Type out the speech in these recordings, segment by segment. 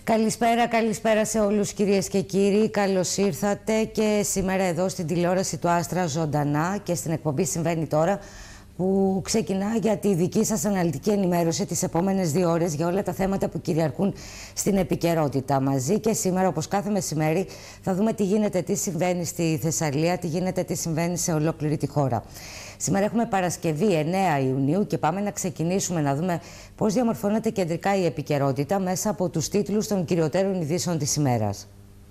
Καλησπέρα σε όλους κυρίες και κύριοι. Καλώς ήρθατε και σήμερα εδώ στην τηλεόραση του Άστρα ζωντανά και στην εκπομπή Συμβαίνει Τώρα, που ξεκινά για τη δική σας αναλυτική ενημέρωση τις επόμενες 2 ώρες για όλα τα θέματα που κυριαρχούν στην επικαιρότητα. Μαζί και σήμερα, όπως κάθε μεσημέρι, θα δούμε τι γίνεται, τι συμβαίνει στη Θεσσαλία, τι γίνεται, τι συμβαίνει σε ολόκληρη τη χώρα. Σήμερα έχουμε Παρασκευή 9 Ιουνίου και πάμε να ξεκινήσουμε να δούμε πώς διαμορφώνεται κεντρικά η επικαιρότητα μέσα από τους τίτλους των κυριωτέρων ειδήσεων της ημέρας.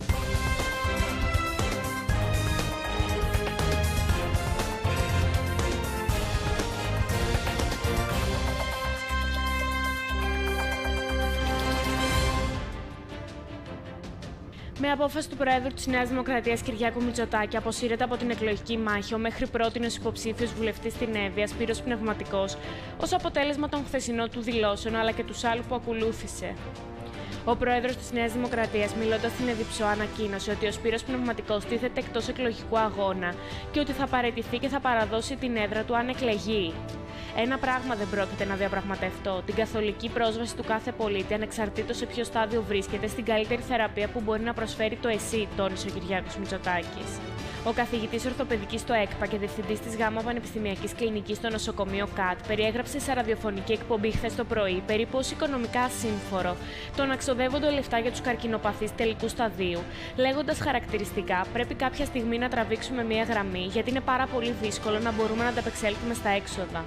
Με απόφαση του Προέδρου της Νέας Δημοκρατίας Κυριάκου Μητσοτάκη, αποσύρεται από την εκλογική μάχη ο μέχρι πρότινος υποψήφιος βουλευτής στην Εύβοια, Σπύρος Πνευματικός, ως αποτέλεσμα των χθεσινών του δηλώσεων αλλά και του άλλου που ακολούθησε. Ο Πρόεδρος της Νέας Δημοκρατίας, μιλώντας στην Εδιψό, ανακοίνωσε ότι ο Σπύρος Πνευματικός τίθεται εκτός εκλογικού αγώνα και ότι θα παραιτηθεί και θα παραδώσει την έδρα του αν εκλεγεί. Ένα πράγμα δεν πρόκειται να διαπραγματευτώ: την καθολική πρόσβαση του κάθε πολίτη, ανεξαρτήτως σε ποιο στάδιο βρίσκεται, στην καλύτερη θεραπεία που μπορεί να προσφέρει το ΕΣΥ, τόνισε ο Κυριάκος Μητσοτάκης. Ο καθηγητής ορθοπαιδικής στο ΕΚΠΑ και διευθυντής της ΓΑΜΑ Πανεπιστημιακής Κλινικής στο νοσοκομείο ΚΑΤ περιέγραψε σε ραδιοφωνική εκπομπή χθες το πρωί περίπου ως οικονομικά ασύμφορο το να ξοδεύονται λεφτά για τους καρκινοπαθείς τελικού σταδίου, λέγοντας χαρακτηριστικά: πρέπει κάποια στιγμή να τραβήξουμε μία γραμμή, γιατί είναι πάρα πολύ δύσκολο να μπορούμε να ανταπεξέλθουμε στα έξοδα.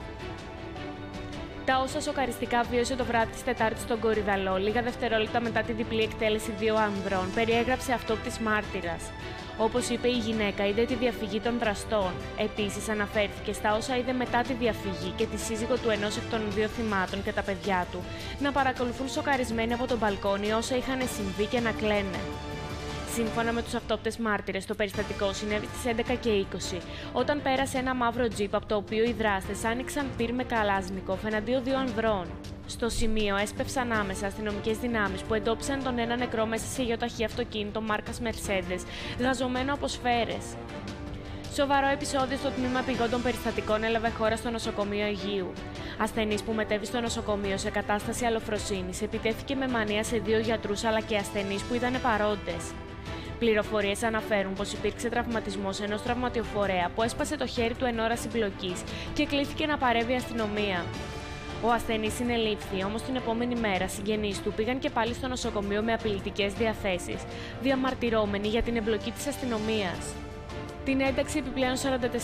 Τα όσα σοκαριστικά βίωσε το βράδυ της Τετάρτης στον Κορυδαλό, λίγα δευτερόλεπτα μετά τη διπλή εκτέλεση 2 ανδρών, περιέγραψε αυτόπτης μάρτυρας. Όπως είπε, η γυναίκα είδε τη διαφυγή των δραστών. Επίσης, αναφέρθηκε στα όσα είδε μετά τη διαφυγή και τη σύζυγο του ενός εκ των 2 θυμάτων και τα παιδιά του να παρακολουθούν σοκαρισμένοι από τον μπαλκόνι όσα είχαν συμβεί και να κλαίνε. Σύμφωνα με τους αυτόπτες μάρτυρες, το περιστατικό συνέβη στις 11:20, όταν πέρασε ένα μαύρο τζιπ από το οποίο οι δράστες άνοιξαν πυρ με καλάζνικοφ εναντίον 2 ανδρών. Στο σημείο έσπευσαν άμεσα αστυνομικές δυνάμεις που εντόπισαν τον ένα νεκρό μέσα σε γεωταχή αυτοκίνητο μάρκας Mercedes, γαζωμένο από σφαίρες. Σοβαρό επεισόδιο στο τμήμα επιγόντων περιστατικών έλαβε χώρα στο νοσοκομείο Αιγείου. Ασθενής που μετέβη στο νοσοκομείο σε κατάσταση αλλοφροσύνης επιτέθηκε με μανία σε 2 γιατρούς αλλά και ασθενείς που ήταν παρόντες. Πληροφορίες αναφέρουν πως υπήρξε τραυματισμός ενός τραυματιοφορέα που έσπασε το χέρι του εν ώρα συμπλοκής και κλήθηκε να παρέμβει η αστυνομία. Ο ασθενής συνελήφθη, όμως την επόμενη μέρα συγγενείς του πήγαν και πάλι στο νοσοκομείο με απειλητικές διαθέσεις, διαμαρτυρώμενοι για την εμπλοκή της αστυνομίας. Την ένταξη επιπλέον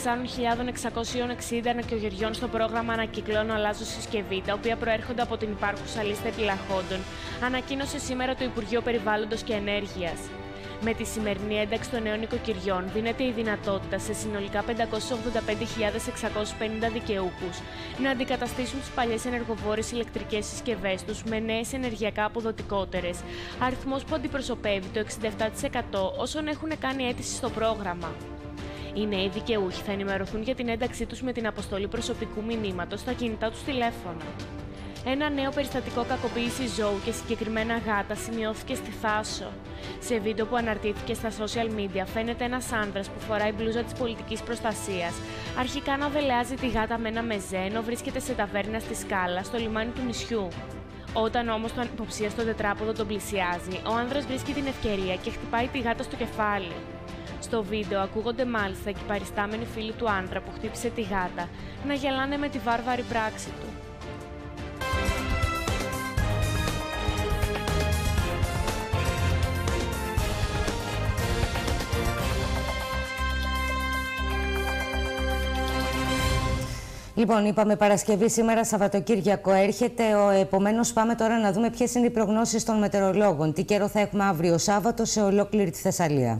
44.660 νοικοκυριών στο πρόγραμμα ανακυκλώνω αλλάζω συσκευή, τα οποία προέρχονται από την υπάρχουσα λίστα επιλαχόντων, ανακοίνωσε σήμερα το Υπουργείο Περιβάλλοντος και Ενέργειας. Με τη σημερινή ένταξη των νέων νοικοκυριών δίνεται η δυνατότητα σε συνολικά 585.650 δικαιούχους να αντικαταστήσουν τις παλιές ενεργοβόρες ηλεκτρικές συσκευές τους με νέες ενεργειακά αποδοτικότερες, αριθμός που αντιπροσωπεύει το 67% όσων έχουν κάνει αίτηση στο πρόγραμμα. Οι νέοι δικαιούχοι θα ενημερωθούν για την ένταξή τους με την αποστολή προσωπικού μηνύματος στα κινητά τους τηλέφωνα. Ένα νέο περιστατικό κακοποίησης ζώου και συγκεκριμένα γάτα σημειώθηκε στη Θάσο. Σε βίντεο που αναρτήθηκε στα social media φαίνεται ένας άνδρας που φοράει μπλούζα της πολιτικής προστασίας αρχικά να δελεάζει τη γάτα με ένα μεζέ ενώ βρίσκεται σε ταβέρνα στη Σκάλα, στο λιμάνι του νησιού. Όταν όμως το ανυποψίαστο τετράποδο τον πλησιάζει, ο άνδρας βρίσκει την ευκαιρία και χτυπάει τη γάτα στο κεφάλι. Στο βίντεο ακούγονται μάλιστα και οι παριστάμενοι φίλοι του άνδρα που χτύπησε τη γάτα να γελάνε με τη βάρβαρη πράξη του. Λοιπόν, είπαμε Παρασκευή, σήμερα Σαββατοκύριακο έρχεται. Επομένως, πάμε τώρα να δούμε ποιες είναι οι προγνώσεις των μετεωρολόγων. Τι καιρό θα έχουμε αύριο Σάββατο σε ολόκληρη τη Θεσσαλία.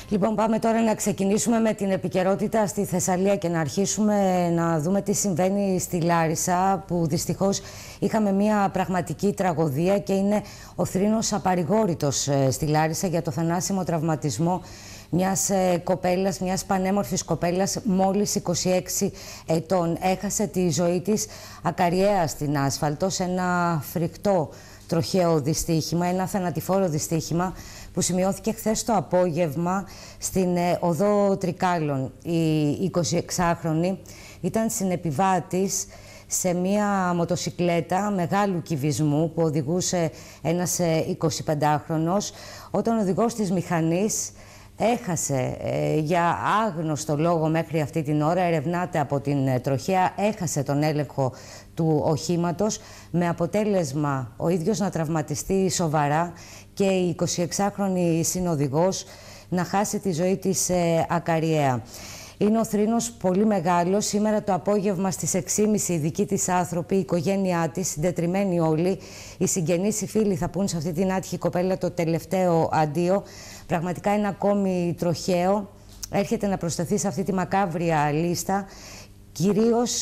Λοιπόν, πάμε τώρα να ξεκινήσουμε με την επικαιρότητα στη Θεσσαλία και να αρχίσουμε να δούμε τι συμβαίνει στη Λάρισα, που δυστυχώς είχαμε μια πραγματική τραγωδία και είναι ο θρήνος απαρηγόρητος στη Λάρισα για το θανάσιμο τραυματισμό μιας κοπέλας, μιας πανέμορφης κοπέλας μόλις 26 ετών. Έχασε τη ζωή της ακαριέα στην άσφαλτο σε ένα φρικτό τροχαίο δυστύχημα, ένα θανατηφόρο δυστύχημα που σημειώθηκε χθες το απόγευμα στην οδό Τρικάλων. Η 26χρονη ήταν συνεπιβάτης σε μία μοτοσικλέτα μεγάλου κυβισμού που οδηγούσε ένας 25χρονος, όταν ο οδηγός της μηχανής έχασε για άγνωστο λόγο μέχρι αυτή την ώρα, ερευνάται από την τροχέα, έχασε τον έλεγχο του οχήματος, με αποτέλεσμα ο ίδιος να τραυματιστεί σοβαρά και η 26χρονη συνοδηγός να χάσει τη ζωή της ακαριέα. Είναι ο θρήνος πολύ μεγάλος. Σήμερα το απόγευμα στις 6.30 οι δικοί της άνθρωποι, η οικογένειά της, συντετριμμένοι όλοι, οι συγγενείς, οι φίλοι θα πούν σε αυτή την άτυχη κοπέλα το τελευταίο αντίο. Πραγματικά είναι ακόμη τροχαίο. Έρχεται να προσθεθεί σε αυτή τη μακάβρια λίστα, κυρίως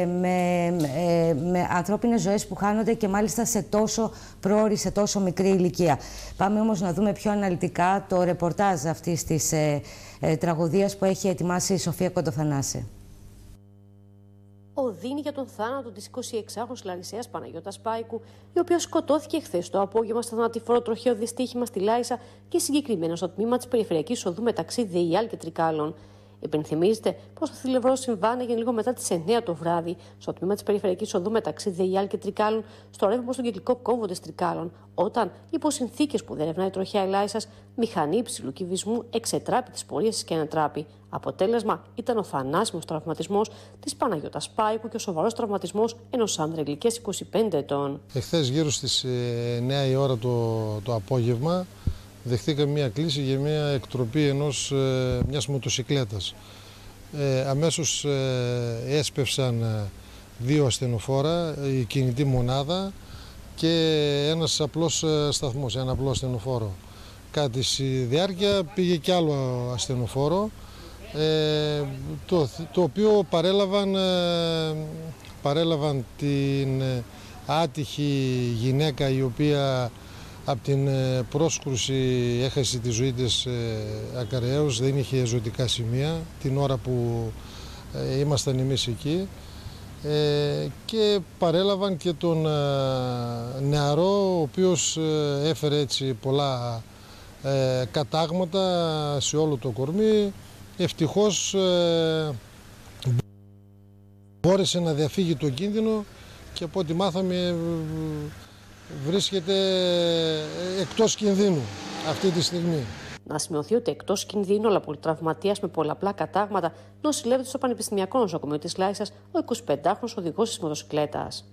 με ανθρώπινες ζωές που χάνονται και μάλιστα σε τόσο πρόωρη, σε τόσο μικρή ηλικία. Πάμε όμως να δούμε πιο αναλυτικά το ρεπορτάζ αυτής της τραγωδίας που έχει ετοιμάσει η Σοφία Κοντοθανάση. Οδύνη για τον θάνατο της 26χρονης Λαρισαίας Παναγιώτας Πάικου, η οποία σκοτώθηκε χθες το απόγευμα στο θανατηφόρο τροχαίο δυστύχημα στη Λάρισα και συγκεκριμένα στο τμήμα της περιφερειακής οδού μεταξύ ΔΕΙΑΛ και Τρικάλων. Υπενθυμίζεται πως το θλιβερό συμβάν έγινε λίγο μετά τις 9 το βράδυ στο τμήμα της περιφερειακής οδού μεταξύ ΔΕΙΑΛ και Τρικάλων, στο ρεύμα στον κυκλικό κόμβο της Τρικάλων, όταν, υπό συνθήκες που δεν ερευνάει η τροχιά Λάρισας, μηχανή υψηλού κυβισμού εξετράπη τις πορείες της και ανατράπη. Αποτέλεσμα ήταν ο θανάσιμος τραυματισμός της Παναγιώτας Πάικου και ο σοβαρός τραυματισμός ενός άνδρα ηλικίας 25 ετών. Εχθές, γύρω στις 9 η ώρα το απόγευμα, δεχτήκαμε μια κλήση για μια εκτροπή μιας μοτοσικλέτας. Αμέσως έσπευσαν 2 ασθενοφόρα, η κινητή μονάδα και ένας απλός σταθμός, ένα απλό ασθενοφόρο. Κατά τη διάρκεια πήγε κι άλλο ασθενοφόρο, το οποίο παρέλαβαν την άτυχη γυναίκα, η οποία από την πρόσκρουση έχασε τη ζωή της ακαριαίως, δεν είχε ζωτικά σημεία την ώρα που ήμασταν εμείς εκεί, και παρέλαβαν και τον νεαρό, ο οποίος έφερε έτσι πολλά κατάγματα σε όλο το κορμί. Ευτυχώς μπόρεσε να διαφύγει το κίνδυνο και από ό,τι μάθαμε βρίσκεται εκτός κινδύνου αυτή τη στιγμή. Να σημειωθεί ότι εκτός κινδύνου, αλλά πολυτραυματίας με πολλαπλά κατάγματα, νοσηλεύεται στο Πανεπιστημιακό Νοσοκομείο της Λάρισας ο 25χρονος οδηγός της μοτοσικλέτας.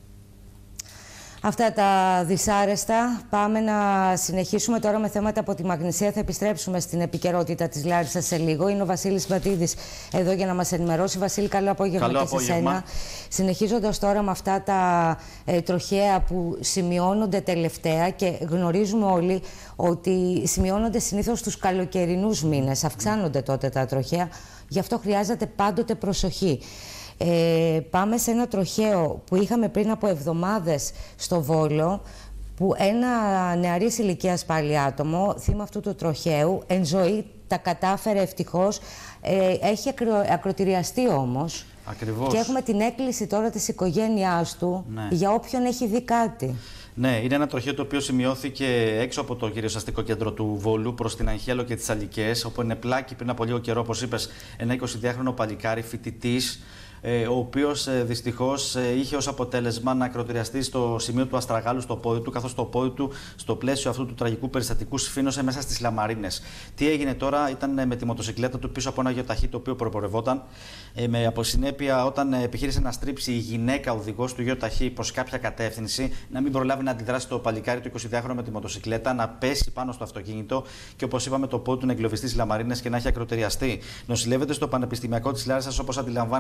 Αυτά τα δυσάρεστα. Πάμε να συνεχίσουμε τώρα με θέματα από τη Μαγνησία. Θα επιστρέψουμε στην επικαιρότητα της Λάρισσας σε λίγο. Είναι ο Βασίλης Μπατίδης εδώ για να μας ενημερώσει. Βασίλη, καλό απόγευμα και σε σένα. Συνεχίζοντας τώρα με αυτά τα τροχαία που σημειώνονται τελευταία, και γνωρίζουμε όλοι ότι σημειώνονται συνήθως τους καλοκαιρινούς μήνες. Αυξάνονται τότε τα τροχαία. Γι' αυτό χρειάζεται πάντοτε προσοχή. Πάμε σε ένα τροχαίο που είχαμε πριν από εβδομάδες στο Βόλο, που ένα νεαρής ηλικίας πάλι άτομο, θύμα αυτού του τροχαίου, εν ζωή τα κατάφερε ευτυχώς. Έχει ακροτηριαστεί όμως. Ακριβώς. Και έχουμε την έκκληση τώρα της οικογένειάς του, ναι, για όποιον έχει δει κάτι. Ναι, είναι ένα τροχαίο το οποίο σημειώθηκε έξω από το κυρίως αστικό κέντρο του Βόλου προς την Αγχέλο και τις Αλικές, όπου είναι πλάκη πριν από λίγο καιρό, όπως είπες, ένα 22χρονο παλικάρι φοιτητής, ο οποίος δυστυχώς είχε ως αποτέλεσμα να ακροτηριαστεί στο σημείο του αστραγάλου στο πόδι του, καθώς το πόδι του στο πλαίσιο αυτού του τραγικού περιστατικού σφήνωσε μέσα στις λαμαρίνες. Τι έγινε τώρα? Ήταν με τη μοτοσικλέτα του πίσω από ένα γεωταχή το οποίο προπορευόταν. Από συνέπεια, όταν επιχείρησε να στρίψει η γυναίκα οδηγός του γεωταχή προς κάποια κατεύθυνση, να μην προλάβει να αντιδράσει το παλικάρι του 22χρονο με τη μοτοσικλέτα, να πέσει πάνω στο αυτοκίνητο και, όπως είπαμε, το πόδι του να εγκλωβιστεί στις λαμαρίνες και να έχει ακροτηριαστεί. Νοσηλεύεται στο Πανεπιστημιακό της Λάρισσας, όπως αντιλαμβάνεστε, ο δικό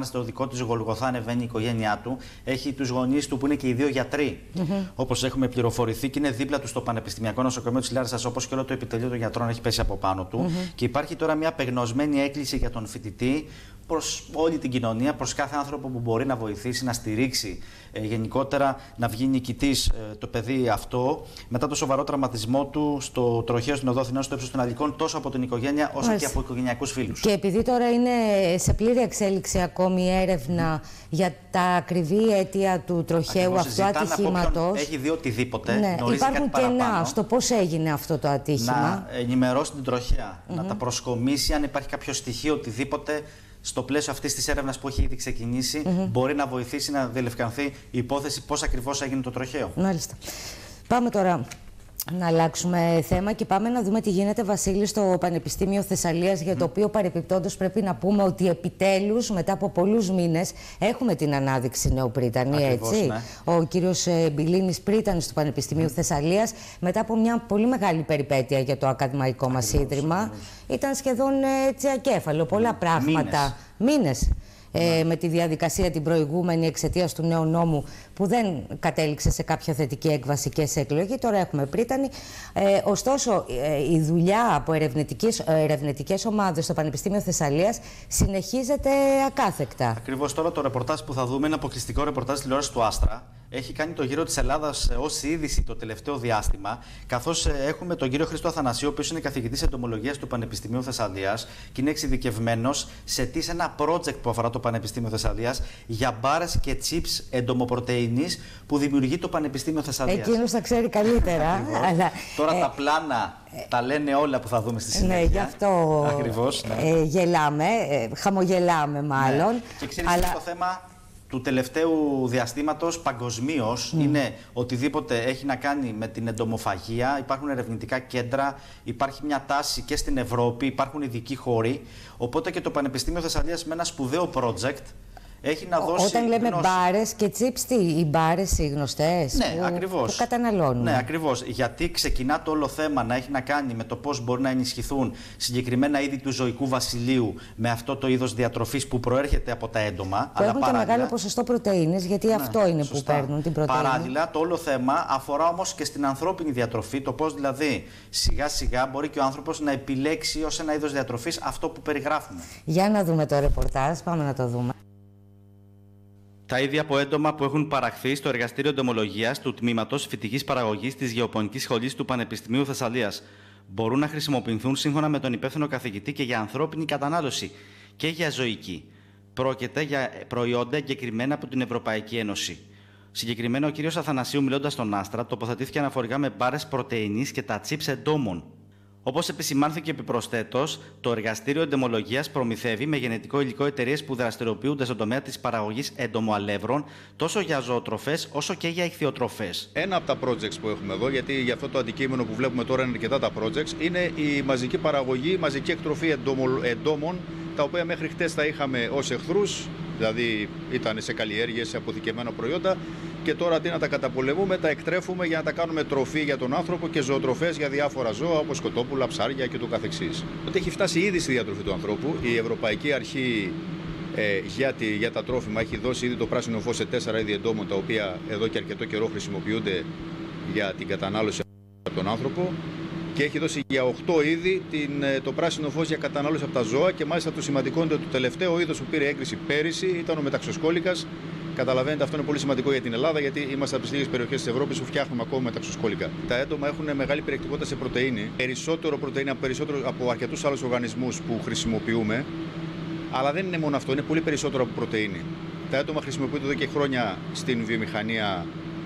της Γολγοθά ανεβαίνει η οικογένειά του. Έχει τους γονείς του που είναι και οι δύο γιατροί, όπως έχουμε πληροφορηθεί, και είναι δίπλα του στο Πανεπιστημιακό Νοσοκομείο της Λάρισσας, όπως και όλο το επιτελείο των γιατρών έχει πέσει από πάνω του. Και υπάρχει τώρα μια απεγνωσμένη έκκληση για τον φοιτητή προς όλη την κοινωνία, προς κάθε άνθρωπο που μπορεί να βοηθήσει, να στηρίξει, γενικότερα να βγει νικητής το παιδί αυτό, μετά το σοβαρό τραυματισμό του στο τροχαίο στην οδό Αθηνών, στο ύψος των Αλικών, τόσο από την οικογένεια όσο και από οικογενειακούς φίλους. Και επειδή τώρα είναι σε πλήρη εξέλιξη ακόμη η έρευνα για τα ακριβή αίτια του τροχαίου αυτού ατυχήματος. Έχει δει οτιδήποτε. Ναι, υπάρχουν κενά στο πώς έγινε αυτό το ατύχημα. Να ενημερώσει την τροχαία, να τα προσκομίσει, αν υπάρχει κάποιο στοιχείο, οτιδήποτε. Στο πλαίσιο αυτής της έρευνας που έχει ήδη ξεκινήσει, μπορεί να βοηθήσει να διελευκανθεί η υπόθεση πώς ακριβώς έγινε το τροχαίο. Μάλιστα. Πάμε τώρα να αλλάξουμε θέμα και πάμε να δούμε τι γίνεται, Βασίλη, στο Πανεπιστήμιο Θεσσαλίας, για το οποίο παρεπιπτόντως πρέπει να πούμε ότι επιτέλους μετά από πολλούς μήνες έχουμε την ανάδειξη νέου πρίτανη. Έτσι. Ναι. Ο κύριος Μπιλίνης πρίτανης του Πανεπιστημίου Θεσσαλίας, μετά από μια πολύ μεγάλη περιπέτεια για το ακαδημαϊκό μας ίδρυμα. Ήταν σχεδόν έτσι ακέφαλο, πολλά πράγματα. Μήνες. Με τη διαδικασία την προηγούμενη εξαιτίας του νέου νόμου που δεν κατέληξε σε κάποια θετική έκβαση και σε εκλογή. Τώρα έχουμε πρίτανη. Ωστόσο, η δουλειά από ερευνητικές ομάδες στο Πανεπιστήμιο Θεσσαλίας συνεχίζεται ακάθεκτα. Ακριβώς. Τώρα το ρεπορτάζ που θα δούμε είναι αποκλειστικό ρεπορτάζ τηλεόρασης του Άστρα. Έχει κάνει το γύρο της Ελλάδας ως είδηση το τελευταίο διάστημα, καθώς έχουμε τον κύριο Χρήστο Αθανασίου, ο οποίος είναι καθηγητής εντομολογίας του Πανεπιστημίου Θεσσαλίας και είναι εξειδικευμένος σε ένα project που αφορά το Πανεπιστήμιο Θεσσαλίας για μπάρες και chips εντομοπρωτεΐνης που δημιουργεί το Πανεπιστήμιο Θεσσαλίας. Εκείνος θα ξέρει καλύτερα. Αλλά, τώρα τα πλάνα τα λένε όλα που θα δούμε στη συνέχεια. Ναι, γι' αυτό ακριβώς, γελάμε, χαμογελάμε μάλλον. Ναι. Και ξέρεις, το θέμα του τελευταίου διαστήματος παγκοσμίως είναι οτιδήποτε έχει να κάνει με την εντομοφαγία. Υπάρχουν ερευνητικά κέντρα, υπάρχει μια τάση και στην Ευρώπη, υπάρχουν ειδικοί χώροι. Οπότε και το Πανεπιστήμιο Θεσσαλίας με ένα σπουδαίο project έχει να δώσει. Όταν λέμε μπάρες και τσίπς, τι, οι μπάρες οι γνωστές, ναι, ακριβώς, που καταναλώνουν. Ναι, ακριβώς. Γιατί ξεκινά το όλο θέμα να έχει να κάνει με το πώς μπορεί να ενισχυθούν συγκεκριμένα είδη του ζωικού βασιλείου με αυτό το είδος διατροφής που προέρχεται από τα έντομα. Που έχουν και μεγάλο ποσοστό πρωτεΐνης, γιατί αυτό είναι σωστά, που παίρνουν την πρωτεΐνη. Παράλληλα, το όλο θέμα αφορά όμως και στην ανθρώπινη διατροφή, το πώς δηλαδή σιγά σιγά μπορεί και ο άνθρωπος να επιλέξει ως ένα είδος διατροφής αυτό που περιγράφουμε. Για να δούμε το ρεπορτάζ, πάμε να το δούμε. Τα ίδια από έντομα που έχουν παραχθεί στο Εργαστήριο Εντομολογίας του Τμήματος Φυτικής Παραγωγής της Γεωπονικής Σχολής του Πανεπιστημίου Θεσσαλίας μπορούν να χρησιμοποιηθούν σύμφωνα με τον υπεύθυνο καθηγητή και για ανθρώπινη κατανάλωση και για ζωική. Πρόκειται για προϊόντα εγκεκριμένα από την Ευρωπαϊκή Ένωση. Συγκεκριμένα, ο κ. Αθανασίου, μιλώντας στον Άστρα, τοποθετήθηκε αναφορικά με μπάρες πρωτεΐνης και τα chips εντόμων. Όπως επισημάνθηκε επιπροσθέτως, το Εργαστήριο Εντομολογίας προμηθεύει με γενετικό υλικό εταιρείες που δραστηριοποιούνται στον τομέα της παραγωγής εντομοαλεύρων τόσο για ζωοτροφές όσο και για ηχθειοτροφές. Ένα από τα projects που έχουμε εδώ, γιατί για αυτό το αντικείμενο που βλέπουμε τώρα είναι αρκετά τα projects, είναι η μαζική παραγωγή, μαζική εκτροφή εντόμων, τα οποία μέχρι χτες τα είχαμε ως εχθρούς, δηλαδή ήταν σε καλλιέργειες, σε αποθηκευμένα προϊόντα. Και τώρα αντί να τα καταπολεμούμε, τα εκτρέφουμε για να τα κάνουμε τροφή για τον άνθρωπο και ζωοτροφές για διάφορα ζώα όπως κοτόπουλα, ψάρια και το καθεξής. Ότι έχει φτάσει ήδη στη διατροφή του ανθρώπου. Η Ευρωπαϊκή Αρχή για τα τρόφιμα έχει δώσει ήδη το πράσινο φως σε 4 είδη εντόμων, τα οποία εδώ και αρκετό καιρό χρησιμοποιούνται για την κατανάλωση από τον άνθρωπο. Και έχει δώσει για 8 είδη το πράσινο φως για κατανάλωση από τα ζώα. Και μάλιστα το σημαντικό είναι ότι το τελευταίο είδος που πήρε έγκριση πέρυσι ήταν ο μεταξοσκόλικας. Καταλαβαίνετε, αυτό είναι πολύ σημαντικό για την Ελλάδα, γιατί είμαστε από τις λίγες περιοχές της Ευρώπης που φτιάχνουμε ακόμα μεταξοσκόλικα. Τα έντομα έχουν μεγάλη περιεκτικότητα σε πρωτεΐνη, περισσότερο πρωτεΐνη από αρκετούς άλλους οργανισμούς που χρησιμοποιούμε. Αλλά δεν είναι μόνο αυτό, είναι πολύ περισσότερο από πρωτεΐνη. Τα έντομα χρησιμοποιούνται εδώ και χρόνια στην βιομηχανία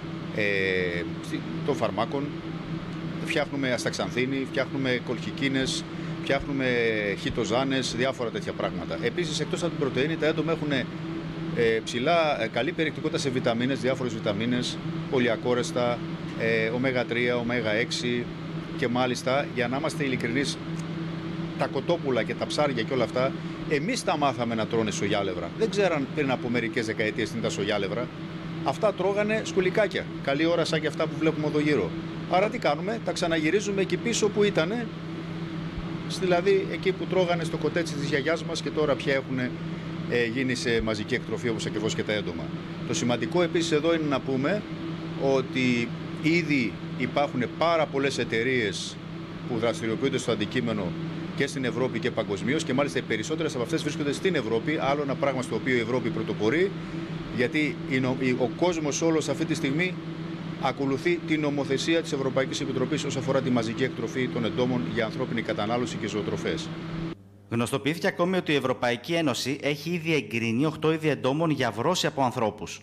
των φαρμάκων. Φτιάχνουμε ασταξανθίνη, φτιάχνουμε κολχικίνες, φτιάχνουμε χιτοζάνες, διάφορα τέτοια πράγματα. Επίσης, εκτός από την πρωτεΐνη, τα έντομα έχουν καλή περιεκτικότητα σε βιταμίνες, διάφορες βιταμίνες, πολυακόρεστα, ω3, ω6 και μάλιστα, για να είμαστε ειλικρινείς, τα κοτόπουλα και τα ψάρια και όλα αυτά, εμείς τα μάθαμε να τρώνε σογιάλευρα. Δεν ξέραν πριν από μερικές δεκαετίες τι είναι τα σογιάλευρα. Αυτά τρώγανε σκουλικάκια, καλή ώρα σαν και αυτά που βλέπουμε εδώ γύρω. Άρα τι κάνουμε, τα ξαναγυρίζουμε εκεί πίσω που ήτανε, δηλαδή εκεί που τρώγανε στο κοτέτσι της γιαγιάς μας και τώρα πια έχουν γίνει σε μαζική εκτροφή όπως ακριβώς και τα έντομα. Το σημαντικό επίσης εδώ είναι να πούμε ότι ήδη υπάρχουν πάρα πολλές εταιρείες που δραστηριοποιούνται στο αντικείμενο και στην Ευρώπη και παγκοσμίως, και μάλιστα οι περισσότερες από αυτές βρίσκονται στην Ευρώπη, άλλο ένα πράγμα στο οποίο η Ευρώπη πρωτοπορεί, γιατί ο κόσμος όλος αυτή τη στιγμή ακολουθεί την νομοθεσία της Ευρωπαϊκής Επιτροπής όσον αφορά τη μαζική εκτροφή των εντόμων για ανθρώπινη κατανάλωση και ζωοτροφές. Γνωστοποιήθηκε ακόμη ότι η Ευρωπαϊκή Ένωση έχει ήδη εγκρίνει 8 είδη εντόμων για βρόση από ανθρώπους.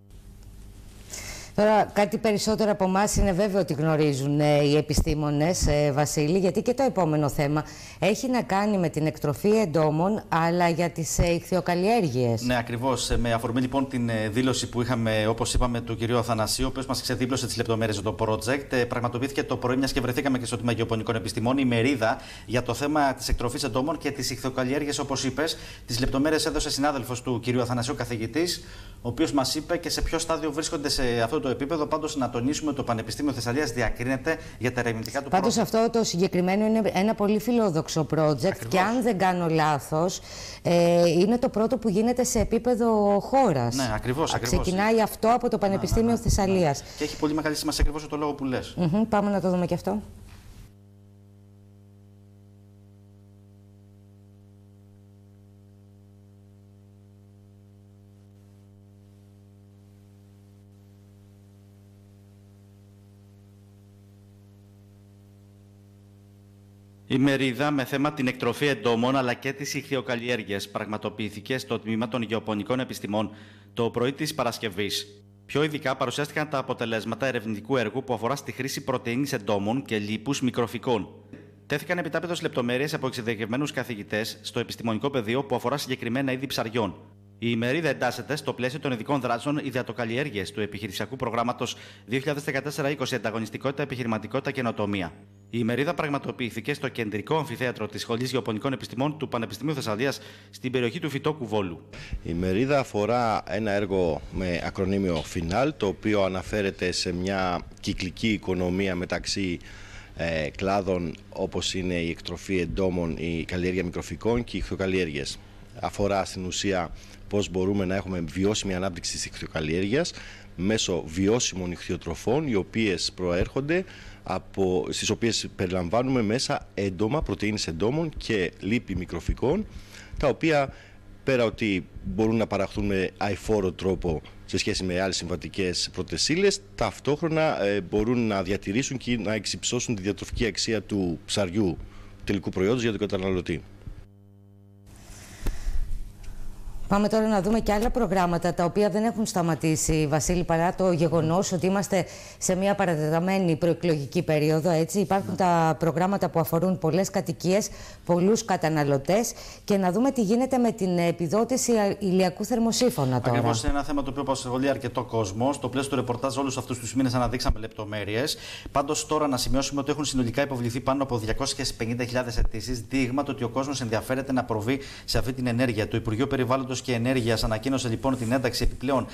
Τώρα, κάτι περισσότερο από εμάς είναι βέβαιο ότι γνωρίζουν οι επιστήμονες, Βασίλη, γιατί και το επόμενο θέμα έχει να κάνει με την εκτροφή εντόμων, αλλά για τις ιχθυοκαλλιέργειες. Ναι, ακριβώς. Με αφορμή λοιπόν την δήλωση που είχαμε, όπως είπαμε, του κυρίου Αθανασίου, ο οποίος μας ξεδήλωσε τις λεπτομέρειες για το project, πραγματοποιήθηκε το πρωί, μιας και βρεθήκαμε και στο Τμήμα Γεωπονικών Επιστημών, η μερίδα για το θέμα της εκτροφής εντόμων και τις ιχθυοκαλλιέργειες, όπως είπες. Τις λεπτομέρειες έδωσε συνάδελφος του κυρίου Αθανασίου, καθηγητής, ο οποίος μας είπε και σε ποιο στάδιο βρίσκονται σε αυτό το επίπεδο. Πάντως, να τονίσουμε ότι το Πανεπιστήμιο Θεσσαλίας διακρίνεται για τα ερευνητικά του Πάντως, αυτό το συγκεκριμένο είναι ένα πολύ φιλόδοξο project. Ακριβώς. Και αν δεν κάνω λάθος, είναι το πρώτο που γίνεται σε επίπεδο χώρας. Ναι, ακριβώς. Ξεκινάει αυτό από το Πανεπιστήμιο Θεσσαλίας. Και έχει πολύ μεγάλη σημασία ακριβώς το λόγο που λες. Πάμε να το δούμε και αυτό. Η μερίδα με θέμα την εκτροφή εντόμων αλλά και τις ιχθυοκαλλιέργειες πραγματοποιήθηκε στο Τμήμα των Γεωπονικών Επιστημών το πρωί της Παρασκευής. Πιο ειδικά παρουσιάστηκαν τα αποτελέσματα ερευνητικού έργου που αφορά στη χρήση πρωτεΐνης εντόμων και λίπους μικροφικών. Τέθηκαν επιτάπητος λεπτομέρειες από εξειδικευμένους καθηγητές στο επιστημονικό πεδίο που αφορά συγκεκριμένα είδη ψαριών. Η ημερίδα εντάσσεται στο πλαίσιο των ειδικών δράσεων υδατοκαλλιέργειες του επιχειρησιακού προγράμματος 2014-20 Ανταγωνιστικότητα, Επιχειρηματικότητα και Καινοτομία. Η ημερίδα πραγματοποιήθηκε στο κεντρικό αμφιθέατρο της Σχολής Γεωπονικών Επιστημών του Πανεπιστημίου Θεσσαλίας στην περιοχή του Φυτόκου Βόλου. Η ημερίδα αφορά ένα έργο με ακρονίμιο FINAL, το οποίο αναφέρεται σε μια κυκλική οικονομία μεταξύ κλάδων όπως είναι η εκτροφή εντόμων, η καλλιέργεια μικροφικών και οι ιχθυοκαλλιέργειες. Αφορά στην ουσία πώς μπορούμε να έχουμε βιώσιμη ανάπτυξη της ιχθυοκαλλιέργειας μέσω βιώσιμων ιχθυοτροφών, οι οποίες προέρχονται στις οποίες περιλαμβάνουμε μέσα έντομα, πρωτεΐνες εντόμων και λίπη μικροφικών, τα οποία πέρα ότι μπορούν να παραχθούν με αειφόρο τρόπο σε σχέση με άλλες συμβατικές πρώτες ύλες, ταυτόχρονα μπορούν να διατηρήσουν και να εξυψώσουν τη διατροφική αξία του ψαριού τελικού προϊόντος για τον καταναλωτή. Πάμε τώρα να δούμε και άλλα προγράμματα τα οποία δεν έχουν σταματήσει, Βασίλη, παρά το γεγονός ότι είμαστε σε μια παρατεταμένη προεκλογική περίοδο. Έτσι. Υπάρχουν τα προγράμματα που αφορούν πολλές κατοικίες, πολλούς καταναλωτές, και να δούμε τι γίνεται με την επιδότηση ηλιακού θερμοσύφωνα τώρα. Ακριβώς, είναι ένα θέμα το οποίο απασχολεί αρκετό κόσμο. Στο πλαίσιο του ρεπορτάζ, όλους αυτούς τους μήνες αναδείξαμε λεπτομέρειες. Πάντως, τώρα να σημειώσουμε ότι έχουν συνολικά υποβληθεί πάνω από 250.000 αιτήσεις, δείγμα το ότι ο κόσμος ενδιαφέρεται να προβεί σε αυτή την ενέργεια. Το Υπουργείο Περιβάλλοντος και Ενέργειας ανακοίνωσε λοιπόν την ένταξη επιπλέον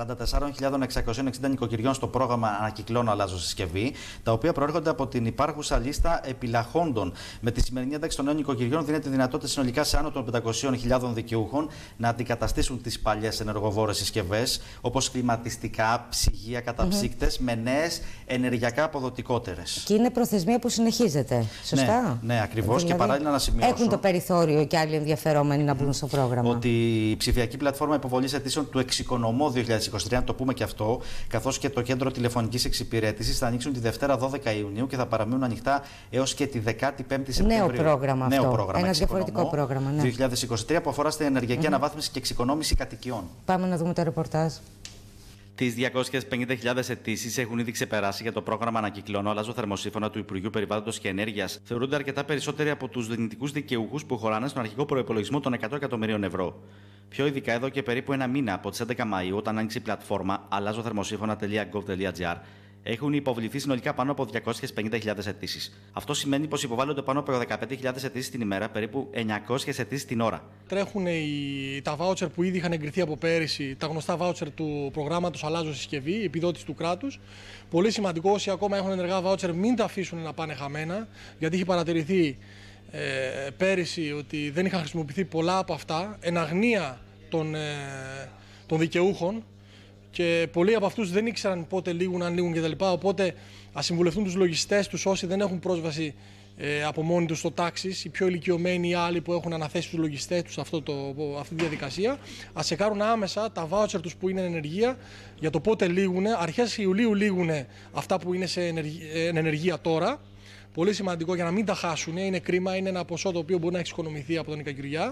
44.660 νοικοκυριών στο πρόγραμμα Ανακυκλώνω, Αλλάζω, Συσκευή, τα οποία προέρχονται από την υπάρχουσα λίστα επιλαχόντων. Με τη σημερινή ένταξη των νέων νοικοκυριών δίνεται δυνατότητα συνολικά σε άνω των 500.000 δικαιούχων να αντικαταστήσουν τις παλιές ενεργοβόρες συσκευές, όπως κλιματιστικά, ψυγεία, καταψύκτες, με νέες ενεργειακά αποδοτικότερες. Και είναι προθεσμία που συνεχίζεται. Σωστά. Ναι, ακριβώς. Δηλαδή, και παράλληλα να σημειώσω. Έχουν το περιθώριο και άλλοι ενδιαφερόμενοι να μπουν στο πρόγραμμα. Ότι η ψηφιακή πλατφόρμα υποβολής αιτήσεων του Εξοικονομώ 2023, να το πούμε και αυτό, καθώς και το κέντρο τηλεφωνικής εξυπηρέτησης θα ανοίξουν τη Δευτέρα 12 Ιουνίου και θα παραμείνουν ανοιχτά έως και τη 15η Σεπτεμβρίου. Νέο πρόγραμμα αυτό. Νέο πρόγραμμα, ένα διαφορετικό πρόγραμμα. Ναι. 2023 που αφορά στην ενεργειακή αναβάθμιση και εξοικονόμηση κατοικιών. Πάμε να δούμε το ρεπορτάζ. Τις 250.000 αιτήσεις έχουν ήδη ξεπεράσει για το πρόγραμμα Ανακυκλώνω, Αλλάζω, θερμοσύφωνα του Υπουργείου Περιβάλλοντος και Ενέργειας. Θεωρούνται αρκετά περισσότεροι από τους δυνητικούς δικαιούχους που χωράνε στον αρχικό προϋπολογισμό των 100 εκατομμυρίων ευρώ. Πιο ειδικά εδώ και περίπου ένα μήνα από τις 11 Μαΐου, όταν άνοιξε η πλατφόρμα αλλάζοθερμοσύφωνα.gov.gr, έχουν υποβληθεί συνολικά πάνω από 250.000 αιτήσεις. Αυτό σημαίνει πως υποβάλλονται πάνω από 15.000 αιτήσεις την ημέρα, περίπου 900 αιτήσεις την ώρα. Τρέχουν τα βάουτσερ που ήδη είχαν εγκριθεί από πέρυσι, τα γνωστά βάουτσερ του προγράμματος Αλλάζω Συσκευή, επιδότηση του κράτους. Πολύ σημαντικό, όσοι ακόμα έχουν ενεργά βάουτσερ, μην τα αφήσουν να πάνε χαμένα, γιατί έχει παρατηρηθεί πέρυσι ότι δεν είχαν χρησιμοποιηθεί πολλά από αυτά, εν αγνία των δικαιούχων και πολλοί από αυτούς δεν ήξεραν πότε λήγουν, αν λήγουν κτλ. Οπότε ας συμβουλευτούν τους λογιστές τους όσοι δεν έχουν πρόσβαση από μόνοι τους στο τάξης, οι πιο ηλικιωμένοι ή άλλοι που έχουν αναθέσει τους λογιστές τους αυτή τη διαδικασία, ας τσεκάρουν άμεσα τα βάουτσερ τους που είναι εν ενεργεία για το πότε λήγουν. Αρχές Ιουλίου λήγουν αυτά που είναι εν ενεργεία τώρα. Πολύ σημαντικό για να μην τα χάσουν, είναι κρίμα, είναι ένα ποσό το οποίο μπορεί να έχει εξοικονομηθεί από τον νοικοκυριά.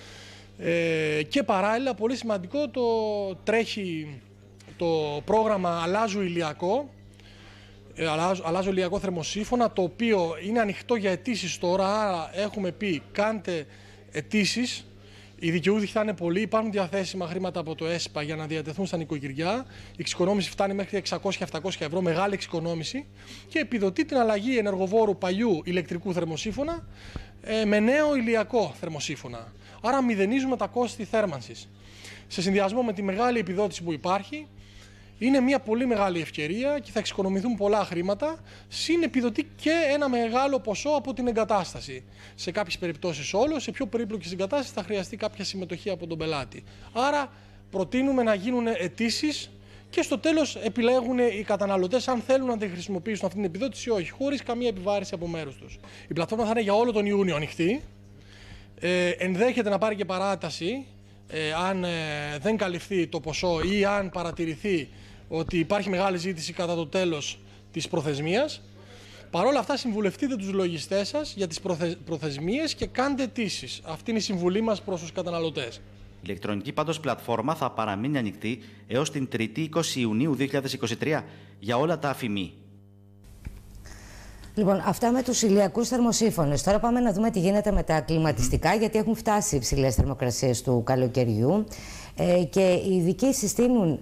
Και παράλληλα, πολύ σημαντικό, τρέχει το πρόγραμμα Αλλάζω ηλιακό, αλλάζω ηλιακό θερμοσύφωνα, το οποίο είναι ανοιχτό για αιτήσεις τώρα, άρα έχουμε πει κάντε αιτήσεις. Οι δικαιούχοι θα είναι πολλοί, υπάρχουν διαθέσιμα χρήματα από το ΕΣΠΑ για να διατεθούν στα νοικοκυριά. Η εξοικονόμηση φτάνει μέχρι 600-700 ευρώ, μεγάλη εξοικονόμηση, και επιδοτεί την αλλαγή ενεργοβόρου παλιού ηλεκτρικού θερμοσύφωνα με νέο ηλιακό θερμοσύφωνα. Άρα μηδενίζουμε τα κόστη θέρμανσης. Σε συνδυασμό με τη μεγάλη επιδότηση που υπάρχει, είναι μια πολύ μεγάλη ευκαιρία και θα εξοικονομηθούν πολλά χρήματα, συν επιδοτεί και ένα μεγάλο ποσό από την εγκατάσταση. Σε κάποιες περιπτώσεις όλο, σε πιο περίπλοκες εγκατάστασεις θα χρειαστεί κάποια συμμετοχή από τον πελάτη. Άρα προτείνουμε να γίνουν αιτήσεις και στο τέλος επιλέγουν οι καταναλωτές αν θέλουν να τη χρησιμοποιήσουν αυτή την επιδότηση ή όχι, χωρίς καμία επιβάρηση από μέρους τους. Η πλατφόρμα θα είναι για όλο τον Ιούνιο ανοιχτή. Ενδέχεται να πάρει και παράταση αν δεν καλυφθεί το ποσό ή αν παρατηρηθεί ότι υπάρχει μεγάλη ζήτηση κατά το τέλος της προθεσμίας. Παρ' όλα αυτά, συμβουλευτείτε τους λογιστές σας για τις προθεσμίες και κάντε αιτήσεις. Αυτή είναι η συμβουλή μας προς τους καταναλωτές. Η ηλεκτρονική πάντως πλατφόρμα θα παραμείνει ανοιχτή έως την 3η 20 Ιουνίου 2023 για όλα τα αφημί. Λοιπόν, αυτά με τους ηλιακούς θερμοσύφωνες. Τώρα πάμε να δούμε τι γίνεται με τα κλιματιστικά, γιατί έχουν φτάσει υψηλές θερμοκρασίες του καλοκαιριού και οι ειδικοί συστήνουν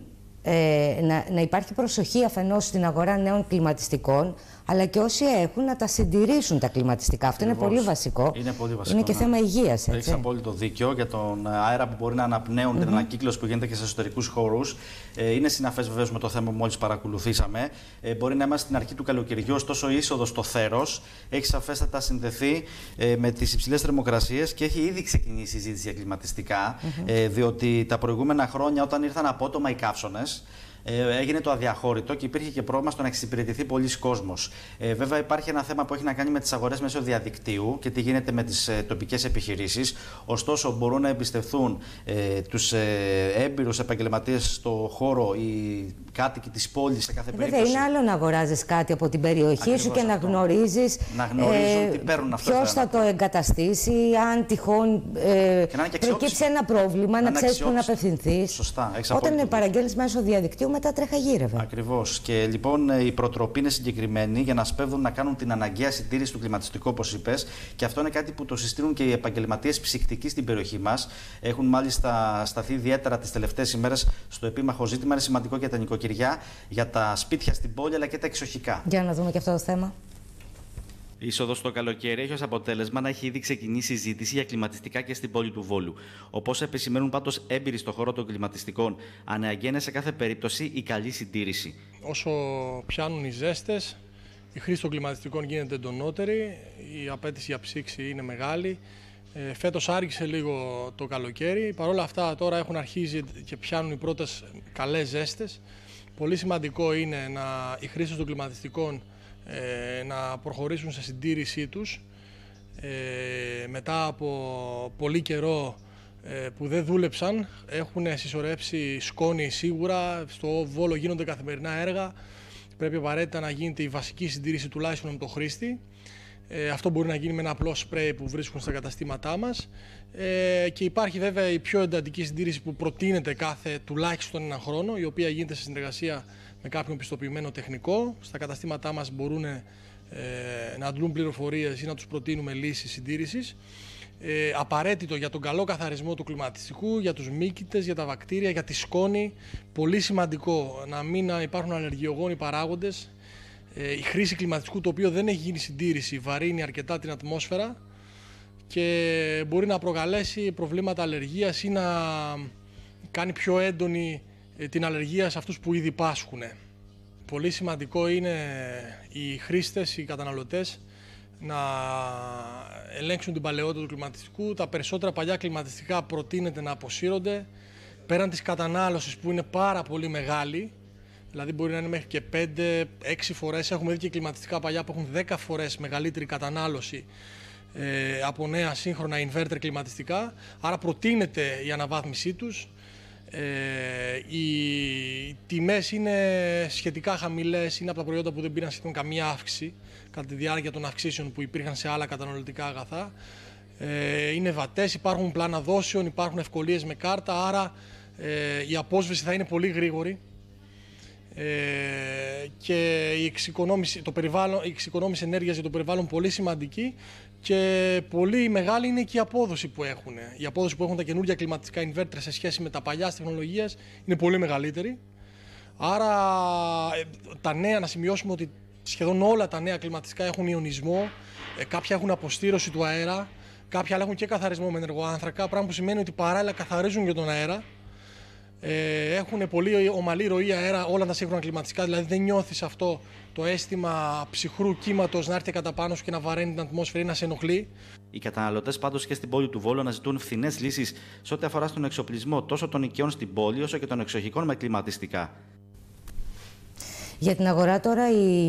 να υπάρχει προσοχή αφενός στην αγορά νέων κλιματιστικών, αλλά και όσοι έχουν να τα συντηρήσουν τα κλιματιστικά. Αυτό είναι πολύ βασικό. Είναι πολύ βασικό. Είναι και θέμα υγείας. Έχεις απόλυτο δίκιο για τον αέρα που μπορεί να αναπνέουν, την ανακύκλωση που γίνεται και σε εσωτερικούς χώρους. Είναι συναφές βεβαίως με το θέμα που μόλις παρακολουθήσαμε. Μπορεί να είμαστε στην αρχή του καλοκαιριού, ωστόσο η είσοδος στο θέρος έχει σαφέστατα συνδεθεί με τις υψηλές θερμοκρασίες και έχει ήδη ξεκινήσει η συζήτηση για κλιματιστικά. Διότι τα προηγούμενα χρόνια, όταν ήρθαν απότομα οι καύσωνες, έγινε το αδιαχώρητο και υπήρχε και πρόβλημα στο να εξυπηρετηθεί πολλοί κόσμος. Βέβαια, υπάρχει ένα θέμα που έχει να κάνει με τις αγορές μέσω διαδικτύου και τι γίνεται με τις τοπικές επιχειρήσεις. Ωστόσο, μπορούν να εμπιστευθούν τους έμπειρους επαγγελματίες στο χώρο, οι κάτοικοι της πόλης σε κάθε περίπτωση. Βέβαια, είναι άλλο να αγοράζεις κάτι από την περιοχή σου και να γνωρίζεις τι παίρνουν αυτό. Ποιος θα το εγκαταστήσει, αν τυχόν προκύψει ένα πρόβλημα, να ξέρεις πού να απευθυνθείς. Σωστά. Όταν παραγγέλνεις μέσω διαδικτύου, μετά τρέχα γύρευε. Ακριβώς. Και λοιπόν η προτροπή είναι συγκεκριμένη για να σπέβδουν να κάνουν την αναγκαία συντήρηση του κλιματιστικού, όπως είπες. Και αυτό είναι κάτι που το συστήνουν και οι επαγγελματίες ψυκτικοί στην περιοχή μας. Έχουν μάλιστα σταθεί ιδιαίτερα τις τελευταίες ημέρες στο επίμαχο ζήτημα. Είναι σημαντικό για τα νοικοκυριά, για τα σπίτια στην πόλη αλλά και τα εξοχικά. Για να δούμε και αυτό το θέμα. Η είσοδος στο καλοκαίρι έχει ως αποτέλεσμα να έχει ήδη ξεκινήσει η συζήτηση για κλιματιστικά και στην πόλη του Βόλου. Όπως επισημαίνουν πάντως έμπειροι στον χώρο των κλιματιστικών, αναγκαία σε κάθε περίπτωση η καλή συντήρηση. Όσο πιάνουν οι ζέστες, η χρήση των κλιματιστικών γίνεται εντονότερη, η απέτηση για ψήξη είναι μεγάλη. Φέτος άργησε λίγο το καλοκαίρι. Παρ' όλα αυτά, τώρα έχουν αρχίσει και πιάνουν οι πρώτες καλές ζέστες. Πολύ σημαντικό είναι οι χρήστες των κλιματιστικών να προχωρήσουν σε συντήρησή τους μετά από πολύ καιρό που δεν δούλεψαν. Έχουν συσσωρεύσει σκόνη σίγουρα, στο Βόλο γίνονται καθημερινά έργα, πρέπει απαραίτητα να γίνεται η βασική συντήρηση τουλάχιστον με το χρήστη. Αυτό μπορεί να γίνει με ένα απλό σπρέι που βρίσκουν στα καταστήματά μας και υπάρχει βέβαια η πιο εντατική συντήρηση που προτείνεται κάθε τουλάχιστον ένα χρόνο, η οποία γίνεται σε συνεργασία με κάποιον πιστοποιημένο τεχνικό. Στα καταστήματά μας μπορούν να αντλούν πληροφορίες ή να τους προτείνουμε λύσεις συντήρησης. Απαραίτητο για τον καλό καθαρισμό του κλιματιστικού, για τους μύκητες, για τα βακτήρια, για τη σκόνη. Πολύ σημαντικό να μην υπάρχουν αλλεργιογόνοι παράγοντες. Η χρήση κλιματιστικού το οποίο δεν έχει γίνει συντήρηση βαρύνει αρκετά την ατμόσφαιρα και μπορεί να προκαλέσει προβλήματα αλλεργίας ή να κάνει πιο έντονη την αλλεργία σε αυτούς που ήδη πάσχουν. Πολύ σημαντικό είναι οι χρήστες, οι καταναλωτές να ελέγξουν την παλαιότητα του κλιματιστικού. Τα περισσότερα παλιά κλιματιστικά προτείνεται να αποσύρονται. Πέραν της κατανάλωσης που είναι πάρα πολύ μεγάλη, δηλαδή μπορεί να είναι μέχρι και 5-6 φορές. Έχουμε δει και κλιματιστικά παλιά που έχουν 10 φορές μεγαλύτερη κατανάλωση από νέα σύγχρονα inverter κλιματιστικά. Άρα προτείνεται η αναβάθμισή τους. Οι τιμές είναι σχετικά χαμηλές, είναι από τα προϊόντα που δεν πήραν σχεδόν καμία αύξηση κατά τη διάρκεια των αυξήσεων που υπήρχαν σε άλλα καταναλωτικά αγαθά. Είναι βατές, υπάρχουν πλάνα δόσεων, υπάρχουν ευκολίες με κάρτα, άρα η απόσβεση θα είναι πολύ γρήγορη και η εξοικονόμηση ενέργειας για το περιβάλλον πολύ σημαντική και πολύ μεγάλη είναι και η απόδοση που έχουν. Η απόδοση που έχουν τα καινούργια κλιματιστικά inverter σε σχέση με τα παλιά τεχνολογίας είναι πολύ μεγαλύτερη. Άρα τα νέα, να σημειώσουμε ότι σχεδόν όλα τα νέα κλιματιστικά έχουν ιονισμό, κάποια έχουν αποστήρωση του αέρα, κάποια άλλα έχουν και καθαρισμό με ενεργοάνθρακα, πράγμα που σημαίνει ότι παράλληλα καθαρίζουν και τον αέρα. Έχουν πολύ ομαλή ροή αέρα όλα τα σύγχρονα κλιματιστικά, δηλαδή δεν νιώθεις αυτό το αίσθημα ψυχρού κύματος να έρθει κατά πάνω σου και να βαραίνει την ατμόσφαιρα ή να σε ενοχλεί. Οι καταναλωτές πάντως και στην πόλη του Βόλου αναζητούν φθηνές λύσεις σε ό,τι αφορά στον εξοπλισμό τόσο των οικειών στην πόλη όσο και των εξοχικών με κλιματιστικά. Για την αγορά τώρα,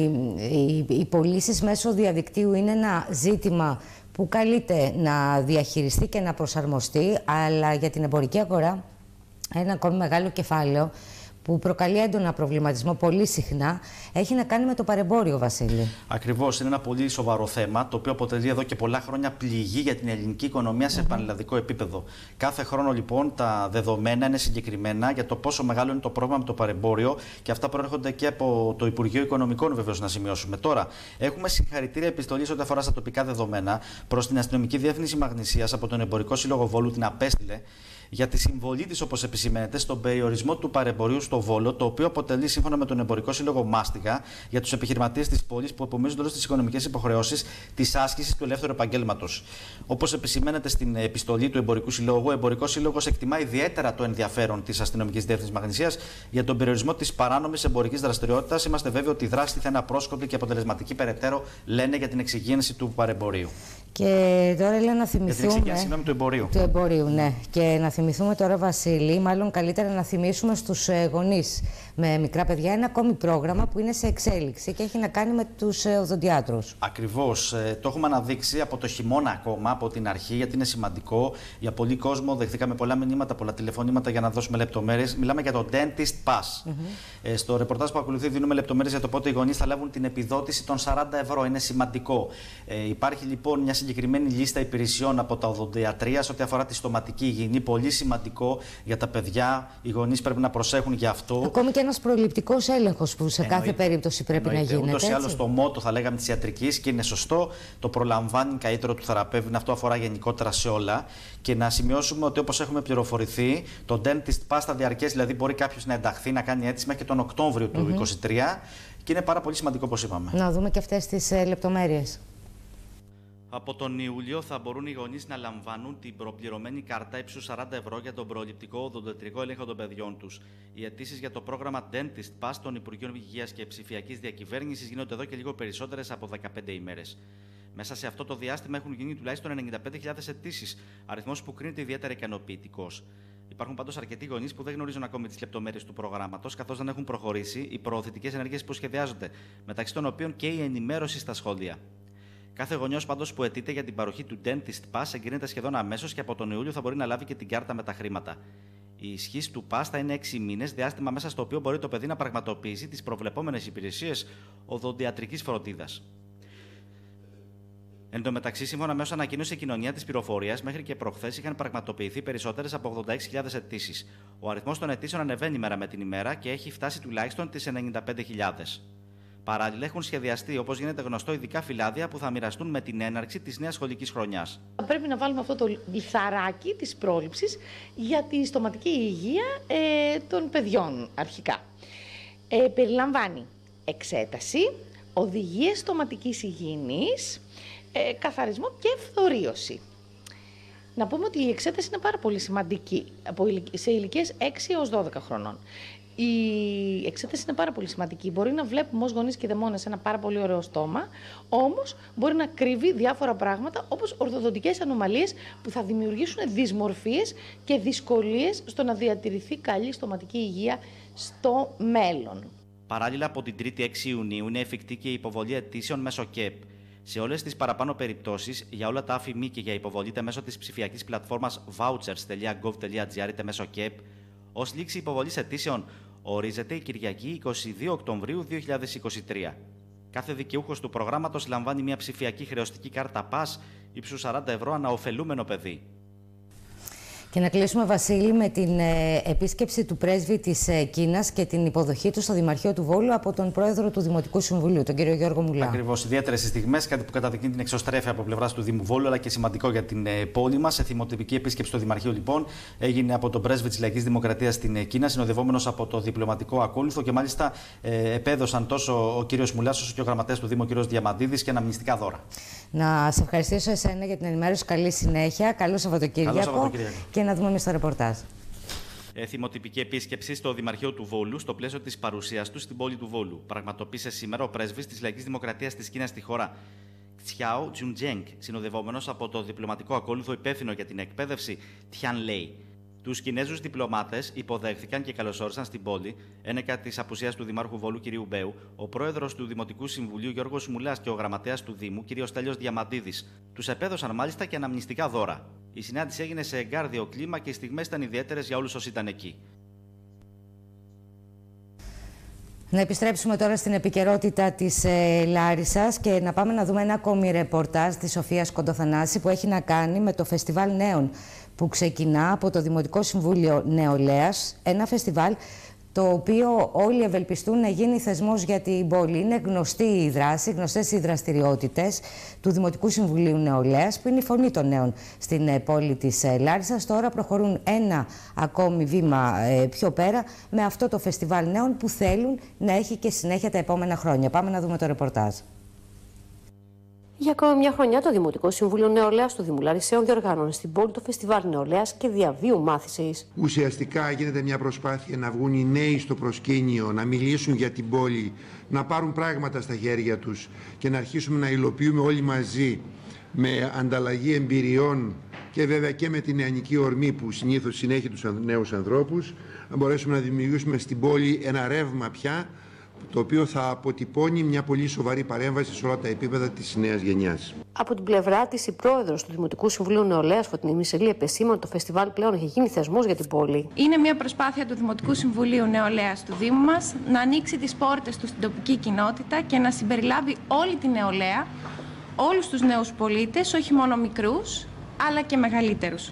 οι πωλήσεις μέσω διαδικτύου είναι ένα ζήτημα που καλείται να διαχειριστεί και να προσαρμοστεί, αλλά για την εμπορική αγορά ένα ακόμη μεγάλο κεφάλαιο που προκαλεί έντονα προβληματισμό πολύ συχνά έχει να κάνει με το παρεμπόριο, Βασίλη. Ακριβώς, είναι ένα πολύ σοβαρό θέμα, το οποίο αποτελεί εδώ και πολλά χρόνια πληγή για την ελληνική οικονομία σε πανελλαδικό επίπεδο. Κάθε χρόνο λοιπόν τα δεδομένα είναι συγκεκριμένα για το πόσο μεγάλο είναι το πρόβλημα με το παρεμπόριο και αυτά προέρχονται και από το Υπουργείο Οικονομικών, βεβαίως, να σημειώσουμε. Τώρα, έχουμε συγχαρητήρια επιστολή ό,τι αφορά στα τοπικά δεδομένα προς την Αστυνομική Διεύθυνση Μαγνησίας από τον Εμπορικό Σύλλογο Βόλου, την απέστειλε για τη συμβολή της, όπως επισημαίνεται, στον περιορισμό του παρεμπορίου στο Βόλο, το οποίο αποτελεί, σύμφωνα με τον Εμπορικό Σύλλογο Μάστιγα, για τους επιχειρηματίες της πόλης που επομίζονται όλες τις οικονομικές υποχρεώσεις της άσκησης του ελεύθερου επαγγέλματος. Όπως επισημαίνεται στην επιστολή του Εμπορικού Συλλόγου, ο Εμπορικός Σύλλογος εκτιμά ιδιαίτερα το ενδιαφέρον της Αστυνομικής Διεύθυνσης Μαγνησίας για τον περιορισμό της παράνομης εμπορικής δραστηριότητας. Είμαστε βέβαιοι ότι η δράση θα είναι απρόσκοπτη και αποτελεσματική περαιτέρω, λένε, για την εξυγίανση του παρεμπορίου. Και τώρα λέω να θυμηθούμε. Του εμπορίου. Του εμπορίου, ναι. Και να θυμηθούμε τώρα, Βασίλη, μάλλον καλύτερα να θυμίσουμε στους γονείς με μικρά παιδιά ένα ακόμη πρόγραμμα που είναι σε εξέλιξη και έχει να κάνει με τους οδοντιάτρους. Ακριβώς. Το έχουμε αναδείξει από το χειμώνα ακόμα, από την αρχή, γιατί είναι σημαντικό. Για πολλοί κόσμο δεχτήκαμε πολλά μηνύματα, πολλά τηλεφωνήματα για να δώσουμε λεπτομέρειες. Μιλάμε για το Dentist Pass. Στο ρεπορτάζ που ακολουθεί δίνουμε λεπτομέρειες για το πότε οι γονείς θα λάβουν την επιδότηση των 40 ευρώ. Είναι σημαντικό. Υπάρχει λοιπόν μια συγκεκριμένη λίστα υπηρεσιών από τα οδοντιατρία σε ό,τι αφορά τη στοματική υγιεινή. Πολύ σημαντικό για τα παιδιά. Οι γονείς πρέπει να προσέχουν γι' αυτό. Ακόμη και ένας προληπτικός έλεγχος που σε κάθε περίπτωση πρέπει να γίνεται. Ούτως ή άλλως το μότο, θα λέγαμε, της ιατρικής, και είναι σωστό, το προλαμβάνει καλύτερο του θεραπεύει. Αυτό αφορά γενικότερα σε όλα. Και να σημειώσουμε ότι, όπως έχουμε πληροφορηθεί, το Dentist Pass θα διαρκέσει, δηλαδή μπορεί κάποιος να ενταχθεί, να κάνει αίτηση μέχρι και τον Οκτώβριο του 2023. Και είναι πάρα πολύ σημαντικό, όπως είπαμε. Να δούμε και αυτές τις λεπτομέρειες. Από τον Ιούλιο θα μπορούν οι γονείς να λαμβάνουν την προπληρωμένη κάρτα ύψους 40 ευρώ για τον προληπτικό οδοντιατρικό έλεγχο των παιδιών τους. Οι αιτήσεις για το πρόγραμμα Dentist Pass των Υπουργείων Υγείας και Ψηφιακής Διακυβέρνησης γίνονται εδώ και λίγο περισσότερες από 15 ημέρες. Μέσα σε αυτό το διάστημα έχουν γίνει τουλάχιστον 95.000 αιτήσεις, αριθμός που κρίνεται ιδιαίτερα ικανοποιητικός. Υπάρχουν πάντως αρκετοί γονείς που δεν γνωρίζουν ακόμη τις λεπτομέρειες του προγράμματος, καθώς δεν έχουν προχωρήσει οι προωθητικές ενέργειες που σχεδιάζονται, μεταξύ των οποίων και η ενημέρωση στα σχολεία. Κάθε γονιός πάντως που αιτείται για την παροχή του Dentist Pass εγκρίνεται σχεδόν αμέσως και από τον Ιούλιο θα μπορεί να λάβει και την κάρτα με τα χρήματα. Η ισχύς του Pass θα είναι 6 μήνες, διάστημα μέσα στο οποίο μπορεί το παιδί να πραγματοποιήσει τις προβλεπόμενες υπηρεσίες οδοντιατρικής φροντίδας. Εν τω μεταξύ, σύμφωνα με όσα ανακοίνωσε η Κοινωνία της Πληροφορίας, μέχρι και προχθές είχαν πραγματοποιηθεί περισσότερες από 86.000 αιτήσεις. Ο αριθμός των αιτήσεων ανεβαίνει μέρα με την ημέρα και έχει φτάσει τουλάχιστον τις 95.000. Παράλληλα, έχουν σχεδιαστεί, όπως γίνεται γνωστό, ειδικά φυλάδια που θα μοιραστούν με την έναρξη της νέας σχολικής χρονιάς. Πρέπει να βάλουμε αυτό το λιθαράκι της πρόληψης για τη στοματική υγεία των παιδιών αρχικά. Περιλαμβάνει εξέταση, οδηγίες στοματικής υγιεινής, καθαρισμό και φθορίωση. Να πούμε ότι η εξέταση είναι πάρα πολύ σημαντική σε ηλικίες 6 έως 12 χρονών. Η εξέταση είναι πάρα πολύ σημαντική. Μπορεί να βλέπουμε ως γονείς και δαιμόνες ένα πάρα πολύ ωραίο στόμα, όμως μπορεί να κρύβει διάφορα πράγματα, όπως ορθοδοντικές ανομαλίες που θα δημιουργήσουν δυσμορφίες και δυσκολίες στο να διατηρηθεί καλή στοματική υγεία στο μέλλον. Παράλληλα, από την 3η 6 Ιουνίου είναι εφικτή και η υποβολή αιτήσεων μέσω ΚΕΠ. Σε όλες τις παραπάνω περιπτώσεις, για όλα τα ΑΦΗ και για υποβολή είτε μέσω της ψηφιακής πλατφόρμας vouchers.gov.gr είτε μέσω ΚΕΠ, ως λήξη υποβολής αιτήσεων ορίζεται η Κυριακή 22 Οκτωβρίου 2023. Κάθε δικαιούχος του προγράμματος λαμβάνει μια ψηφιακή χρεωστική κάρτα ΠΑΣ ύψους 40 ευρώ ανά ωφελούμενο παιδί. Και να κλείσουμε, Βασίλη, με την επίσκεψη του πρέσβη της Κίνας και την υποδοχή του στο Δημαρχείο του Βόλου από τον πρόεδρο του Δημοτικού Συμβουλίου, τον κύριο Γιώργο Μουλά. Ακριβώς, ιδιαίτερες στιγμές, κάτι που καταδεικνύει την εξωστρέφεια από πλευράς του Δήμου Βόλου, αλλά και σημαντικό για την πόλη μας. Σε θυμοτυπική επίσκεψη στο Δημαρχείο, λοιπόν, έγινε από τον πρέσβη της Λαϊκής Δημοκρατίας στην Κίνα, συνοδευόμενος από το διπλωματικό ακόλουθο, και μάλιστα επέδωσαν τόσο ο κύριος Μουλάς όσο και ο γραμματέας του Δήμου, ο κύριος Διαμαντίδης, και αναμνηστικά δώρα. Να σε ευχαριστήσω εσένα για την ενημέρωση. Καλή συνέχεια. Καλό Σαββατοκύριακο. Και να δούμε εμείς το ρεπορτάζ. Θυμοτυπική επίσκεψη στο Δημαρχείο του Βόλου στο πλαίσιο της παρουσίας του στην πόλη του Βόλου. Πραγματοποίησε σήμερα ο πρέσβης της Λαϊκής Δημοκρατίας της Κίνας στη χώρα, Τσιάο Τζουντζένγκ, συνοδευόμενος από το διπλωματικό ακόλουθο υπεύθυνο για την εκπαίδευση, Τιάν Λέι. Τους Κινέζους διπλωμάτες υποδέχθηκαν και καλωσόρισαν στην πόλη, ένεκα της απουσίας του Δημάρχου Βόλου κ. Μπέου, ο πρόεδρος του Δημοτικού Συμβουλίου Γιώργος Μουλάς και ο γραμματέας του Δήμου κ. Στέλιος Διαμαντίδης. Τους επέδωσαν μάλιστα και αναμνηστικά δώρα. Η συνάντηση έγινε σε εγκάρδιο κλίμα και οι στιγμές ήταν ιδιαίτερες για όλους όσοι ήταν εκεί. Να επιστρέψουμε τώρα στην επικαιρότητα της Λάρισσας και να πάμε να δούμε ένα ακόμη ρεπορτάζ της Σοφίας Κοντοθανάση που έχει να κάνει με το Φεστιβάλ Νέων που ξεκινά από το Δημοτικό Συμβούλιο Νεολαίας, ένα φεστιβάλ το οποίο όλοι ευελπιστούν να γίνει θεσμός για την πόλη. Είναι γνωστή η δράση, γνωστές οι δραστηριότητες του Δημοτικού Συμβουλίου Νεολαίας, που είναι η φωνή των νέων στην πόλη της Λάρισσας. Τώρα προχωρούν ένα ακόμη βήμα πιο πέρα με αυτό το φεστιβάλ νέων που θέλουν να έχει και συνέχεια τα επόμενα χρόνια. Πάμε να δούμε το ρεπορτάζ. Για ακόμη μια χρονιά, το Δημοτικό Συμβούλιο Νεολαίας του Δήμου Λαρισαίων διοργάνωνε στην πόλη το Φεστιβάλ Νεολαίας και Διαβίου Μάθησης. Ουσιαστικά γίνεται μια προσπάθεια να βγουν οι νέοι στο προσκήνιο, να μιλήσουν για την πόλη, να πάρουν πράγματα στα χέρια τους και να αρχίσουμε να υλοποιούμε όλοι μαζί με ανταλλαγή εμπειριών και βέβαια και με την νεανική ορμή που συνήθως συνέχει τους νέους ανθρώπους, να μπορέσουμε να δημιουργήσουμε στην πόλη ένα ρεύμα πια, το οποίο θα αποτυπώνει μια πολύ σοβαρή παρέμβαση σε όλα τα επίπεδα της νέας γενιάς. Από την πλευρά της, η πρόεδρος του Δημοτικού Συμβουλίου Νεολαίας, Φωτεινή Μισελή, επεσήμανε ότι το φεστιβάλ πλέον έχει γίνει θεσμός για την πόλη. Είναι μια προσπάθεια του Δημοτικού Συμβουλίου Νεολαίας του Δήμου μας να ανοίξει τις πόρτες του στην τοπική κοινότητα και να συμπεριλάβει όλη την νεολαία, όλους τους νέους πολίτες, όχι μόνο μικρούς, αλλά και μεγαλύτερους.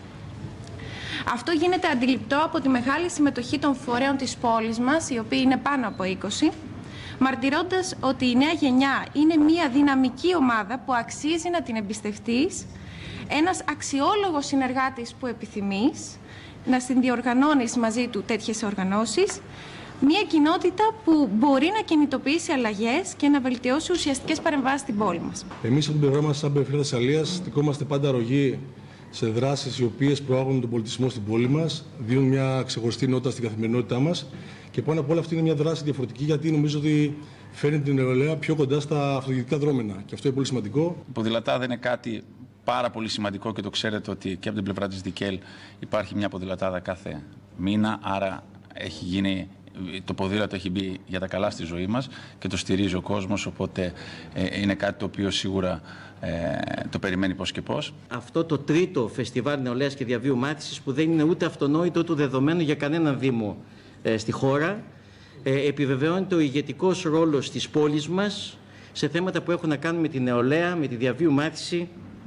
Αυτό γίνεται αντιληπτό από τη μεγάλη συμμετοχή των φορέων της πόλης μας, οι οποίοι είναι πάνω από 20, μαρτυρώντας ότι η νέα γενιά είναι μια δυναμική ομάδα που αξίζει να την εμπιστευτείς, ένας αξιόλογος συνεργάτης που επιθυμείς, να συνδιοργανώνεις μαζί του τέτοιες οργανώσεις, μια κοινότητα που μπορεί να κινητοποιήσει αλλαγές και να βελτιώσει ουσιαστικές παρεμβάσεις στην πόλη μας. Εμείς από την πλευρά μας, σαν Περιφέρεια Θεσσαλίας, στεκόμαστε πάντα αρρωγοί σε δράσεις οι οποίες προάγουν τον πολιτισμό στην πόλη μας, δίνουν μια ξεχωριστή νότα στην καθημερινότητά μας και πάνω απ' όλα αυτή είναι μια δράση διαφορετική, γιατί νομίζω ότι φέρνει την νεολαία πιο κοντά στα αυτοδιοικητικά δρόμενα και αυτό είναι πολύ σημαντικό. Η ποδηλατάδα είναι κάτι πάρα πολύ σημαντικό και το ξέρετε ότι και από την πλευρά της ΔΙΚΕΛ υπάρχει μια ποδηλατάδα κάθε μήνα, άρα έχει γίνει, το ποδήλατο έχει μπει για τα καλά στη ζωή μας και το στηρίζει ο κόσμος, οπότε είναι κάτι το οποίο σίγουρα το περιμένει πώς και πώς. Αυτό το τρίτο φεστιβάλ νεολαίας και διαβίου μάθησης, που δεν είναι ούτε αυτονόητο ούτε δεδομένο για κανέναν δήμο στη χώρα, επιβεβαιώνεται ο ηγετικός ρόλος της πόλης μας σε θέματα που έχουν να κάνουν με τη νεολαία, με τη διαβίου μάθηση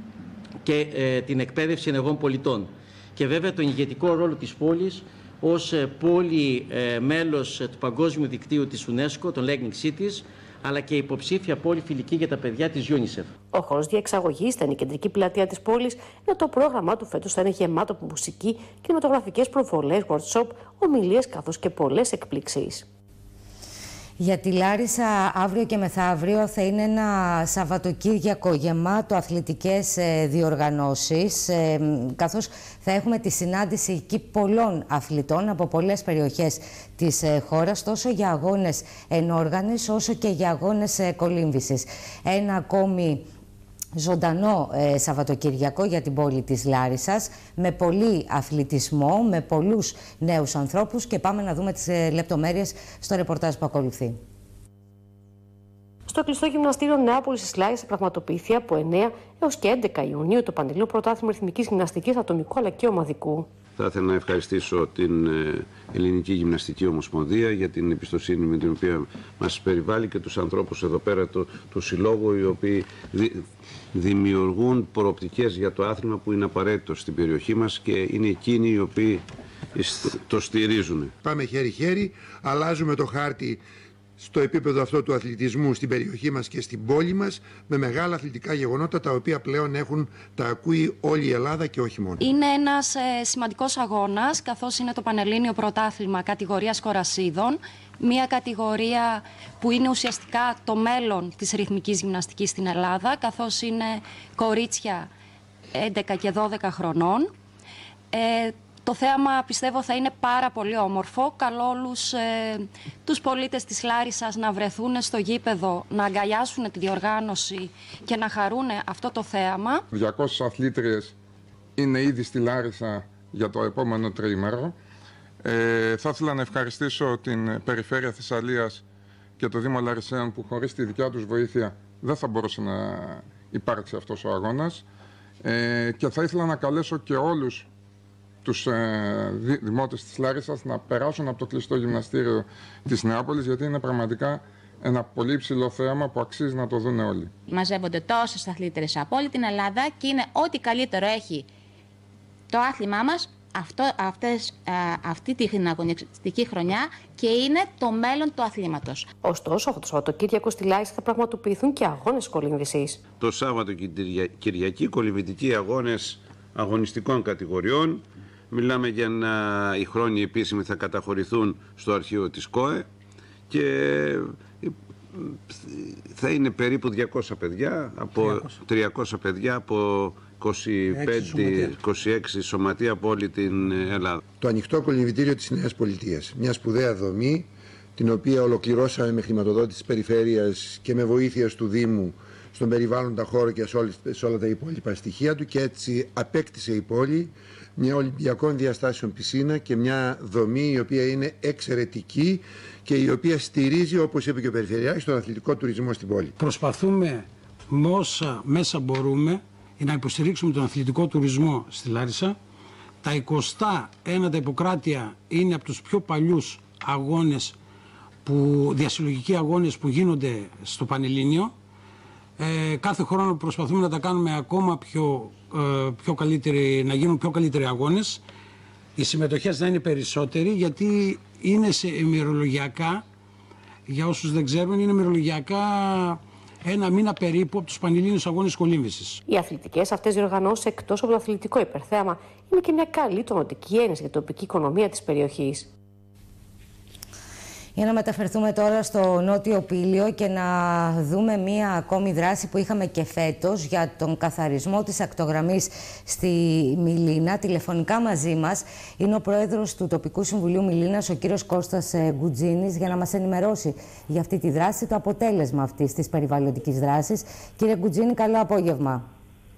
και την εκπαίδευση ενεργών πολιτών. Και βέβαια τον ηγετικό ρόλο της πόλης ως πόλη μέλος του Παγκόσμιου Δικτύου της UNESCO, των Learning Cities, αλλά και υποψήφια πόλη φιλική για τα παιδιά της UNICEF. Ο χώρος διεξαγωγής θα είναι η κεντρική πλατεία της πόλης, ενώ το πρόγραμμά του φέτος θα είναι γεμάτο από μουσική, κινηματογραφικές προβολές, workshop, ομιλίες καθώς και πολλές εκπλήξεις. Για τη Λάρισα αύριο και μεθαύριο θα είναι ένα Σαββατοκύριακο γεμάτο αθλητικές διοργανώσεις, καθώς θα έχουμε τη συνάντηση εκεί πολλών αθλητών από πολλές περιοχές της χώρας, τόσο για αγώνες ενόργανης όσο και για αγώνες κολύμβησης. Ένα ακόμη ζωντανό Σαββατοκυριακό για την πόλη της Λάρισσας, με πολύ αθλητισμό, με πολλούς νέους ανθρώπους, και πάμε να δούμε τις λεπτομέρειες στο ρεπορτάζ που ακολουθεί. Στο κλειστό γυμναστήριο Νεάπολης της Λάρισσας θα πραγματοποιηθεί από 9 έως και 11 Ιουνίου το Πανελλήνιο Πρωτάθλημα Ρυθμικής Γυμναστικής Ατομικού αλλά και Ομαδικού. Θα ήθελα να ευχαριστήσω την Ελληνική Γυμναστική Ομοσπονδία για την εμπιστοσύνη με την οποία μας περιβάλλει και τους ανθρώπους εδώ πέρα του Συλλόγου, οι οποίοι δημιουργούν προοπτικές για το άθλημα που είναι απαραίτητο στην περιοχή μας και είναι εκείνοι οι οποίοι το στηρίζουν. Πάμε χέρι-χέρι, αλλάζουμε το χάρτη στο επίπεδο αυτό του αθλητισμού στην περιοχή μας και στην πόλη μας, με μεγάλα αθλητικά γεγονότα τα οποία πλέον τα ακούει όλη η Ελλάδα και όχι μόνο. Είναι ένας σημαντικός αγώνας, καθώς είναι το Πανελλήνιο Πρωτάθλημα κατηγορίας κορασίδων, μια κατηγορία που είναι ουσιαστικά το μέλλον της ρυθμικής γυμναστικής στην Ελλάδα, καθώς είναι κορίτσια 11 και 12 χρονών. Το θέαμα πιστεύω θα είναι πάρα πολύ όμορφο. Καλώ όλους τους πολίτες της Λάρισσας να βρεθούν στο γήπεδο, να αγκαλιάσουν τη διοργάνωση και να χαρούν αυτό το θέαμα. 200 αθλήτριες είναι ήδη στη Λάρισσα για το επόμενο τριήμερο. Θα ήθελα να ευχαριστήσω την Περιφέρεια Θεσσαλίας και το Δήμο Λαρισαίων που χωρίς τη δικιά τους βοήθεια δεν θα μπορούσε να υπάρξει αυτός ο αγώνας. Και θα ήθελα να καλέσω και όλους τους δημότες της Λάρισσας να περάσουν από το κλειστό γυμναστήριο της Νεάπολης, γιατί είναι πραγματικά ένα πολύ υψηλό θέαμα που αξίζει να το δουν όλοι. Μαζεύονται τόσες αθλήτρες από όλη την Ελλάδα και είναι ό,τι καλύτερο έχει το άθλημά μας αυτή την αγωνιστική χρονιά και είναι το μέλλον του αθλήματος. Ωστόσο, αυτό το Σαββατοκύριακο στη Λάρισα θα πραγματοποιηθούν και αγώνες κολύμβησης. Το Σάββατο και Κυριακή κολυμβητικοί αγώνες αγωνιστικών κατηγοριών. Μιλάμε για οι χρόνιοι επίσημοι θα καταχωρηθούν στο αρχείο της ΚΟΕ και θα είναι περίπου 200 παιδιά, από 300 παιδιά από 25-26 σωματεία από όλη την Ελλάδα. Το ανοιχτό κολυμβητήριο της Νέας Πολιτείας, μια σπουδαία δομή την οποία ολοκληρώσαμε με χρηματοδότηση της Περιφέρειας και με βοήθεια του Δήμου στον περιβάλλοντα χώρο και σε όλα τα υπόλοιπα στοιχεία του, και έτσι απέκτησε η πόλη μια ολυμπιακών διαστάσεων πισίνα και μια δομή η οποία είναι εξαιρετική και η οποία στηρίζει, όπως είπε και ο Περιφερειάρχης, τον αθλητικό τουρισμό στην πόλη. Προσπαθούμε με όσα μέσα μπορούμε να υποστηρίξουμε τον αθλητικό τουρισμό στη Λάρισα. Τα 21 τα Ιπποκράτεια είναι από τους πιο παλιούς αγώνες, διασυλλογικοί αγώνες που γίνονται στο Πανελλήνιο. Κάθε χρόνο προσπαθούμε να τα κάνουμε ακόμα πιο καλύτεροι, να γίνουν πιο καλύτεροι αγώνες. Οι συμμετοχές να είναι περισσότεροι, γιατί είναι σε ημερολογιακά, για όσους δεν ξέρουν, είναι ημερολογιακά ένα μήνα περίπου από τους Πανελλήνιους Αγώνες Κολύμβησης. Οι αθλητικές αυτές διοργανώσεις, εκτός από το αθλητικό υπερθέαμα, είναι και μια καλή τονωτική έννοια για την τοπική οικονομία της περιοχής. Για να μεταφερθούμε τώρα στο Νότιο Πήλιο και να δούμε μία ακόμη δράση που είχαμε και φέτος για τον καθαρισμό της ακτογραμμής στη Μιλίνα. Τηλεφωνικά μαζί μας είναι ο πρόεδρος του Τοπικού Συμβουλίου Μιλίνας, ο κύριος Κώστας Γκουτζίνης, για να μας ενημερώσει για αυτή τη δράση, το αποτέλεσμα αυτής της περιβαλλοντικής δράσης. Κύριε Γκουτζίνη, καλό απόγευμα.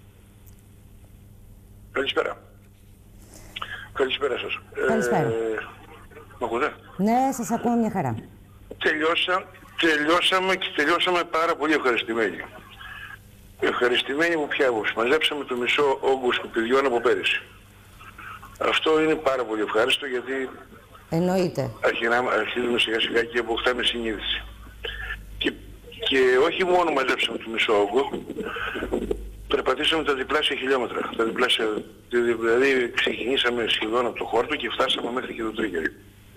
Καλησπέρα. Καλησπέρα σας. Καλησπέρα. Μ' ακούτε? Ναι, σας ακούω μια χαρά. Τελειώσαμε πάρα πολύ ευχαριστημένοι. Ευχαριστημένοι από ποια άποψη? Μαζέψαμε το μισό όγκο σκουπιδιών από πέρυσι. Αυτό είναι πάρα πολύ ευχάριστο, γιατί εννοείται. Αρχίζουμε σιγά σιγά και αποκτάμε συνείδηση. Και όχι μόνο μαζέψαμε το μισό όγκο, περπατήσαμε τα διπλάσια χιλιόμετρα. Δηλαδή ξεκινήσαμε σχεδόν από το χόρτο και φτάσαμε μέχρι και το Τρίγερι.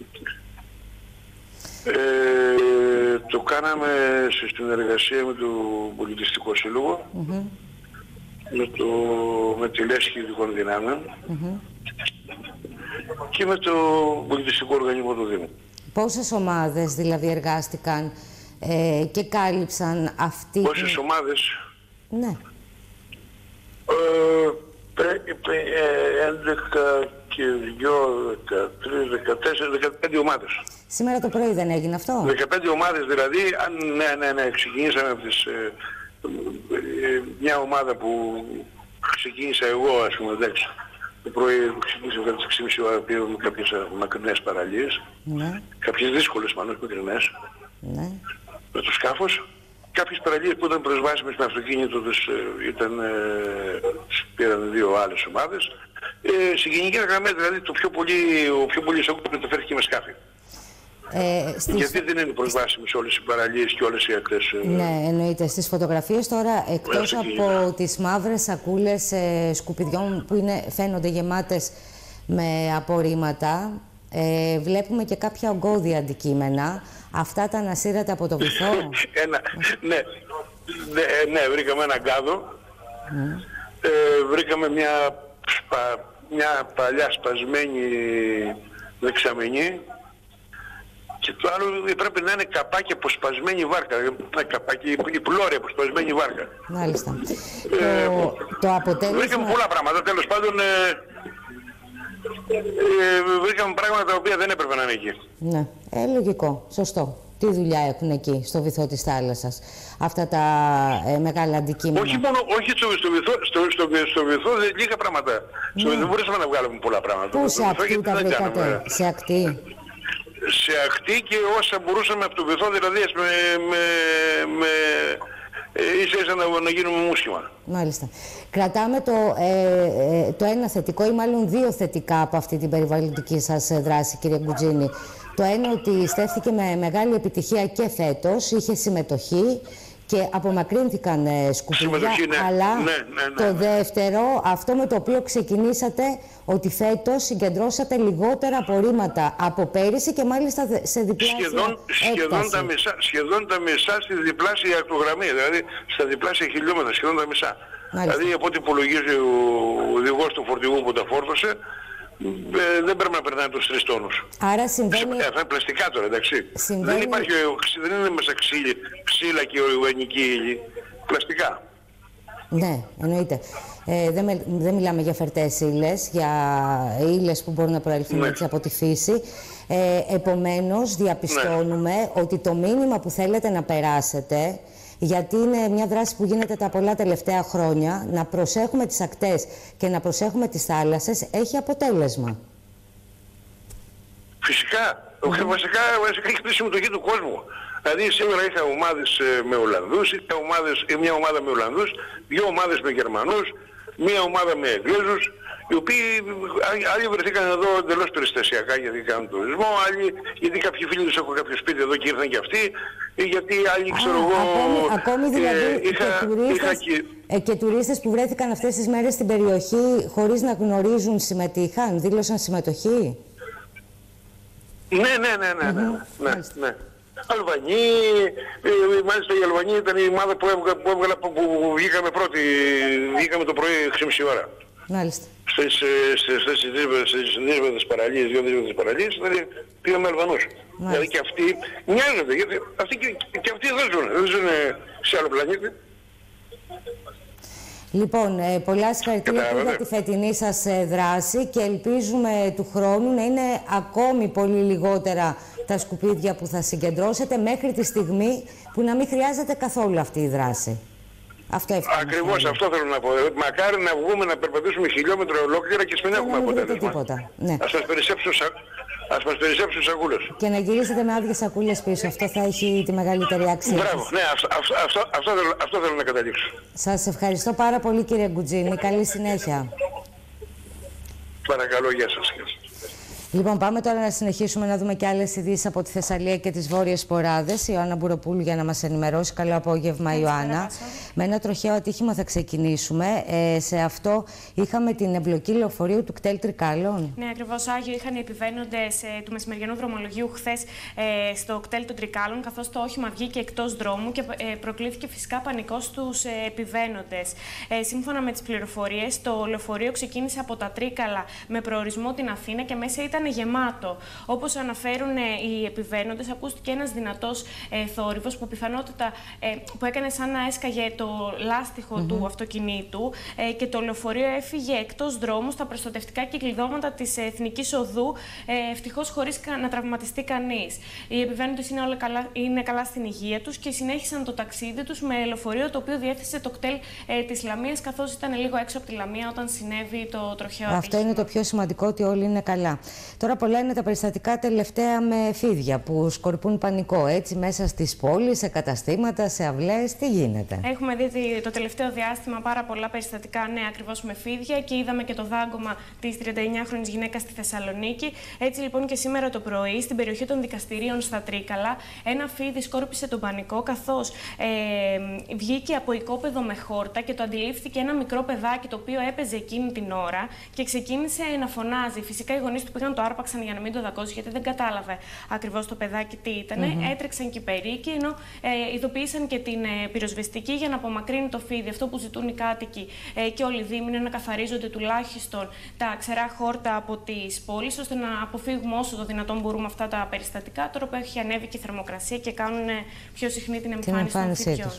Το κάναμε σε συνεργασία με το Πολιτιστικό Σύλλογο, με τη Λέσχη Ειδικών Δυνάμεων και με το Πολιτιστικό Οργανισμό του Δήμου. Πόσες ομάδες δηλαδή εργάστηκαν και κάλυψαν αυτή... Πόσες ομάδες? Ναι. 11 και 2, 13, 14, 15 ομάδες. Σήμερα το πρωί δεν έγινε αυτό? 15 ομάδες δηλαδή, ναι, ξεκινήσαμε από μια ομάδα που ξεκίνησα εγώ, ας πούμε, εντάξει. Το πρωί ξεκίνησα κατά τις 6.30 ώρα, πήραμε κάποιες μακρινές παραλίες, κάποιες δύσκολες μάλλον, μακρινές, με το σκάφος. Κάποιες παραλίες που ήταν προσβάσιμες με αυτοκίνητο τους πήραν 2 άλλες ομάδες. Σε γενικές γραμμές δηλαδή ο πιο πολύ σοκ μεταφέρθηκε με σκάφη. Γιατί δεν είναι προσβάσιμες όλες οι παραλίες και όλες οι ακτές. Ναι, εννοείται. Στις φωτογραφίες τώρα, εκτός από τις μαύρες σακούλες σκουπιδιών που φαίνονται γεμάτες με απορρίμματα, βλέπουμε και κάποια ογκώδια αντικείμενα. Αυτά τα ανασύρατε από το βυθό? Ναι, βρήκαμε έναν κάδο. Βρήκαμε μια παλιά σπασμένη δεξαμενή. Και το άλλο πρέπει να είναι καπάκι από σπασμένη βάρκα. Καπάκι, η πλώρη από σπασμένη βάρκα. Μάλιστα. Το αποτέλεσμα... Βρήκαμε πολλά πράγματα. Τέλος πάντων, βρήκαμε πράγματα τα οποία δεν έπρεπε να είναι εκεί. Ναι, λογικό. Σωστό. Τι δουλειά έχουν εκεί, στο βυθό της θάλασσας, αυτά τα μεγάλα αντικείμενα? Όχι μόνο, όχι στο βυθό, λίγα πράγματα. Στο βυθό μπορούσαμε να βγάλουμε πολλά πράγματα. Πού σε ακτή τα βρήκατε? Σε ακτή? Σε ακτή και όσα μπορούσαμε από το βυθό, δηλαδή ίσα-ίσα να γίνουμε μουσχημα. Μάλιστα. Κρατάμε το ένα θετικό ή μάλλον 2 θετικά από αυτή την περιβαλλοντική σας δράση, κύριε Γκουτζίνη. Το ένα ότι στέφθηκε με μεγάλη επιτυχία και φέτος, είχε συμμετοχή και απομακρύνθηκαν σκουπίδια, αλλά το δεύτερο, αυτό με το οποίο ξεκινήσατε, ότι φέτος συγκεντρώσατε λιγότερα απορρίμματα από πέρυσι και μάλιστα σε διπλάσια σχεδόν τα μισά στη διπλάσια ακτογραμμή, δηλαδή στα διπλάσια χιλιόμετρα, σχεδόν τα μισά. Δηλαδή από ό,τι υπολογίζει ο οδηγός του φορτηγού που τα φόρτωσε, δεν πρέπει να περνάει τους 3 τόνους. Άρα συμβαίνει... Αυτά είναι πλαστικά τώρα, εντάξει. Δεν είναι μέσα ξύλα και οργανική ύλη. Πλαστικά. Ναι, εννοείται. Δεν μιλάμε για φερτές ύλες, για ύλες που μπορούν να προέλθουν έτσι από τη φύση. Επομένως, διαπιστώνουμε ότι το μήνυμα που θέλετε να περάσετε, γιατί είναι μια δράση που γίνεται τα πολλά τελευταία χρόνια, να προσέχουμε τις ακτές και να προσέχουμε τις θάλασσες, έχει αποτέλεσμα. Φυσικά. Βασικά έχει τη συμμετοχή του κόσμου. Δηλαδή σήμερα είχα ομάδες με Ολλανδούς, μια ομάδα με Ολλανδούς, 2 ομάδες με Γερμανούς, μια ομάδα με Εγγλέζους, οι οποίοι άλλοι βρεθήκαν εδώ εντελώς περιστασιακά γιατί κάνουν τουρισμό, άλλοι γιατί κάποιοι φίλοι τους έχουν κάποιο σπίτι εδώ και ήρθαν και αυτοί, γιατί άλλοι ξέρω εγώ... Ακόμη δηλαδή και τουρίστες που βρέθηκαν αυτές τις μέρες στην περιοχή χωρίς να γνωρίζουν συμμετείχαν, δήλωσαν συμμετοχή? Ναι. Αλβανοί, μάλιστα η Αλβανοί ήταν η ομάδα που βγήκαμε πρώτοι, βγήκαμε το πρωί 6.30 ώρα. Μάλιστα. Στις δύσβατες παραλίες, 2 δύσβατες παραλίες, δηλαδή πήγαμε Αλβανούς. Δηλαδή και αυτοί μοιάζονται, γιατί αυτοί και αυτοί δεν ζουν σε άλλο πλανήτη. Λοιπόν, πολλά συγχαρητήρια για τη φετινή σας δράση και ελπίζουμε του χρόνου να είναι ακόμη πολύ λιγότερα τα σκουπίδια που θα συγκεντρώσετε μέχρι τη στιγμή που να μην χρειάζεται καθόλου αυτή η δράση. Ακριβώς αυτό θέλω να πω. Μακάρι να βγούμε να περπατήσουμε χιλιόμετρα ολόκληρα και μην έχουμε αποτέλεσμα. Ναι. Ας μας περισσέψουν σακούλες. Και να γυρίσετε με άδειες σακούλες πίσω. Αυτό θα έχει τη μεγαλύτερη αξία. Μπράβο, ναι, αυτό θέλω να καταλήξω. Σας ευχαριστώ πάρα πολύ, κύριε Γκουτζίνη. Καλή συνέχεια. Παρακαλώ, γεια σας. Λοιπόν, πάμε τώρα να συνεχίσουμε να δούμε και άλλες ειδήσεις από τη Θεσσαλία και τις Βόρειες Ποράδες. Η Ιωάννα Μπουροπούλου για να μας ενημερώσει. Καλό απόγευμα, Ιωάννα. Με ένα τροχαίο ατύχημα θα ξεκινήσουμε. Σε αυτό είχαμε την εμπλοκή λεωφορείου του κτέλ Τρικάλων. Ναι, ακριβώς, Άγιο. Είχαν οι επιβαίνοντες του μεσημεριανού δρομολογίου χθες στο κτέλ των Τρικάλων, καθώς το όχημα βγήκε εκτός δρόμου και προκλήθηκε φυσικά πανικός στους επιβαίνοντες. Σύμφωνα με τις πληροφορίες, το λεωφορείο ξεκίνησε από τα Τρίκαλα με προορισμό την Αθήνα και μέσα ήταν ήταν γεμάτο. Όπως αναφέρουν οι επιβαίνοντες, ακούστηκε ένας δυνατός θόρυβος που πιθανότητα που έκανε σαν να έσκαγε το λάστιχο του αυτοκινήτου και το λεωφορείο έφυγε εκτός δρόμου στα προστατευτικά κυκλειδώματα της Εθνικής Οδού, ευτυχώς χωρίς να τραυματιστεί κανείς. Οι επιβαίνοντες είναι καλά στην υγεία τους και συνέχισαν το ταξίδι τους με λεωφορείο το οποίο διέθεσε το κτέλ της Λαμίας, καθώς ήταν λίγο έξω από τη Λαμία όταν συνέβη το τροχαίο ατύχημα. Αυτό είναι το πιο σημαντικό, ότι όλοι είναι καλά. Τώρα πολλά είναι τα περιστατικά τελευταία με φίδια που σκορπούν πανικό, έτσι, μέσα στις πόλεις, σε καταστήματα, σε αυλές. Τι γίνεται? Έχουμε δει το τελευταίο διάστημα πάρα πολλά περιστατικά, ναι, ακριβώς με φίδια, και είδαμε και το δάγκωμα της 39χρονης γυναίκας στη Θεσσαλονίκη. Έτσι λοιπόν και σήμερα το πρωί, στην περιοχή των δικαστηρίων στα Τρίκαλα, ένα φίδι σκόρπισε τον πανικό, καθώς βγήκε από οικόπεδο με χόρτα και το αντιλήφθηκε ένα μικρό παιδάκι το οποίο έπαιζε εκείνη την ώρα και ξεκίνησε να φωνάζει. Φυσικά οι γονείς του πήγαν, το άρπαξαν για να μην το δακώσει, γιατί δεν κατάλαβε ακριβώς το παιδάκι τι ήταν. Έτρεξαν και οι περίκοι, ενώ ειδοποίησαν και την πυροσβεστική για να απομακρύνει το φίδι. Αυτό που ζητούν οι κάτοικοι και όλοι οι δήμοι είναι να καθαρίζονται τουλάχιστον τα ξερά χόρτα από τις πόλεις, ώστε να αποφύγουμε όσο το δυνατόν μπορούμε αυτά τα περιστατικά, τώρα που έχει ανέβει και η θερμοκρασία και κάνουν πιο συχνή την εμφάνιση των φυτιών.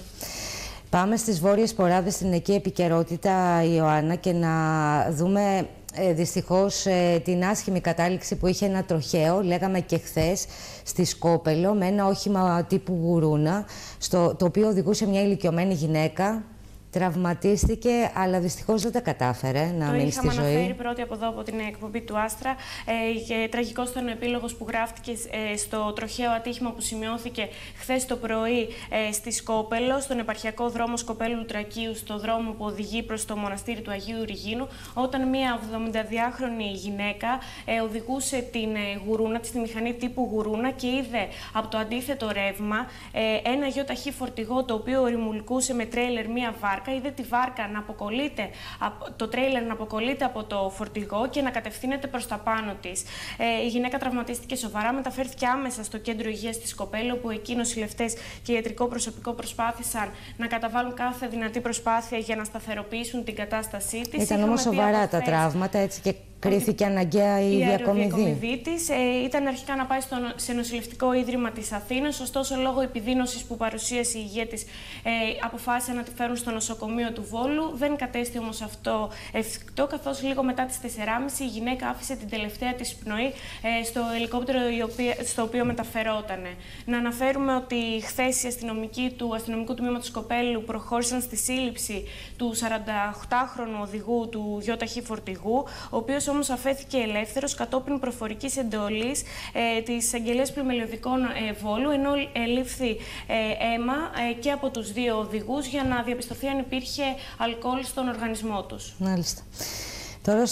Πάμε στις βόρειες ποράδες, στην εκεί επικαιρότητα, Ιωάννα, και να δούμε δυστυχώς την άσχημη κατάληξη που είχε ένα τροχαίο, λέγαμε και χθες, στη Σκόπελο, με ένα όχημα τύπου γουρούνα, το οποίο οδηγούσε μια ηλικιωμένη γυναίκα. Τραυματίστηκε, αλλά δυστυχώς δεν τα κατάφερε να μείνει στη ζωή. Το είχαμε αναφέρει πρώτη από εδώ, από την εκπομπή του Άστρα. Τραγικός ήταν ο επίλογος που γράφτηκε στο τροχαίο ατύχημα που σημειώθηκε χθες το πρωί στη Σκόπελο, στον επαρχιακό δρόμο Σκοπέλου-Λουτρακίου, στο δρόμο που οδηγεί προς το μοναστήρι του Αγίου Ριγίνου, όταν μία 72χρονη γυναίκα οδηγούσε την γουρούνα της, τη μηχανή τύπου γουρούνα, και είδε από το αντίθετο ρεύμα ένα γιοταχή φορτηγό το οποίο ρημουλκούσε με τρέιλερ μία βάρκα. Είδε τη βάρκα να αποκολλείται, το τρέιλερ να αποκολλείται από το φορτηγό και να κατευθύνεται προς τα πάνω της. Η γυναίκα τραυματίστηκε σοβαρά, μεταφέρθηκε άμεσα στο κέντρο υγείας της Σκοπέλου, όπου εκεί νοσηλευτές και ιατρικό προσωπικό προσπάθησαν να καταβάλουν κάθε δυνατή προσπάθεια για να σταθεροποιήσουν την κατάστασή της. Ήταν όμως σοβαρά τα τραύματα, έτσι, και κρίθηκε αναγκαία η διακομιδή της. Ήταν αρχικά να πάει σε νοσηλευτικό ίδρυμα της Αθήνας, ωστόσο λόγω επιδείνωσης που παρουσίασε η υγεία της αποφάσισαν να τη φέρουν στο νοσοκομείο του Βόλου. Δεν κατέστη όμως αυτό εφικτό, καθώς λίγο μετά τις 4.30 η γυναίκα άφησε την τελευταία της πνοή στο ελικόπτερο στο οποίο μεταφερότανε. Να αναφέρουμε ότι χθες οι αστυνομικοί του αστυνομικού τμήματος Σκοπέλου προχώρησαν στη σύλληψη του 48χρονου οδηγού του γιοταχή φορτηγού, ο οποίος όμως αφέθηκε ελεύθερος κατόπιν προφορικής εντολής της Αγγελίας Πλημελιωδικών Βόλου, ενώ ελήφθη αίμα και από τους δύο οδηγούς για να διαπιστωθεί αν υπήρχε αλκοόλ στον οργανισμό τους. Μάλιστα. Τώρα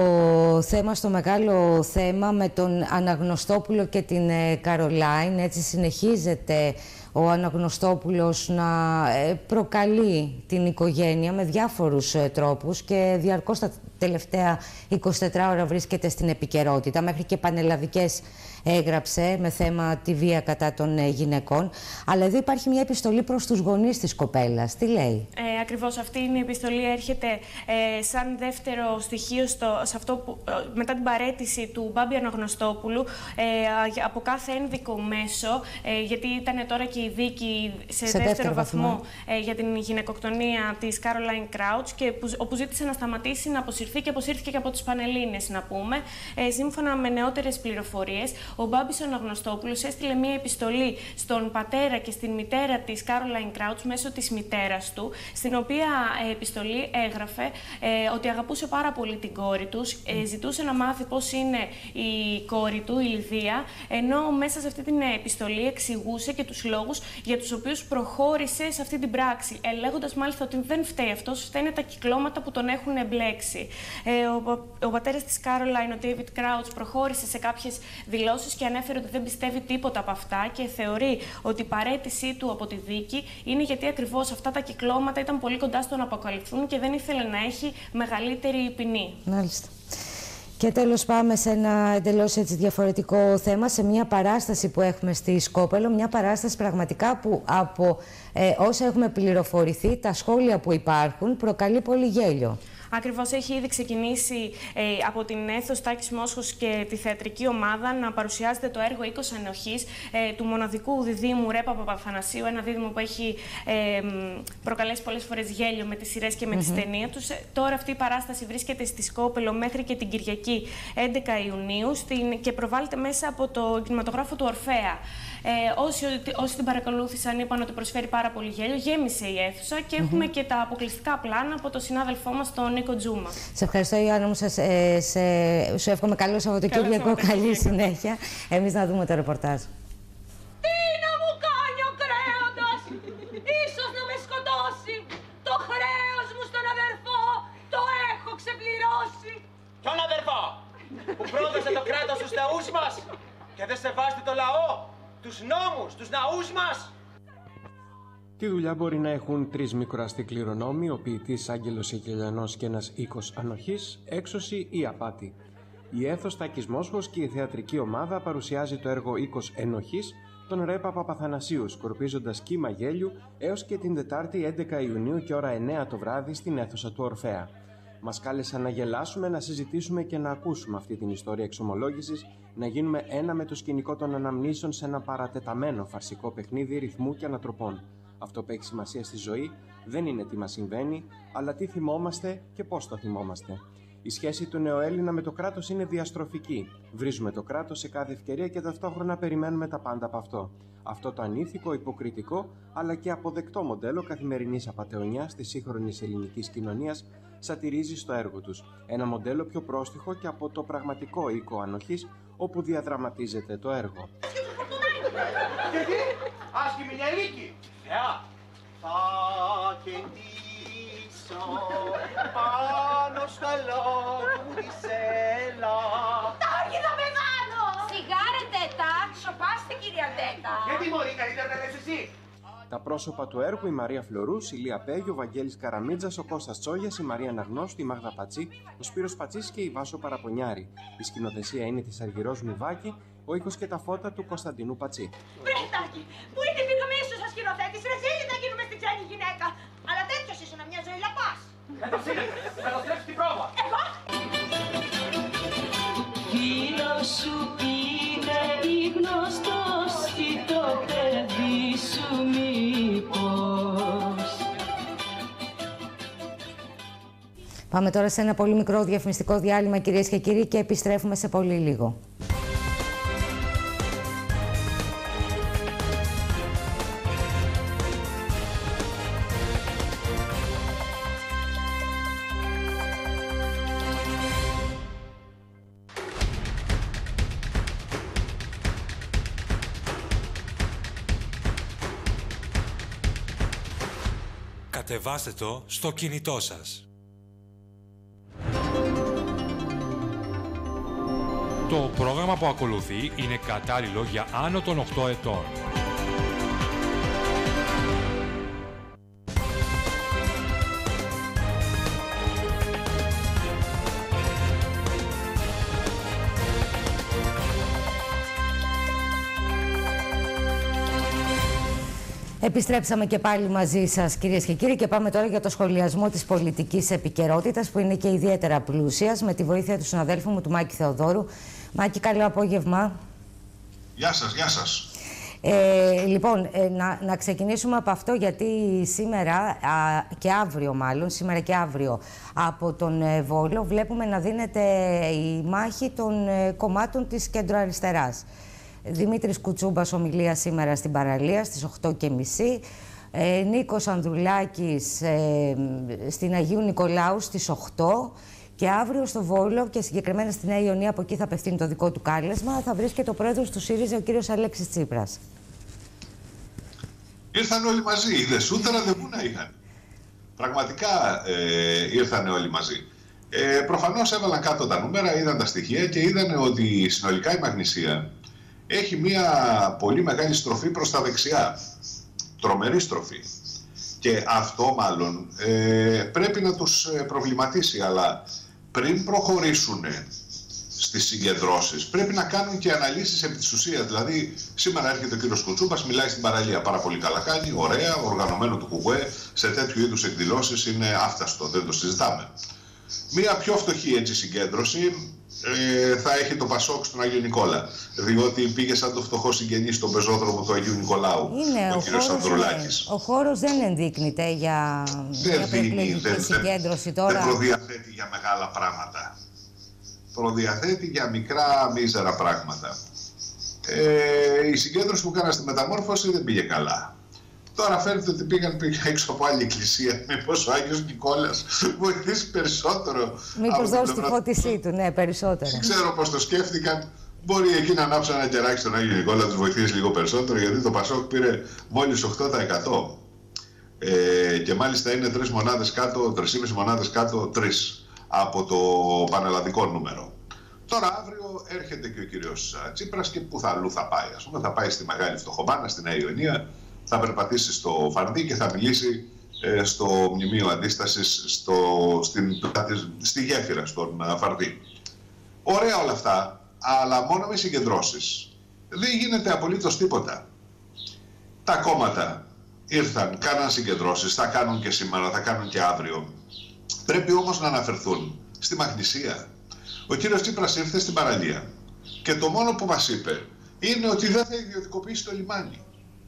στο μεγάλο θέμα με τον Αναγνωστόπουλο και την Καρολάιν, έτσι συνεχίζεται ο Αναγνωστόπουλος να προκαλεί την οικογένεια με διάφορους τρόπους και διαρκώς τα τελευταία 24 ώρα βρίσκεται στην επικαιρότητα. Μέχρι και πανελλαδικές έγραψε με θέμα τη βία κατά των γυναικών. Αλλά εδώ υπάρχει μια επιστολή προς τους γονείς της κοπέλας. Τι λέει? Ακριβώς αυτή είναι η επιστολή. Έρχεται σαν δεύτερο στοιχείο σε αυτό που, μετά την παραίτηση του Μπάμπη Αναγνωστόπουλου από κάθε ένδικο μέσο, γιατί ήταν τώρα και η δίκη σε δεύτερο βαθμό για την γυναικοκτονία της Κάρολαϊν Κράουτς, και όπου ζήτησε να σταματήσει, να αποσυρθεί, και αποσύρθηκε και από τις Πανελλήνες, να πούμε. Σύμφωνα με νεότερες πληροφορίες, ο Μπάμπης Αναγνωστόπουλος έστειλε μία επιστολή στον πατέρα και στην μητέρα της Κάρολαϊν Κράουτς μέσω της μητέρας του, στην οποία επιστολή έγραφε ότι αγαπούσε πάρα πολύ την κόρη τους, ζητούσε να μάθει πώς είναι η κόρη του, η Λιδία, ενώ μέσα σε αυτή την επιστολή εξηγούσε και τους λόγους για τους οποίους προχώρησε σε αυτή την πράξη, λέγοντας μάλιστα ότι δεν φταίει αυτός, φταίνε τα κυκλώματα που τον έχουν εμπλέξει. Ο πατέρας της Κάρολαϊν, ο Ντέιβιτ Κράουτς, προχώρησε σε κάποιες δηλώσεις και ανέφερε ότι δεν πιστεύει τίποτα από αυτά και θεωρεί ότι η παραίτησή του από τη δίκη είναι γιατί ακριβώς αυτά τα κυκλώματα ήταν πολύ κοντά στο να αποκαλυφθούν και δεν ήθελε να έχει μεγαλύτερη ποινή. Μάλιστα. Και τέλος πάμε σε ένα εντελώς έτσι διαφορετικό θέμα, σε μια παράσταση που έχουμε στη Σκόπελο, μια παράσταση πραγματικά που από όσα έχουμε πληροφορηθεί, τα σχόλια που υπάρχουν προκαλεί πολύ γέλιο. Ακριβώς, έχει ήδη ξεκινήσει από την Αίθος Τάκης Μόσχος και τη θεατρική ομάδα να παρουσιάζεται το έργο 20 Ενοχής του μοναδικού διδύμου Ρέπα Παπαθανασίου, ένα δίδυμο που έχει προκαλέσει πολλές φορές γέλιο με τις σειρές και με τις ταινίες τους. Τώρα αυτή η παράσταση βρίσκεται στη Σκόπελο μέχρι και την Κυριακή 11 Ιουνίου και προβάλλεται μέσα από το κινηματογράφο του Ορφέα. Όσοι την παρακολούθησαν είπαν ότι προσφέρει πάρα πολύ γέλιο, γέμισε η αίθουσα και έχουμε και τα αποκλειστικά πλάνα από τον συνάδελφό μας, τον Νίκο Τζούμα. Σε ευχαριστώ, Ιωάννα μου. Σου εύχομαι καλό Σαββατοκύριακο, καλή συνέχεια. Εμείς να δούμε το ρεπορτάζ. Τι να μου κάνει ο κρέοντας, ίσως να με σκοτώσει. Το χρέος μου στον αδερφό το έχω ξεπληρώσει. Ποιον αδερφό, που πρόδωσε το κράτος στους ναούς μας και δεν σεβάστε το λαό, τους νόμους, τους ναούς μας. Τι δουλειά μπορεί να έχουν τρεις μικροαστοί κληρονόμοι, ο ποιητής Άγγελος Εκελιανός και ένας οίκος ανοχής, έξωση ή απάτη? Η Αίθος Τάκης Μόσχος και η θεατρική ομάδα παρουσιάζει το έργο «Οίκος Ενοχής» των Ρέπα Παπαθανασίου, σκορπίζοντας κύμα γέλιου έως και την Τετάρτη 11 Ιουνίου και ώρα 9 το βράδυ στην αίθουσα του Ορφέα. Μας κάλεσαν να γελάσουμε, να συζητήσουμε και να ακούσουμε αυτή την ιστορία εξομολόγησης, να γίνουμε ένα με το σκηνικό των αναμνήσεων σε ένα παρατεταμένο φαρσικό παιχνίδι ρυθμού και ανατροπών. Αυτό που έχει σημασία στη ζωή δεν είναι τι μας συμβαίνει, αλλά τι θυμόμαστε και πώς το θυμόμαστε. Η σχέση του νεοέλληνα με το κράτος είναι διαστροφική. Βρίζουμε το κράτος σε κάθε ευκαιρία και ταυτόχρονα περιμένουμε τα πάντα από αυτό. Αυτό το ανήθικο, υποκριτικό, αλλά και αποδεκτό μοντέλο καθημερινής απατεωνιάς της σύγχρονης ελληνικής κοινωνίας σατυρίζει στο έργο τους. Ένα μοντέλο πιο πρόστιχο και από το πραγματικό οίκο ανοχής, όπου διαδραματίζεται το έργο. Γιατί, άσχημη νιαλίκη. Θα κεντήσω πάνω στα λόγια μου τη σέλα. Τα όργηδα μεγάλο! Σιγάρε τέτα, σοπάστε κυρία τέτα. Γιατί μωρή, καλύτερα τα λες εσύ. Τα πρόσωπα του έργου: η Μαρία Φλωρούς, η Λία Πέγιο, ο Βαγγέλης Καραμίτζας, ο Κώστας Τσόγιας, η Μαρία Αναγνώστου, η Μάγδα Πατσή, ο Σπύρος Πατσής και η Βάσο Παραπονιάρη. Η σκηνοθεσία είναι της Αργυρός Μιβάκη, ο ήχος και τα φώτα του Κωνσταντινού Πατσή. Βρετάκι, πού είναι η πυγμή σου σαν σκηνοθέτης, ρε ζήλι να γίνουμε στην ξένη γυναίκα. Αλλά τέτοιος ήσουν μια ζωή λαπάς. Θα το στρέψει την πρόβα. Εγώ. Φίλος σου είναι η γνωστός ή το παιδί σου μήπως. Πάμε τώρα σε ένα πολύ μικρό διαφημιστικό διάλειμμα, κυρίες και κύριοι, και επιστρέφουμε σε πολύ λίγο. Κατεβάστε το στο κινητό σας. Το πρόγραμμα που ακολουθεί είναι κατάλληλο για άνω των 8 ετών. Επιστρέψαμε και πάλι μαζί σας, κυρίες και κύριοι, και πάμε τώρα για το σχολιασμό της πολιτικής επικαιρότητας, που είναι και ιδιαίτερα πλούσιας, με τη βοήθεια του συναδέλφου μου, του Μάκη Θεοδόρου. Μάκη, καλό απόγευμα. Γεια σας, γεια σας. Λοιπόν, να ξεκινήσουμε από αυτό, γιατί σήμερα και αύριο μάλλον, σήμερα και αύριο από τον Βόλο, βλέπουμε να δίνεται η μάχη των κομμάτων της κεντροαριστεράς. Δημήτρης Κουτσούμπας ομιλία σήμερα στην παραλία στις 8:30. Νίκος Ανδρουλάκης στην Αγίου Νικολάου στις 8. Και αύριο στο Βόλο και συγκεκριμένα στη Νέα Ιωνία, από εκεί θα απευθύνει το δικό του κάλεσμα, θα βρίσκεται ο πρόεδρος του ΣΥΡΙΖΑ, ο κύριος Αλέξης Τσίπρας. Ήρθαν όλοι μαζί, είδες, ούτε ραντεβού να είχαν. Πραγματικά ήρθαν όλοι μαζί. Προφανώς έβαλαν κάτω τα νούμερα, είδαν τα στοιχεία και είδαν ότι συνολικά η Μαγνησία έχει μια πολύ μεγάλη στροφή προς τα δεξιά. Τρομερή στροφή. Και αυτό μάλλον πρέπει να τους προβληματίσει, αλλά πριν προχωρήσουν στις συγκεντρώσεις πρέπει να κάνουν και αναλύσεις επί της ουσίας. Δηλαδή σήμερα έρχεται ο κύριος Κουτσούμπας, μιλάει στην παραλία, πάρα πολύ καλά κάνει, ωραία, οργανωμένο του ΚΚΕ, σε τέτοιου είδους εκδηλώσεις είναι άφταστο, δεν το συζητάμε. Μία πιο φτωχή έτσι συγκέντρωση θα έχει το Πασόκ στον Άγιο Νικόλα, διότι πήγε σαν το φτωχό συγγενή στον πεζόδρομο του Αγίου Νικολάου, ο κύριος Ανδρουλάκης. Ο χώρος δεν ενδείκνυται για μια προεκλογική συγκέντρωση τώρα. Δεν προδιαθέτει για μεγάλα πράγματα. Προδιαθέτει για μικρά μίζερα πράγματα. Η συγκέντρωση που κάνα στη Μεταμόρφωση δεν πήγε καλά. Τώρα φαίνεται ότι πήγαν έξω από άλλη εκκλησία. Μήπως ο Άγιος Νικόλας βοηθήσει περισσότερο. Μήπως δώσει τη φώτισή του, ναι, περισσότερο. Δεν ξέρω πώς το σκέφτηκαν. Μπορεί εκεί να ανάψουν ένα κεράκι στον Άγιο Νικόλα, τους βοηθήσει λίγο περισσότερο, γιατί το Πασόκ πήρε μόλις 8%. Και μάλιστα είναι 3 μονάδες κάτω, 3,5 μονάδες κάτω, 3 από το πανελλαδικό νούμερο. Τώρα αύριο έρχεται και ο κύριος Τσίπρας και πού αλλού θα πάει. Ας πούμε, θα πάει στη Μεγάλη Φτωχομάνα, στη Νέα Ιωνία, θα περπατήσει στο Φαρδί και θα μιλήσει στο Μνημείο Αντίστασης στη γέφυρα, στον Φαρδί. Ωραία όλα αυτά, αλλά μόνο με συγκεντρώσεις. Δεν γίνεται απολύτως τίποτα. Τα κόμματα ήρθαν, κάναν συγκεντρώσεις, θα κάνουν και σήμερα, θα κάνουν και αύριο. Πρέπει όμως να αναφερθούν στη Μαγνησία. Ο κύριος Τσίπρας ήρθε στην παραλία και το μόνο που μας είπε είναι ότι δεν θα ιδιωτικοποιήσει το λιμάνι.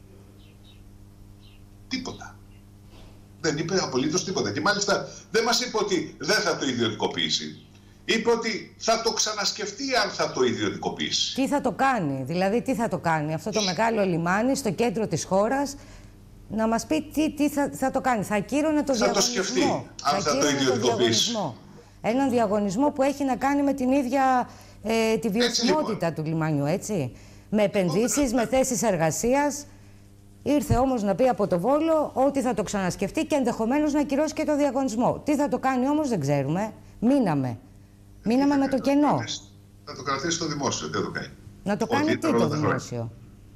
Τίποτα. Δεν είπε απολύτως τίποτα. Και μάλιστα δεν μας είπε ότι δεν θα το ιδιωτικοποιήσει. Είπε ότι θα το ξανασκεφτεί αν θα το ιδιωτικοποιήσει. Τι θα το κάνει, δηλαδή τι θα το κάνει αυτό το μεγάλο λιμάνι στο κέντρο της χώρας, να μας πει τι θα το κάνει. Θα ακύρωνε το διαγωνισμό. Θα το σκεφτεί αν θα το ιδιωτικοποιήσει. Έναν διαγωνισμό που έχει να κάνει με την ίδια τη βιωσιμότητα λοιπόν του λιμάνιου, έτσι. Με επενδύσεις, με θέσεις εργασίας. Ήρθε όμως να πει από το Βόλο ότι θα το ξανασκεφτεί και ενδεχομένως να ακυρώσει και το διαγωνισμό. Τι θα το κάνει όμως δεν ξέρουμε. Μείναμε με το κενό. Θα το κρατήσει στο δημόσιο, δεν το κάνει. Να το κάνει τι το δημόσιο.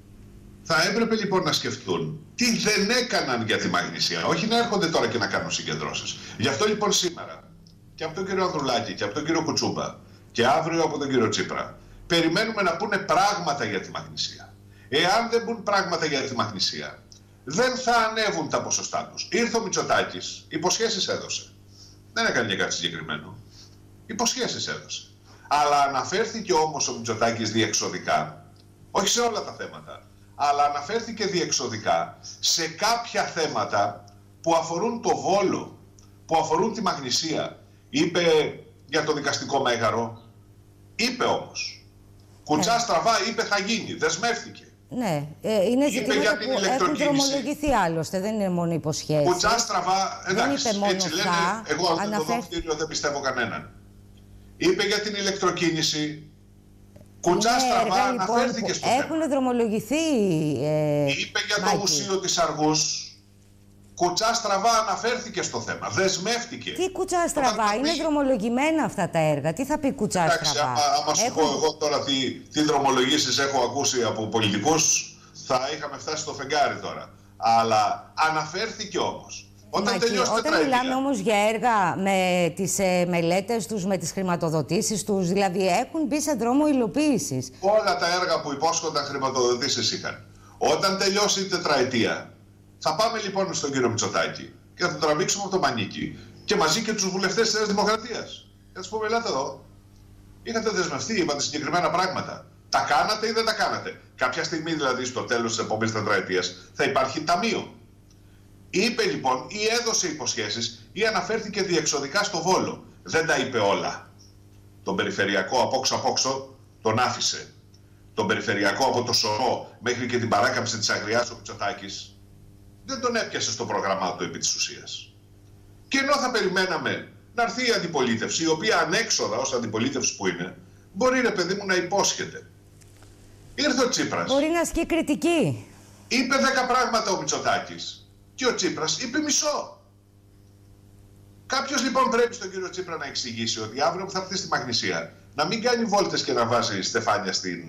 Θα έπρεπε λοιπόν να σκεφτούν τι δεν έκαναν για τη Μαγνησία. Όχι να έρχονται τώρα και να κάνουν συγκεντρώσεις. Γι' αυτό λοιπόν σήμερα και από τον κύριο Ανδρουλάκη και από τον κύριο Κουτσούμπα και αύριο από τον κύριο Τσίπρα περιμένουμε να πούνε πράγματα για τη Μαγνησία. Εάν δεν πουν πράγματα για τη Μαγνησία, δεν θα ανέβουν τα ποσοστά τους. Ήρθε ο Μητσοτάκης, υποσχέσεις έδωσε. Δεν έκανε και κάτι συγκεκριμένο. Υποσχέσεις έδωσε. Αλλά αναφέρθηκε όμως ο Μητσοτάκης διεξοδικά, όχι σε όλα τα θέματα, αλλά αναφέρθηκε διεξοδικά σε κάποια θέματα που αφορούν το Βόλο, που αφορούν τη Μαγνησία. Είπε για το δικαστικό μέγαρο, είπε όμως. Κουτσά στραβά είπε θα γίνει, δεσμεύτηκε. Ναι, είναι ζητήματα που έχουν δρομολογηθεί άλλωστε, δεν είναι μόνο υποσχέσεις. Κουτσά στραβά, εντάξει, δεν είπε μόνο έτσι λένε, εγώ αυτό το δοκτήριο δεν πιστεύω κανέναν. Είπε για την ηλεκτροκίνηση, κουτσά στραβά αναφέρθηκε στο θέμα. Έχουν δρομολογηθεί, είπε για το Μουσείο της Αργούς, κουτσά στραβά αναφέρθηκε στο θέμα, δεσμεύτηκε. Τι κουτσά στραβά, είναι δρομολογημένα αυτά τα έργα, τι θα πει κουτσά στραβά. Άμα σου πω εγώ τώρα τι δρομολογήσεις έχω ακούσει από πολιτικούς, θα είχαμε φτάσει στο φεγγάρι τώρα. Αλλά αναφέρθηκε όμως. Όταν μιλάμε όμως για έργα με τις μελέτες τους, με τις χρηματοδοτήσεις τους, δηλαδή έχουν μπει σε δρόμο υλοποίησης. Όλα τα έργα που υπόσχονταν χρηματοδοτήσεις είχαν. Όταν τελειώσει η τετραετία, θα πάμε λοιπόν στον κύριο Μητσοτάκη και θα τον τραβήξουμε από το μανίκι και μαζί και τους βουλευτές της Νέας Δημοκρατίας. Και θα τους πούμε, ελάτε εδώ. Είχατε δεσμευτεί, είπατε συγκεκριμένα πράγματα. Τα κάνατε ή δεν τα κάνατε. Κάποια στιγμή δηλαδή στο τέλος της επόμενης τετραετίας θα υπάρχει ταμείο. Είπε λοιπόν ή έδωσε υποσχέσεις ή αναφέρθηκε διεξοδικά στο Βόλο. Δεν τα είπε όλα. Τον περιφερειακό απόξω τον άφησε. Τον περιφερειακό από το Σωρό μέχρι και την παράκαμψη της Αγριάς ο Μητσοτάκης δεν τον έπιασε στο πρόγραμμά του επί της ουσίας. Και ενώ θα περιμέναμε να έρθει η αντιπολίτευση, η οποία ανέξοδα ως αντιπολίτευση που είναι, μπορεί ρε παιδί μου να υπόσχεται. Ήρθε ο Τσίπρας. Μπορεί να ασκεί κριτική. Είπε 10 πράγματα ο Μητσοτάκης. Και ο Τσίπρας είπε μισό. Κάποιος λοιπόν πρέπει στον κύριο Τσίπρα να εξηγήσει ότι αύριο που θα έρθει στη Μαγνησία να μην κάνει βόλτες και να βάζει στεφάνια στην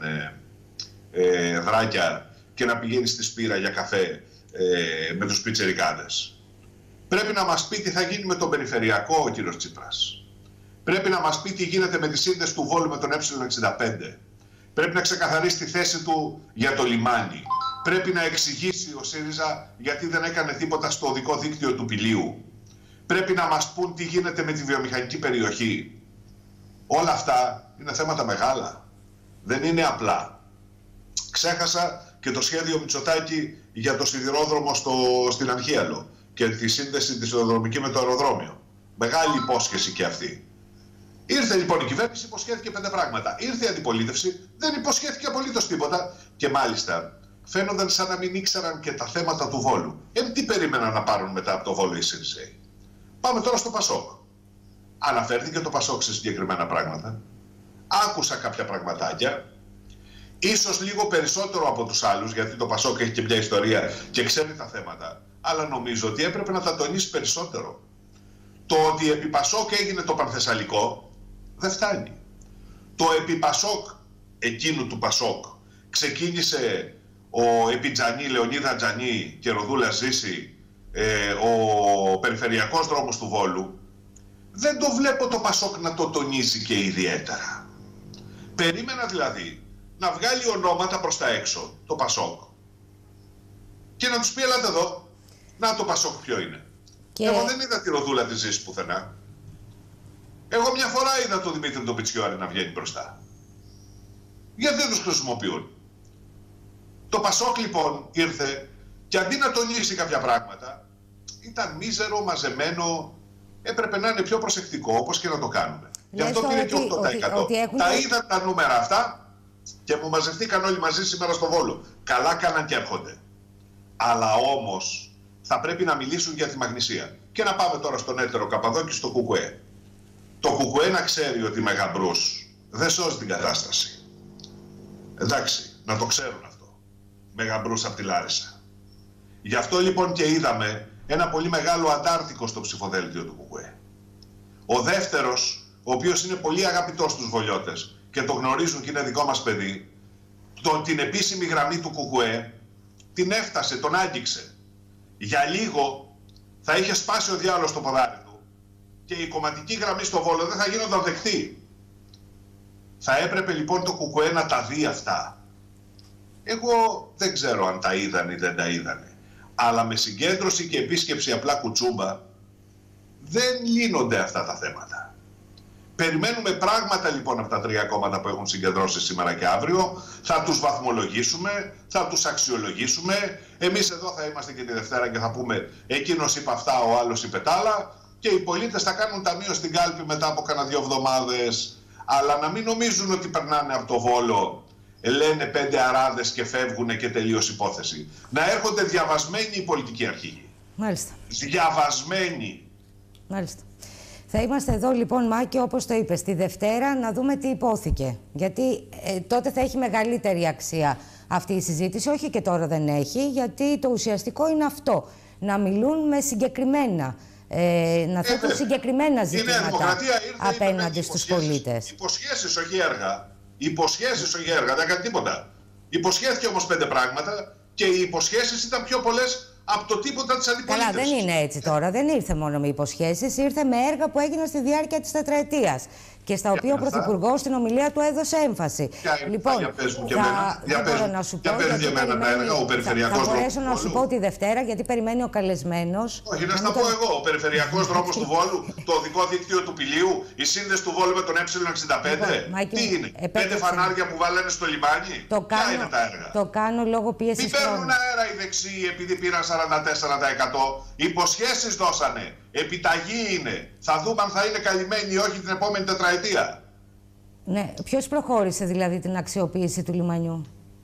Δράκια και να πηγαίνει στη Σπύρα για καφέ με τους πιτσερικάδες. Πρέπει να μας πει τι θα γίνει με τον περιφερειακό ο κύριος Τσίπρας. Πρέπει να μας πει τι γίνεται με τη σύνδεση του Βόλου με τον Ε65. Πρέπει να ξεκαθαρίσει τη θέση του για το λιμάνι. Πρέπει να εξηγήσει ο ΣΥΡΙΖΑ γιατί δεν έκανε τίποτα στο οδικό δίκτυο του Πηλίου. Πρέπει να μας πούν τι γίνεται με τη βιομηχανική περιοχή. Όλα αυτά είναι θέματα μεγάλα. Δεν είναι απλά. Ξέχασα και το σχέδιο Μητσοτάκη για το σιδηρόδρομο στην Αγχίαλο και τη σύνδεση τη σιδηροδρομική με το αεροδρόμιο. Μεγάλη υπόσχεση και αυτή. Ήρθε λοιπόν η κυβέρνηση, υποσχέθηκε 5 πράγματα. Ήρθε η αντιπολίτευση, δεν υποσχέθηκε απολύτως τίποτα. Και μάλιστα φαίνονταν σαν να μην ήξεραν και τα θέματα του Βόλου. Τι περίμεναν να πάρουν μετά από το Βόλο οι ΣΥΡΙΖΕΙ. Πάμε τώρα στο ΠΑΣΟΚ. Αναφέρθηκε το ΠΑΣΟΚ σε συγκεκριμένα πράγματα. Άκουσα κάποια πραγματάκια. Ίσως λίγο περισσότερο από τους άλλους, γιατί το ΠΑΣΟΚ έχει και μια ιστορία και ξέρει τα θέματα. Αλλά νομίζω ότι έπρεπε να τα τονίσει περισσότερο. Το ότι επί ΠΑΣΟΚ έγινε το Πανθεσσαλικό δεν φτάνει. Το επί ΠΑΣΟΚ, εκείνου του ΠΑΣΟΚ, ξεκίνησε ο επί Τζανί, Λεωνίδα Τζανί και Ροδούλα Ζήση, ο περιφερειακός δρόμος του Βόλου. Δεν το βλέπω το ΠΑΣΟΚ να το τονίζει και ιδιαίτερα. Περίμενα δηλαδή να βγάλει ονόματα προς τα έξω, το ΠΑΣΟΚ, και να τους πει ελάτε εδώ, να το ΠΑΣΟΚ ποιο είναι. Και... Εγώ δεν είδα τη Ροδούλα της Ζήσης πουθενά. Εγώ μια φορά είδα τον Δημήτρη τον Πιτσιόρη να βγαίνει μπροστά. Γιατί δεν τους χρησιμοποιούν. Το ΠΑΣΟΚ λοιπόν ήρθε και αντί να τονίσει κάποια πράγματα, ήταν μίζερο, μαζεμένο, έπρεπε να είναι πιο προσεκτικό, όπως και να το κάνουμε. Γι' αυτό πήρε και 8%. Τα είδα τα νούμερα αυτά και μου μαζευτήκαν όλοι μαζί σήμερα στο Βόλο. Καλά κάναν και έρχονται. Αλλά όμως θα πρέπει να μιλήσουν για τη Μαγνησία. Και να πάμε τώρα στον έτερο Καπαδόκη, στο ΚΚΕ. Το ΚΚΕ να ξέρει ότι η Μεγαμπρούς δεν σώζει την κατάσταση. Εντάξει, να το ξέρουν αυτό. Μεγαμπρούς από τη Λάρισα. Γι' αυτό λοιπόν και είδαμε ένα πολύ μεγάλο αντάρτικο στο ψηφοδέλτιο του ΚΚΕ. Ο δεύτερος, ο οποίος είναι πολύ αγαπητός στους Βολιώτες και το γνωρίζουν και είναι δικό μας παιδί, την επίσημη γραμμή του ΚΚΕ την έφτασε, τον άγγιξε. Για λίγο θα είχε σπάσει ο διάολος στο ποδάρι του και η κομματική γραμμή στο Βόλο δεν θα γίνονταν δεκτή. Θα έπρεπε λοιπόν το ΚΚΕ να τα δει αυτά. Εγώ δεν ξέρω αν τα είδαν ή δεν τα είδανε. Αλλά με συγκέντρωση και επίσκεψη απλά κουτσούμπα δεν λύνονται αυτά τα θέματα. Περιμένουμε πράγματα λοιπόν από τα 3 κόμματα που έχουν συγκεντρώσει σήμερα και αύριο. Θα τους βαθμολογήσουμε, θα τους αξιολογήσουμε. Εμείς εδώ θα είμαστε και τη Δευτέρα και θα πούμε εκείνος είπε αυτά, ο άλλος είπε τ' άλλα. Και οι πολίτες θα κάνουν ταμείο στην κάλπη μετά από κάνα 2 εβδομάδες. Αλλά να μην νομίζουν ότι περνάνε από το Βόλο, λένε 5 αράδες και φεύγουν και τελείως υπόθεση. Να έρχονται διαβασμένοι οι πολιτικοί αρχηγοί. Μάλιστα. Διαβασμένοι. Μάλιστα. Θα είμαστε εδώ λοιπόν, Μάκη, όπως το είπες, τη Δευτέρα να δούμε τι υπόθηκε. Γιατί τότε θα έχει μεγαλύτερη αξία αυτή η συζήτηση. Όχι και τώρα δεν έχει, γιατί το ουσιαστικό είναι αυτό. Να μιλούν με συγκεκριμένα, να θέτουν συγκεκριμένα ζητήματα απέναντι στους πολίτες. Υποσχέσεις, όχι έργα. Υποσχέσεις, όχι έργα. Δεν έκανε τίποτα. Υποσχέθηκε όμως 5 πράγματα και οι υποσχέσεις ήταν πιο πολλές από το τίποτα της αντιπολίτευσης. Καλά, δεν είναι έτσι τώρα. Δεν ήρθε μόνο με υποσχέσεις, ήρθε με έργα που έγιναν στη διάρκεια της τετραετίας και στα οποία ο Πρωθυπουργός στην ομιλία του έδωσε έμφαση. Λοιπόν, δεν μπορώ να σου πω. Για μένα τα έργα, ο περιφερειακός δρόμος. Θα μπορέσω να σου πω τη Δευτέρα, γιατί περιμένει ο καλεσμένος. Όχι, να στα πω εγώ. Ο περιφερειακός δρόμος του Βόλου, το οδικό δίκτυο του Πηλίου, η σύνδεση του Βόλου με τον Ε65. Τι είναι, 5 φανάρια που βάλανε στο λιμάνι. Ποια είναι τα έργα. Το κάνω λόγω πίεσης. Μην παίρνουν αέρα οι δεξιοί επειδή πήραν 44%. Υποσχέσεις δώσανε. Επιταγή είναι. Θα δούμε αν θα είναι καλυμμένοι ή όχι την επόμενη τετραετία. Ναι. Ποιος προχώρησε δηλαδή την αξιοποίηση του λιμανιού?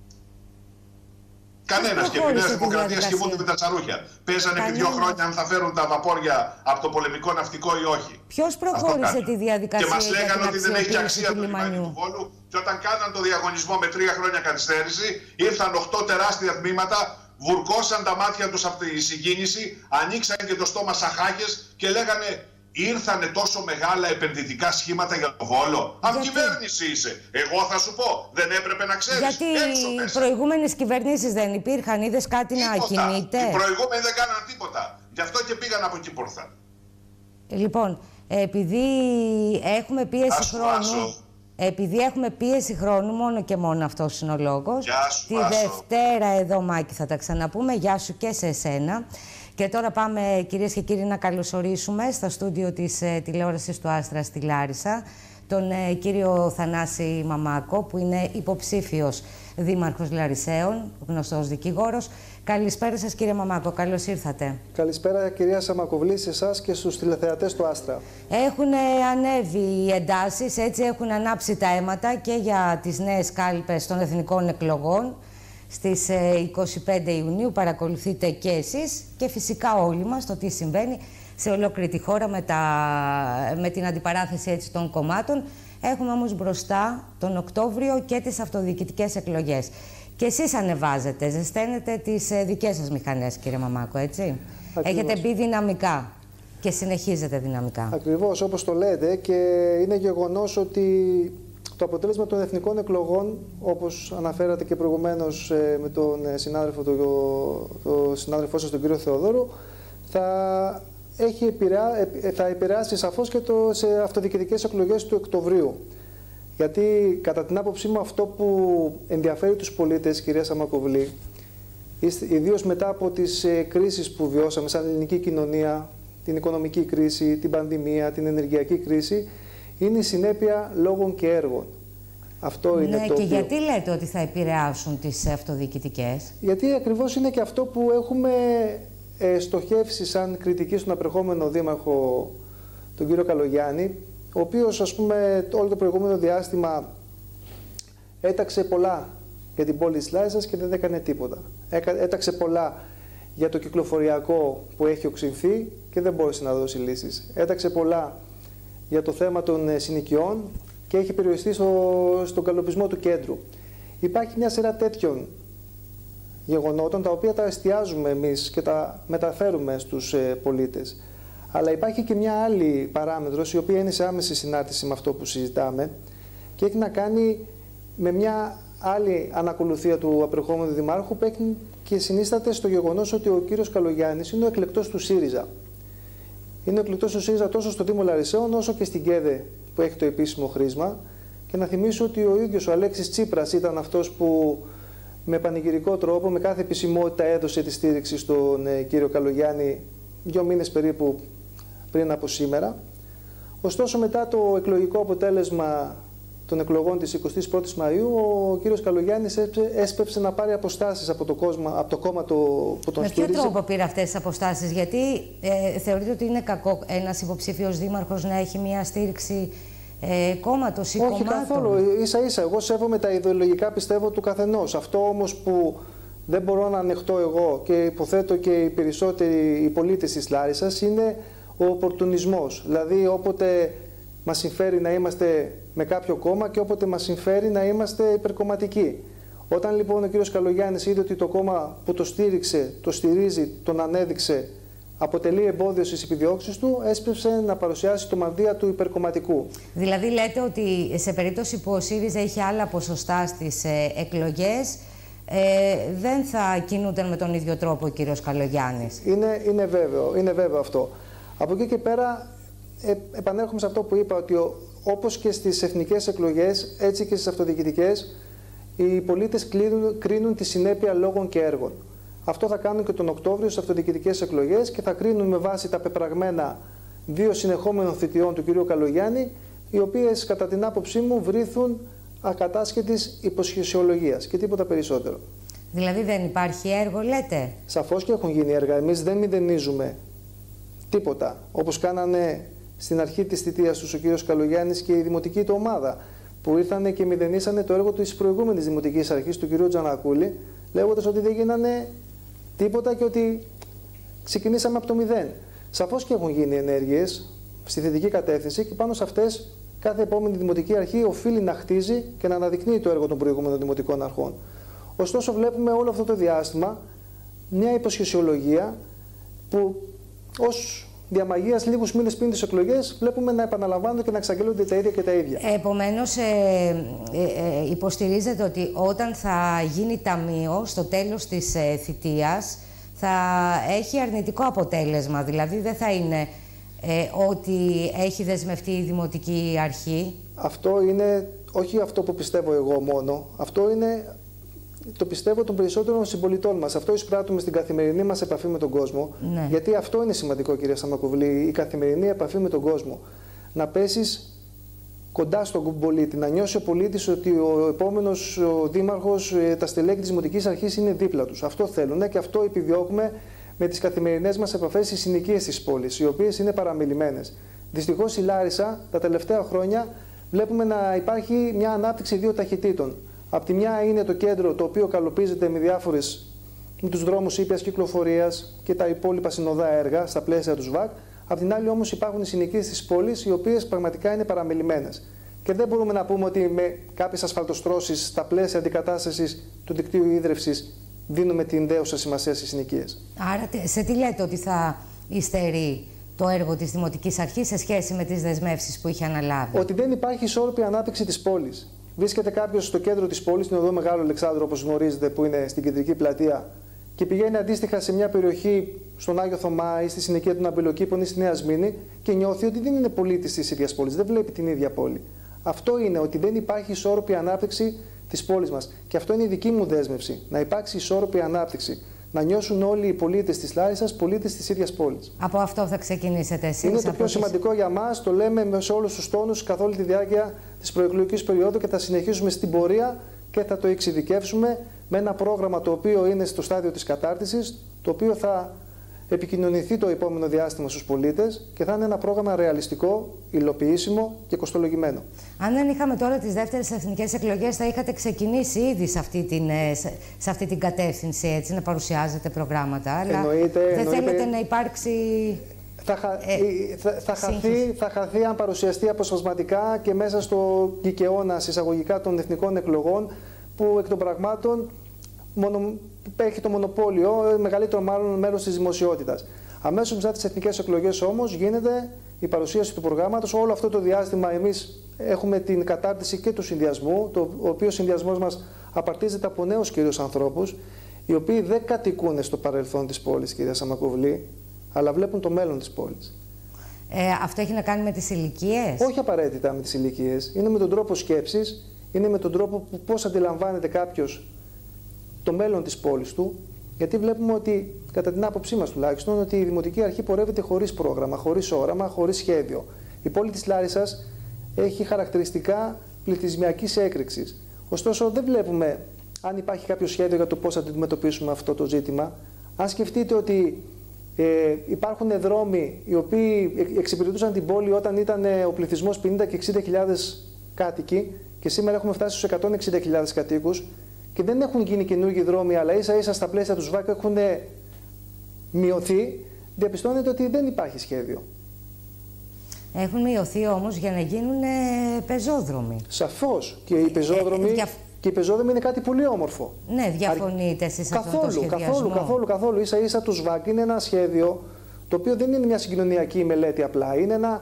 Κανένας. Και επί Νέας Δημοκρατίας κοιμούνται με τα τσαρούχια. Παίζανε επί 2 χρόνια αν θα φέρουν τα βαπόρια από το πολεμικό ναυτικό ή όχι. Ποιος προχώρησε τη διαδικασία? Και μας λέγανε ότι δεν έχει αξία το λιμάνι του Βόλου. Και όταν κάναν το διαγωνισμό με 3 χρόνια καθυστέρηση, ήρθαν 8 τεράστια τμήματα. Βουρκώσαν τα μάτια τους από τη συγκίνηση, ανοίξαν και το στόμα σαχάκες και λέγανε ήρθανε τόσο μεγάλα επενδυτικά σχήματα για το Βόλο. Από κυβέρνηση είσαι. Εγώ θα σου πω, δεν έπρεπε να ξέρεις. Γιατί οι προηγούμενες κυβερνήσεις δεν υπήρχαν, είδες κάτι να κινείται? Οι προηγούμενοι δεν κάναν τίποτα. Γι' αυτό και πήγαν από εκεί που ήρθαν. Λοιπόν, επειδή έχουμε πίεση χρόνου... Επειδή έχουμε πίεση χρόνου, μόνο και μόνο αυτός είναι ο λόγος. Γεια σου, τη Δευτέρα εδώ, Μάκη, θα τα ξαναπούμε. Γεια σου και σε εσένα. Και τώρα πάμε, κυρίες και κύριοι, να καλωσορίσουμε στα στούντιο της τηλεόρασης του Άστρα στη Λάρισα τον κύριο Θανάση Μαμάκο, που είναι υποψήφιος δήμαρχος Λαρισαίων, γνωστός δικηγόρος. Καλησπέρα σας, κύριε Μαμάκο, καλώς ήρθατε. Καλησπέρα, κυρία Σαμακοβλή, σε εσάς και στους τηλεθεατές του Άστρα. Έχουν ανέβει οι εντάσεις, έτσι έχουν ανάψει τα αίματα και για τις νέες κάλπες των εθνικών εκλογών στις 25 Ιουνίου. Παρακολουθείτε και εσείς και φυσικά όλοι μας το τι συμβαίνει σε ολόκληρη τη χώρα με την αντιπαράθεση έτσι των κομμάτων. Έχουμε όμως μπροστά τον Οκτώβριο και τις αυτοδιοικητικές εκλογές. Και εσείς ανεβάζετε, ζεσταίνετε τις δικές σας μηχανές, κύριε Μαμάκο, έτσι. Ακριβώς. Έχετε μπει δυναμικά και συνεχίζετε δυναμικά. Ακριβώς, όπως το λέτε, και είναι γεγονός ότι το αποτέλεσμα των εθνικών εκλογών, όπως αναφέρατε και προηγουμένως με τον συνάδελφό σας, τον κύριο Θεοδόρου, θα επηρεάσει σαφώς και σε αυτοδιοικητικές εκλογές του Οκτωβρίου. Γιατί κατά την άποψή μου αυτό που ενδιαφέρει τους πολίτες, κυρία Σαμακοβλή, ιδίως μετά από τις κρίσεις που βιώσαμε σαν ελληνική κοινωνία, την οικονομική κρίση, την πανδημία, την ενεργειακή κρίση, είναι η συνέπεια λόγων και έργων. Αυτό είναι το και γιατί λέτε ότι θα επηρεάσουν τις αυτοδιοικητικές? Γιατί ακριβώς είναι και αυτό που έχουμε στοχεύσει σαν κριτική στον απερχόμενο δήμαρχο, τον κύριο Καλογιάννη, ο οποίος, ας πούμε, όλο το προηγούμενο διάστημα έταξε πολλά για την πόλη της Λάρισας και δεν έκανε τίποτα. Έταξε πολλά για το κυκλοφοριακό που έχει οξυνθεί και δεν μπόρεσε να δώσει λύσεις. Έταξε πολλά για το θέμα των συνοικιών και έχει περιοριστεί στον καλοπισμό του κέντρου. Υπάρχει μια σειρά τέτοιων γεγονότων, τα οποία τα εστιάζουμε εμείς και τα μεταφέρουμε στους πολίτες. Αλλά υπάρχει και μια άλλη παράμετρος, η οποία είναι σε άμεση συνάρτηση με αυτό που συζητάμε και έχει να κάνει με μια άλλη ανακολουθία του απερχόμενου δημάρχου, που έχει και συνίσταται στο γεγονός ότι ο κύριος Καλογιάννης είναι ο εκλεκτός του ΣΥΡΙΖΑ. Είναι ο εκλεκτός του ΣΥΡΙΖΑ τόσο στο Δήμο Λαρισαίων όσο και στην ΚΕΔΕ, που έχει το επίσημο χρήσμα. Και να θυμίσω ότι ο ίδιος ο Αλέξης Τσίπρας ήταν αυτός που με πανηγυρικό τρόπο, με κάθε επισημότητα έδωσε τη στήριξη στον κύριο Καλογιάννη 2 μήνες περίπου πριν από σήμερα. Ωστόσο, μετά το εκλογικό αποτέλεσμα των εκλογών της 21ης Μαΐου, ο κύριος Καλογιάννης έσπευσε να πάρει αποστάσεις από το κόμμα που τον στήριζε. Με ποιο τρόπο πήρε αυτές τις αποστάσεις? Γιατί θεωρείτε ότι είναι κακό ένας υποψήφιος δήμαρχος να έχει μια στήριξη κόμματος ή κομμάτων? Όχι καθόλου. Ίσα-ίσα. Εγώ σέβομαι τα ιδεολογικά, πιστεύω, του καθενός. Αυτό όμως που δεν μπορώ να ανεχτώ εγώ και υποθέτω και οι περισσότεροι οι πολίτες της Λάρισσας είναι ο οπορτουνισμός. Δηλαδή, όποτε μας συμφέρει να είμαστε με κάποιο κόμμα και όποτε μας συμφέρει να είμαστε υπερκομματικοί. Όταν λοιπόν ο κύριος Καλογιάννης είδε ότι το κόμμα που το στήριξε, το στηρίζει, τον ανέδειξε, αποτελεί εμπόδιο στις επιδιώξεις του, έσπευσε να παρουσιάσει το μανδύα του υπερκομματικού. Δηλαδή λέτε ότι σε περίπτωση που ο ΣΥΡΙΖΑ είχε άλλα ποσοστά στις εκλογές, δεν θα κινούνταν με τον ίδιο τρόπο ο κύριος Καλογιάννης? Είναι βέβαιο αυτό. Από εκεί και πέρα επανέρχομαι σε αυτό που είπα, ότι όπως και στις εθνικές εκλογές, έτσι και στις αυτοδιοικητικές, οι πολίτες κρίνουν τη συνέπεια λόγων και έργων. Αυτό θα κάνουν και τον Οκτώβριο στις αυτοδιοικητικές εκλογές και θα κρίνουν με βάση τα πεπραγμένα 2 συνεχόμενων θητιών του κ. Καλογιάννη, οι οποίες κατά την άποψή μου βρίθουν ακατάσχετης υποσχεσιολογίας και τίποτα περισσότερο. Δηλαδή δεν υπάρχει έργο, λέτε? Σαφώς και έχουν γίνει έργα. Εμείς δεν μηδενίζουμε τίποτα, όπως κάνανε στην αρχή της θητείας τους ο κ. Καλογιάννης και η δημοτική του ομάδα, που ήρθανε και μηδενίσανε το έργο της προηγούμενης δημοτικής αρχής του κ. Τζανακούλη, λέγοντας ότι δεν γίνανε τίποτα και ότι ξεκινήσαμε από το μηδέν. Σαφώς και έχουν γίνει ενέργειες στη θετική κατεύθυνση και πάνω σε αυτές κάθε επόμενη δημοτική αρχή οφείλει να χτίζει και να αναδεικνύει το έργο των προηγούμενων δημοτικών αρχών. Ωστόσο, βλέπουμε όλο αυτό το διάστημα μια υποσχεσιολογία που ως διαμαγείας λίγους μήνες πριν τις εκλογές βλέπουμε να επαναλαμβάνονται και να εξαγγέλλονται τα ίδια και τα ίδια. Επομένως, υποστηρίζετε ότι όταν θα γίνει ταμείο στο τέλος της θητείας θα έχει αρνητικό αποτέλεσμα, δηλαδή δεν θα είναι ότι έχει δεσμευτεί η Δημοτική Αρχή? Αυτό είναι όχι αυτό που πιστεύω εγώ μόνο, αυτό είναι το πιστεύω, των περισσότερων συμπολιτών μας. Αυτό εισπράττουμε στην καθημερινή μας επαφή με τον κόσμο. Ναι. Γιατί αυτό είναι σημαντικό, κυρία Σαμακοβλή, η καθημερινή επαφή με τον κόσμο. Να πέσεις κοντά στον πολίτη, να νιώσει ο πολίτης ότι ο επόμενος δήμαρχος, τα στελέχη της Δημοτικής Αρχής είναι δίπλα τους. Αυτό θέλουν και αυτό επιδιώκουμε με τις καθημερινές μας επαφές στις συνοικίες της πόλης, οι οποίες είναι παραμελημένες. Δυστυχώς η Λάρισα τα τελευταία χρόνια βλέπουμε να υπάρχει μια ανάπτυξη δύο ταχυτήτων. Απ' τη μια είναι το κέντρο, το οποίο καλοπίζεται με τους δρόμους ήπιας κυκλοφορίας και τα υπόλοιπα συνοδά έργα στα πλαίσια του ΣΒΑΚ. Απ' την άλλη όμως υπάρχουν οι συνοικίες της πόλης, οι οποίες πραγματικά είναι παραμελημένες. Και δεν μπορούμε να πούμε ότι με κάποιες ασφαλτοστρώσεις στα πλαίσια αντικατάστασης του δικτύου ίδρευσης δίνουμε την δέουσα σημασία στις συνοικίες. Άρα σε τι λέτε ότι θα υστερεί το έργο της Δημοτικής Αρχής σε σχέση με τις δεσμεύσεις που είχε αναλάβει? Ότι δεν υπάρχει ισόρροπη ανάπτυξη της πόλης. Βρίσκεται κάποιος στο κέντρο της πόλης, στην οδό Μεγάλου Αλεξάνδρου, όπως γνωρίζετε, που είναι στην κεντρική πλατεία, και πηγαίνει αντίστοιχα σε μια περιοχή στον Άγιο Θωμά ή στη συνοικία του Ναμπελοκήπων ή στη Νέα Σμήνη και νιώθει ότι δεν είναι πολίτης της ίδιας πόλης, δεν βλέπει την ίδια πόλη. Αυτό είναι ότι δεν υπάρχει ισόρροπη ανάπτυξη της πόλης μας. Και αυτό είναι η δική μου δέσμευση. Να υπάρξει ισόρροπη ανάπτυξη. Να νιώσουν όλοι οι πολίτες της Λάρισσας πολίτες της ίδιας πόλης. Από αυτό θα ξεκινήσετε εσείς? Είναι το πιο σημαντικό για μας. Το λέμε σε όλους τους τόνους καθ' όλη τη διάρκεια της προεκλογικής περίοδου και θα συνεχίσουμε στην πορεία και θα το εξειδικεύσουμε με ένα πρόγραμμα το οποίο είναι στο στάδιο της κατάρτισης, το οποίο θα επικοινωνηθεί το επόμενο διάστημα στους πολίτες και θα είναι ένα πρόγραμμα ρεαλιστικό, υλοποιήσιμο και κοστολογημένο. Αν δεν είχαμε τώρα τις δεύτερες εθνικές εκλογές, θα είχατε ξεκινήσει ήδη σε αυτή την κατεύθυνση, έτσι, να παρουσιάζετε προγράμματα. Αλλά δεν θέλετε να υπάρξει... Θα χαθεί αν παρουσιαστεί αποσπασματικά και μέσα στο κικαιώνα εισαγωγικά των εθνικών εκλογών, που εκ των πραγμάτων έχει το μονοπόλιο, μεγαλύτερο μάλλον μέρος της δημοσιότητας. Αμέσως μετά τις εθνικές εκλογές όμως γίνεται η παρουσίαση του προγράμματος. Όλο αυτό το διάστημα εμείς έχουμε την κατάρτιση και του συνδυασμού, ο οποίος συνδυασμός μας απαρτίζεται από νέους κυρίως ανθρώπους, οι οποίοι δεν κατοικούν στο παρελθόν της πόλης, κυρία Σαμακοβλή, αλλά βλέπουν το μέλλον της πόλης. Αυτό έχει να κάνει με τις ηλικίες? Όχι απαραίτητα με τις ηλικίες. Είναι με τον τρόπο σκέψης, είναι με τον τρόπο που πώς αντιλαμβάνεται κάποιος το μέλλον της πόλης του, γιατί βλέπουμε ότι, κατά την άποψή μας τουλάχιστον, ότι η Δημοτική Αρχή πορεύεται χωρίς πρόγραμμα, χωρίς όραμα, χωρίς σχέδιο. Η πόλη της Λάρισσας έχει χαρακτηριστικά πληθυσμιακής έκρηξης. Ωστόσο, δεν βλέπουμε αν υπάρχει κάποιο σχέδιο για το πώς θα αντιμετωπίσουμε αυτό το ζήτημα. Αν σκεφτείτε ότι υπάρχουν δρόμοι οι οποίοι εξυπηρετούσαν την πόλη όταν ήταν ο πληθυσμός 50 και 60.000 κάτοικοι και σήμερα έχουμε φτάσει στους 160.000 κατοίκους και δεν έχουν γίνει καινούργιοι δρόμοι, αλλά ίσα ίσα στα πλαίσια του ΣΒΑΚ έχουν μειωθεί, διαπιστώνεται ότι δεν υπάρχει σχέδιο. Έχουν μειωθεί όμως για να γίνουν πεζόδρομοι. Σαφώς. Και οι πεζόδρομοι είναι κάτι πολύ όμορφο. Ναι, διαφωνείτε εσείς σε αυτό το σχεδιασμό? Καθόλου. Ίσα ίσα το ΣΒΑΚ είναι ένα σχέδιο το οποίο δεν είναι μια συγκοινωνιακή μελέτη απλά. Είναι ένα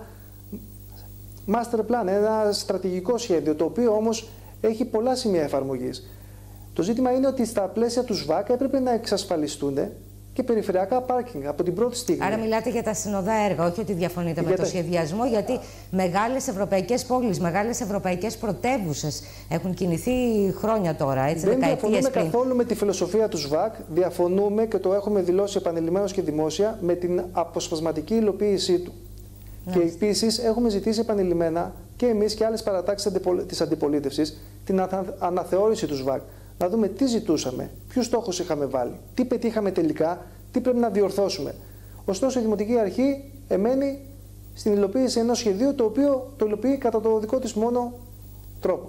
master plan, ένα στρατηγικό σχέδιο, το οποίο όμως έχει πολλά σημεία εφαρμογής. Το ζήτημα είναι ότι στα πλαίσια του ΣΒΑΚ έπρεπε να εξασφαλιστούν και περιφερειακά πάρκινγκ από την πρώτη στιγμή. Άρα μιλάτε για τα συνοδά έργα, όχι ότι διαφωνείτε με το σχεδιασμό, γιατί μεγάλες ευρωπαϊκές πόλεις, μεγάλες ευρωπαϊκές πρωτεύουσες έχουν κινηθεί χρόνια τώρα, έτσι, δεκαετίες πριν. Δεν διαφωνούμε καθόλου με τη φιλοσοφία του ΣΒΑΚ, διαφωνούμε και το έχουμε δηλώσει επανειλημμένως και δημόσια με την αποσπασματική υλοποίησή του. Και επίσης έχουμε ζητήσει επανειλημμένα και εμείς και άλλες παρατάξεις της αντιπολίτευσης την αναθεώρηση του ΣΒΑΚ. Να δούμε τι ζητούσαμε, ποιους στόχους είχαμε βάλει, τι πετύχαμε τελικά, τι πρέπει να διορθώσουμε. Ωστόσο, η Δημοτική Αρχή εμένει στην υλοποίηση ενός σχεδίου, το οποίο το υλοποιεί κατά το δικό της μόνο τρόπο.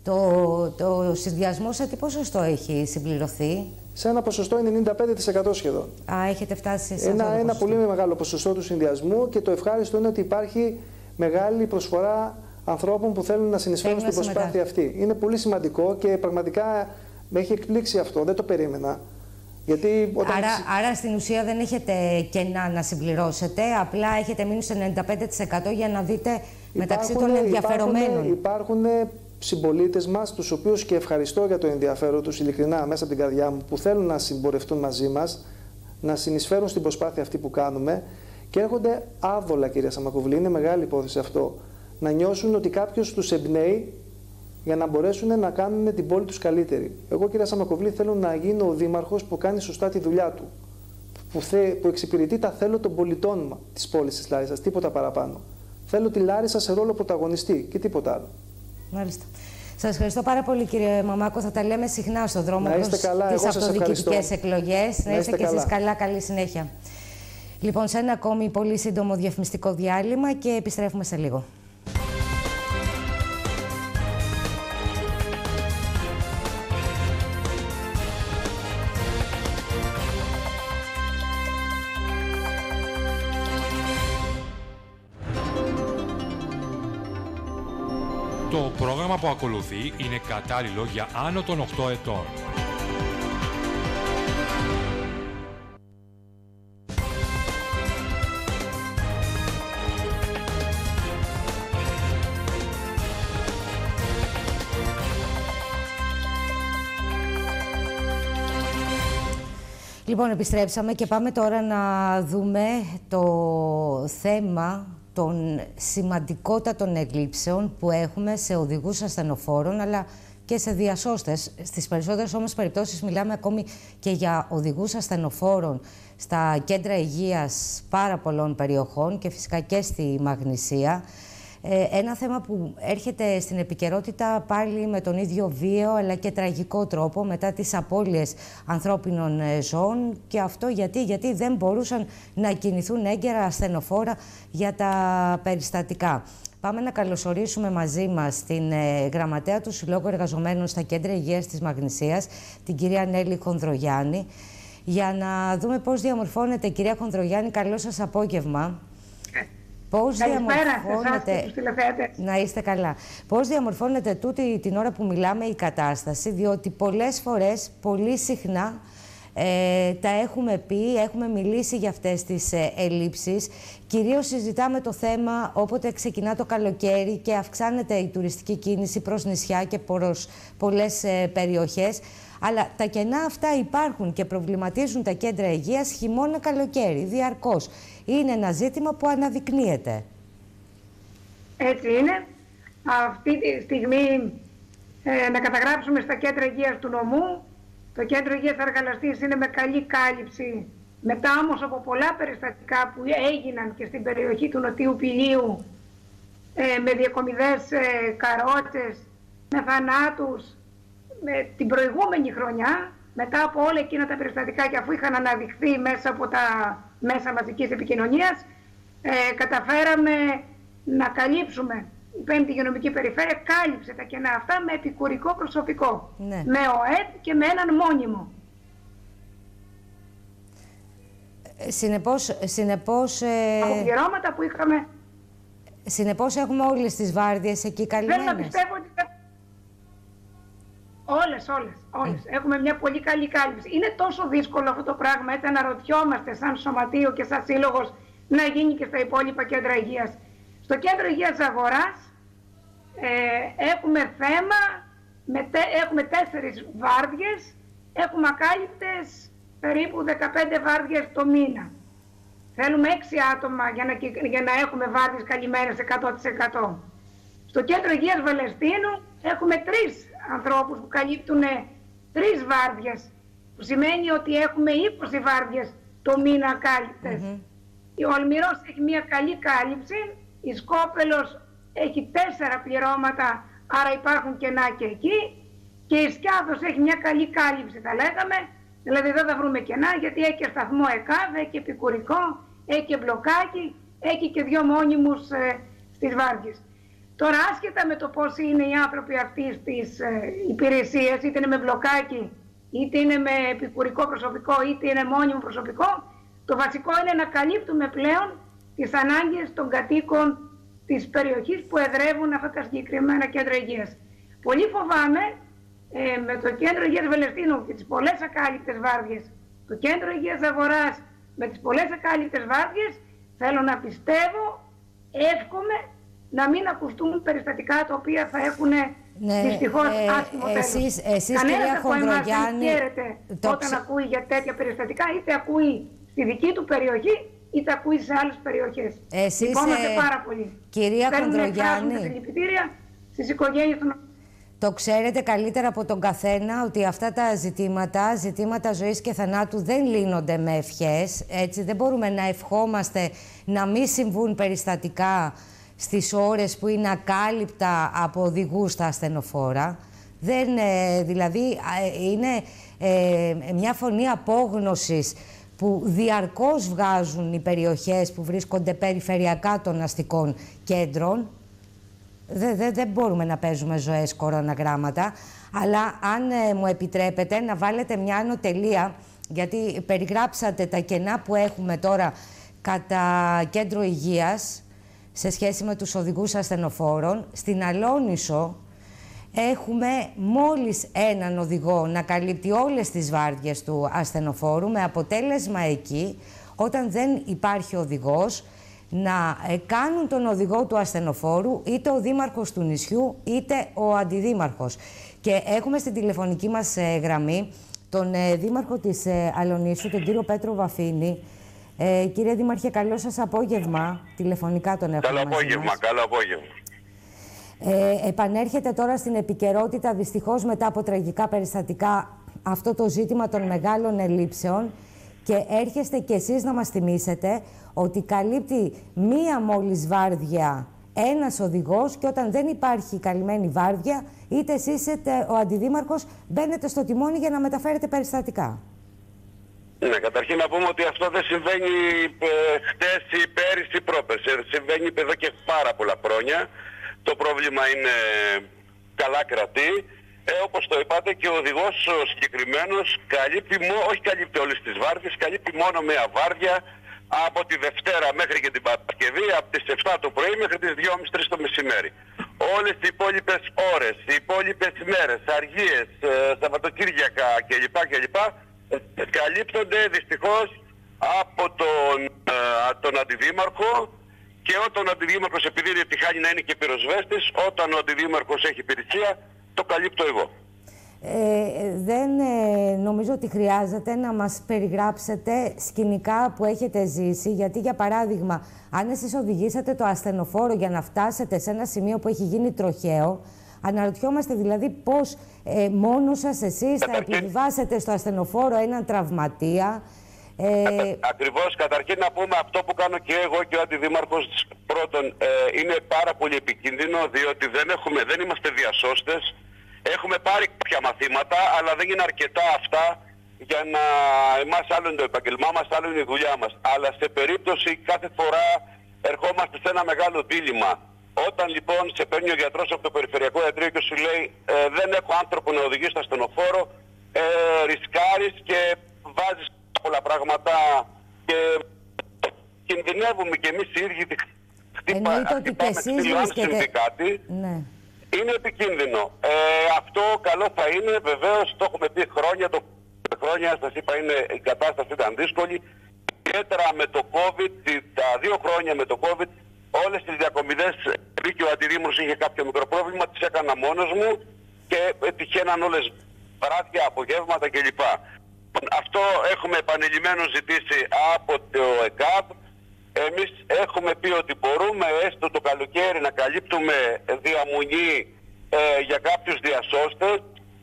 Το συνδυασμό σε τι ποσοστό έχει συμπληρωθεί? Σε ένα ποσοστό 95% σχεδόν. Έχετε φτάσει σε αυτό ένα πολύ μεγάλο ποσοστό του συνδυασμού, και το ευχάριστο είναι ότι υπάρχει μεγάλη προσφορά ανθρώπων που θέλουν να συνεισφέρουν στην προσπάθεια αυτή. Είναι πολύ σημαντικό και πραγματικά με έχει εκπλήξει αυτό, δεν το περίμενα. Γιατί όταν... Άρα στην ουσία δεν έχετε κενά να συμπληρώσετε, απλά έχετε μείνει στο 95% για να δείτε μεταξύ των ενδιαφερομένων. Υπάρχουν συμπολίτες μας, τους οποίους και ευχαριστώ για το ενδιαφέρον τους, ειλικρινά, μέσα από την καρδιά μου, που θέλουν να συμπορευτούν μαζί μας, να συνεισφέρουν στην προσπάθεια αυτή που κάνουμε και έρχονται άβολα, κυρία Σαμακοβλή, είναι μεγάλη υπόθεση αυτό, να νιώσουν ότι κάποιος τους εμπνέει για να μπορέσουν να κάνουν την πόλη τους καλύτερη. Εγώ, κυρία Σαμακοβλή, θέλω να γίνω ο δήμαρχος που κάνει σωστά τη δουλειά του, που εξυπηρετεί τα θέλω των πολιτών της πόλης της Λάρισσας, τίποτα παραπάνω. Θέλω τη Λάρισα σε ρόλο πρωταγωνιστή και τίποτα άλλο. Μάλιστα. Σας ευχαριστώ πάρα πολύ, κύριε Μαμάκο. Θα τα λέμε συχνά στον δρόμο προς τις αυτοδιοικητικές εκλογές. Να είστε και εσείς καλά. Καλή συνέχεια. Λοιπόν, σε ένα ακόμη πολύ σύντομο διαφημιστικό διάλειμμα και επιστρέφουμε σε λίγο. Το πρόγραμμα που ακολουθεί είναι κατάλληλο για άνω των 8 ετών. Λοιπόν, επιστρέψαμε και πάμε τώρα να δούμε το θέμα των σημαντικότατων εγκλήψεων που έχουμε σε οδηγούς ασθενοφόρων αλλά και σε διασώστες. Στις περισσότερες όμως περιπτώσεις μιλάμε ακόμη και για οδηγούς ασθενοφόρων στα κέντρα υγείας πάρα πολλών περιοχών και φυσικά και στη Μαγνησία. Ένα θέμα που έρχεται στην επικαιρότητα πάλι με τον ίδιο βίαιο αλλά και τραγικό τρόπο μετά τις απώλειες ανθρώπινων ζώων, και αυτό γιατί δεν μπορούσαν να κινηθούν έγκαιρα ασθενοφόρα για τα περιστατικά. Πάμε να καλωσορίσουμε μαζί μας την γραμματέα του Συλλόγου Εργαζομένων στα Κέντρα Υγείας της Μαγνησίας, την κυρία Νέλη Χονδρογιάννη, για να δούμε πώς διαμορφώνεται. Κυρία Χονδρογιάννη, καλό σας απόγευμα. Πώς διαμορφώνεται... Να είστε καλά. Πώς διαμορφώνεται τούτη την ώρα που μιλάμε η κατάσταση, διότι πολλές φορές, πολύ συχνά, τα έχουμε πει, έχουμε μιλήσει για αυτές τις ελλείψεις. Κυρίως συζητάμε το θέμα όποτε ξεκινά το καλοκαίρι και αυξάνεται η τουριστική κίνηση προς νησιά και προς πολλές περιοχές. Αλλά τα κενά αυτά υπάρχουν και προβληματίζουν τα κέντρα υγείας χειμώνα-καλοκαίρι, διαρκώς. Είναι ένα ζήτημα που αναδεικνύεται. Έτσι είναι. Αυτή τη στιγμή να καταγράψουμε στα κέντρα υγείας του νομού. Το κέντρο υγείας Αργαλαστής είναι με καλή κάλυψη. Μετά όμως από πολλά περιστατικά που έγιναν και στην περιοχή του Νοτιού Πηλίου, με διακομιδές καρότσες, με θανάτους, με την προηγούμενη χρονιά, μετά από όλα εκείνα τα περιστατικά και αφού είχαν αναδειχθεί μέσα από τα μέσα μαζικής επικοινωνίας, καταφέραμε να καλύψουμε. Η Πέμπτη Υγειονομική Περιφέρεια κάλυψε τα κενά αυτά με επικουρικό προσωπικό, με ΟΕΤ και με έναν μόνιμο. Συνεπώς αποπληρώματα που είχαμε. Συνεπώς έχουμε όλες τις βάρδιες εκεί καλυμμένες. Θέλω να πιστεύω ότι όλες. Έχουμε μια πολύ καλή κάλυψη. Είναι τόσο δύσκολο αυτό το πράγμα, έτσι αναρωτιόμαστε σαν σωματείο και σαν σύλλογος, να γίνει και στα υπόλοιπα κέντρα υγείας. Στο κέντρο υγείας Αγοράς έχουμε θέμα, έχουμε 4 βάρδιες, έχουμε ακάλυπτες περίπου 15 βάρδιες το μήνα. Θέλουμε 6 άτομα για να έχουμε βάρδιες καλυμμένες 100%. Στο κέντρο υγείας Βελεστίνου έχουμε 3 ανθρώπους που καλύπτουν 3 βάρδιες, που σημαίνει ότι έχουμε 20 βάρδιες το μήνα ακάλυπτες. Η Ολμυρός έχει μια καλή κάλυψη, η Σκόπελος έχει 4 πληρώματα, άρα υπάρχουν κενά και εκεί, και η Σκιάδος έχει μια καλή κάλυψη, θα λέγαμε, δηλαδή δεν θα βρούμε κενά, γιατί έχει και σταθμό ΕΚΑΒ, έχει και επικουρικό, έχει και μπλοκάκι, έχει και 2 μόνιμους στις βάρδιες. Τώρα, άσχετα με το πώς είναι οι άνθρωποι αυτοί στις υπηρεσίες, είτε είναι με μπλοκάκι, είτε είναι με επικουρικό προσωπικό, είτε είναι μόνιμο προσωπικό, το βασικό είναι να καλύπτουμε πλέον τις ανάγκες των κατοίκων της περιοχής που εδρεύουν αυτά τα συγκεκριμένα κέντρα υγείας. Πολύ φοβάμαι με το κέντρο υγείας Βελεστίνου και τις πολλές ακάλυπτες βάρδιες, το κέντρο υγείας Αγοράς με τις πολλές ακάλυπτες βάρδιες, θέλω να πιστεύω, εύχομαι, να μην ακουστούν περιστατικά τα οποία θα έχουν δυστυχώς άσχημο τέλος. Κανένας από εμάς δεν χαίρεται όταν ακούει για τέτοια περιστατικά, είτε ακούει στη δική του περιοχή, είτε ακούει σε άλλες περιοχές. Λυπόμαστε πάρα πολύ. Κυρία Χονδρογιάννη, συλληπιτήρια στις οικογένειες των... Το ξέρετε καλύτερα από τον καθένα ότι αυτά τα ζητήματα ζωής και θανάτου δεν λύνονται με ευχές. Έτσι, δεν μπορούμε να ευχόμαστε να μην συμβούν περιστατικά στις ώρες που είναι ακάλυπτα από οδηγούς στα ασθενοφόρα. Δηλαδή, είναι μια φωνή απόγνωσης που διαρκώς βγάζουν οι περιοχές που βρίσκονται περιφερειακά των αστικών κέντρων. Δεν μπορούμε να παίζουμε ζωές κοροναγράμματα, αλλά αν μου επιτρέπετε να βάλετε μια άνω τελεία, γιατί περιγράψατε τα κενά που έχουμε τώρα κατά κέντρο υγείας σε σχέση με τους οδηγούς ασθενοφόρων. Στην Αλόνησο έχουμε μόλις έναν οδηγό να καλύπτει όλες τις βάρδιες του ασθενοφόρου, με αποτέλεσμα εκεί, όταν δεν υπάρχει οδηγός, να κάνουν τον οδηγό του ασθενοφόρου είτε ο δήμαρχος του νησιού είτε ο αντιδήμαρχος. Και έχουμε στην τηλεφωνική μας γραμμή τον δήμαρχο της Αλονίσου, τον κύριο Πέτρο Βαφίνη. Κύριε Δήμαρχε, καλό σας απόγευμα. Τηλεφωνικά τον έχουμε Καλό απόγευμα, καλό απόγευμα. Επανέρχεται τώρα στην επικαιρότητα, δυστυχώς μετά από τραγικά περιστατικά, αυτό το ζήτημα των μεγάλων ελλείψεων, και έρχεστε κι εσείς να μας θυμίσετε ότι καλύπτει μία μόλις βάρδια ένας οδηγός, και όταν δεν υπάρχει καλυμμένη βάρδια, είτε εσείς είτε ο αντιδήμαρχος μπαίνετε στο τιμόνι για να μεταφέρετε περιστατικά. Ναι, καταρχήν να πούμε ότι αυτό δεν συμβαίνει χτες ή πέρυσι πρόπερσι. Συμβαίνει εδώ και πάρα πολλά χρόνια. Το πρόβλημα είναι καλά κρατεί. Όπως το είπατε, και ο οδηγός ο συγκεκριμένος όχι καλύπτει όλες τις βάρδιες, καλύπτει μόνο μία βάρδια από τη Δευτέρα μέχρι και την Παρασκευή, από τις 7 το πρωί μέχρι τις 2.30-3 το μεσημέρι. Όλες οι υπόλοιπες ώρες, οι υπόλοιπες ημέρες, αργίες, Σαββατοκύριακα κλπ. Καλύπτονται δυστυχώς από τον αντιδήμαρχο, και όταν ο αντιδήμαρχος, επειδή τυχάνει να είναι και πυροσβέστης, όταν ο αντιδήμαρχος έχει υπηρεσία, το καλύπτω εγώ. Δεν νομίζω ότι χρειάζεται να μας περιγράψετε σκηνικά που έχετε ζήσει, γιατί για παράδειγμα, αν εσείς οδηγήσατε το ασθενοφόρο για να φτάσετε σε ένα σημείο που έχει γίνει τροχαίο, αναρωτιόμαστε δηλαδή πώς μόνος σας εσείς θα επιβιβάσετε στο ασθενοφόρο έναν τραυματία. Ακριβώς, καταρχήν να πούμε αυτό που κάνω και εγώ και ο αντιδήμαρχος. Πρώτον, είναι πάρα πολύ επικίνδυνο, διότι δεν είμαστε διασώστες. Έχουμε πάρει κάποια μαθήματα, αλλά δεν είναι αρκετά αυτά για να... Εμάς άλλο είναι το επαγγελμά μας, άλλο είναι η δουλειά μας. Αλλά σε περίπτωση κάθε φορά ερχόμαστε σε ένα μεγάλο δίλημμα. Όταν λοιπόν σε παίρνει ο γιατρός από το περιφερειακό ιατρείο και σου λέει δεν έχω άνθρωπο να οδηγήσει στο ασθενοφόρο, ρισκάρεις και βάζεις πολλά πράγματα και κινδυνεύουμε και εμείς οι ίδιοι. Εννοείται ότι και εσείς βρίσκετε... κάτι. Ναι. Είναι επικίνδυνο. Αυτό καλό θα είναι, βεβαίως, το έχουμε πει χρόνια, σας είπα, η κατάσταση ήταν δύσκολη. Ιδιαίτερα με το COVID, τα 2 χρόνια με το COVID, όλες τις διακομιδές, επειδή και ο αντιδήμαρχος είχε κάποιο μικρό πρόβλημα, τις έκανα μόνος μου και τυχαίναν όλες βράδια, απογεύματα κλπ. Αυτό έχουμε επανειλημμένως ζητήσει από το ΕΚΑΒ. Εμείς έχουμε πει ότι μπορούμε έστω το καλοκαίρι να καλύπτουμε διαμονή για κάποιους διασώστες.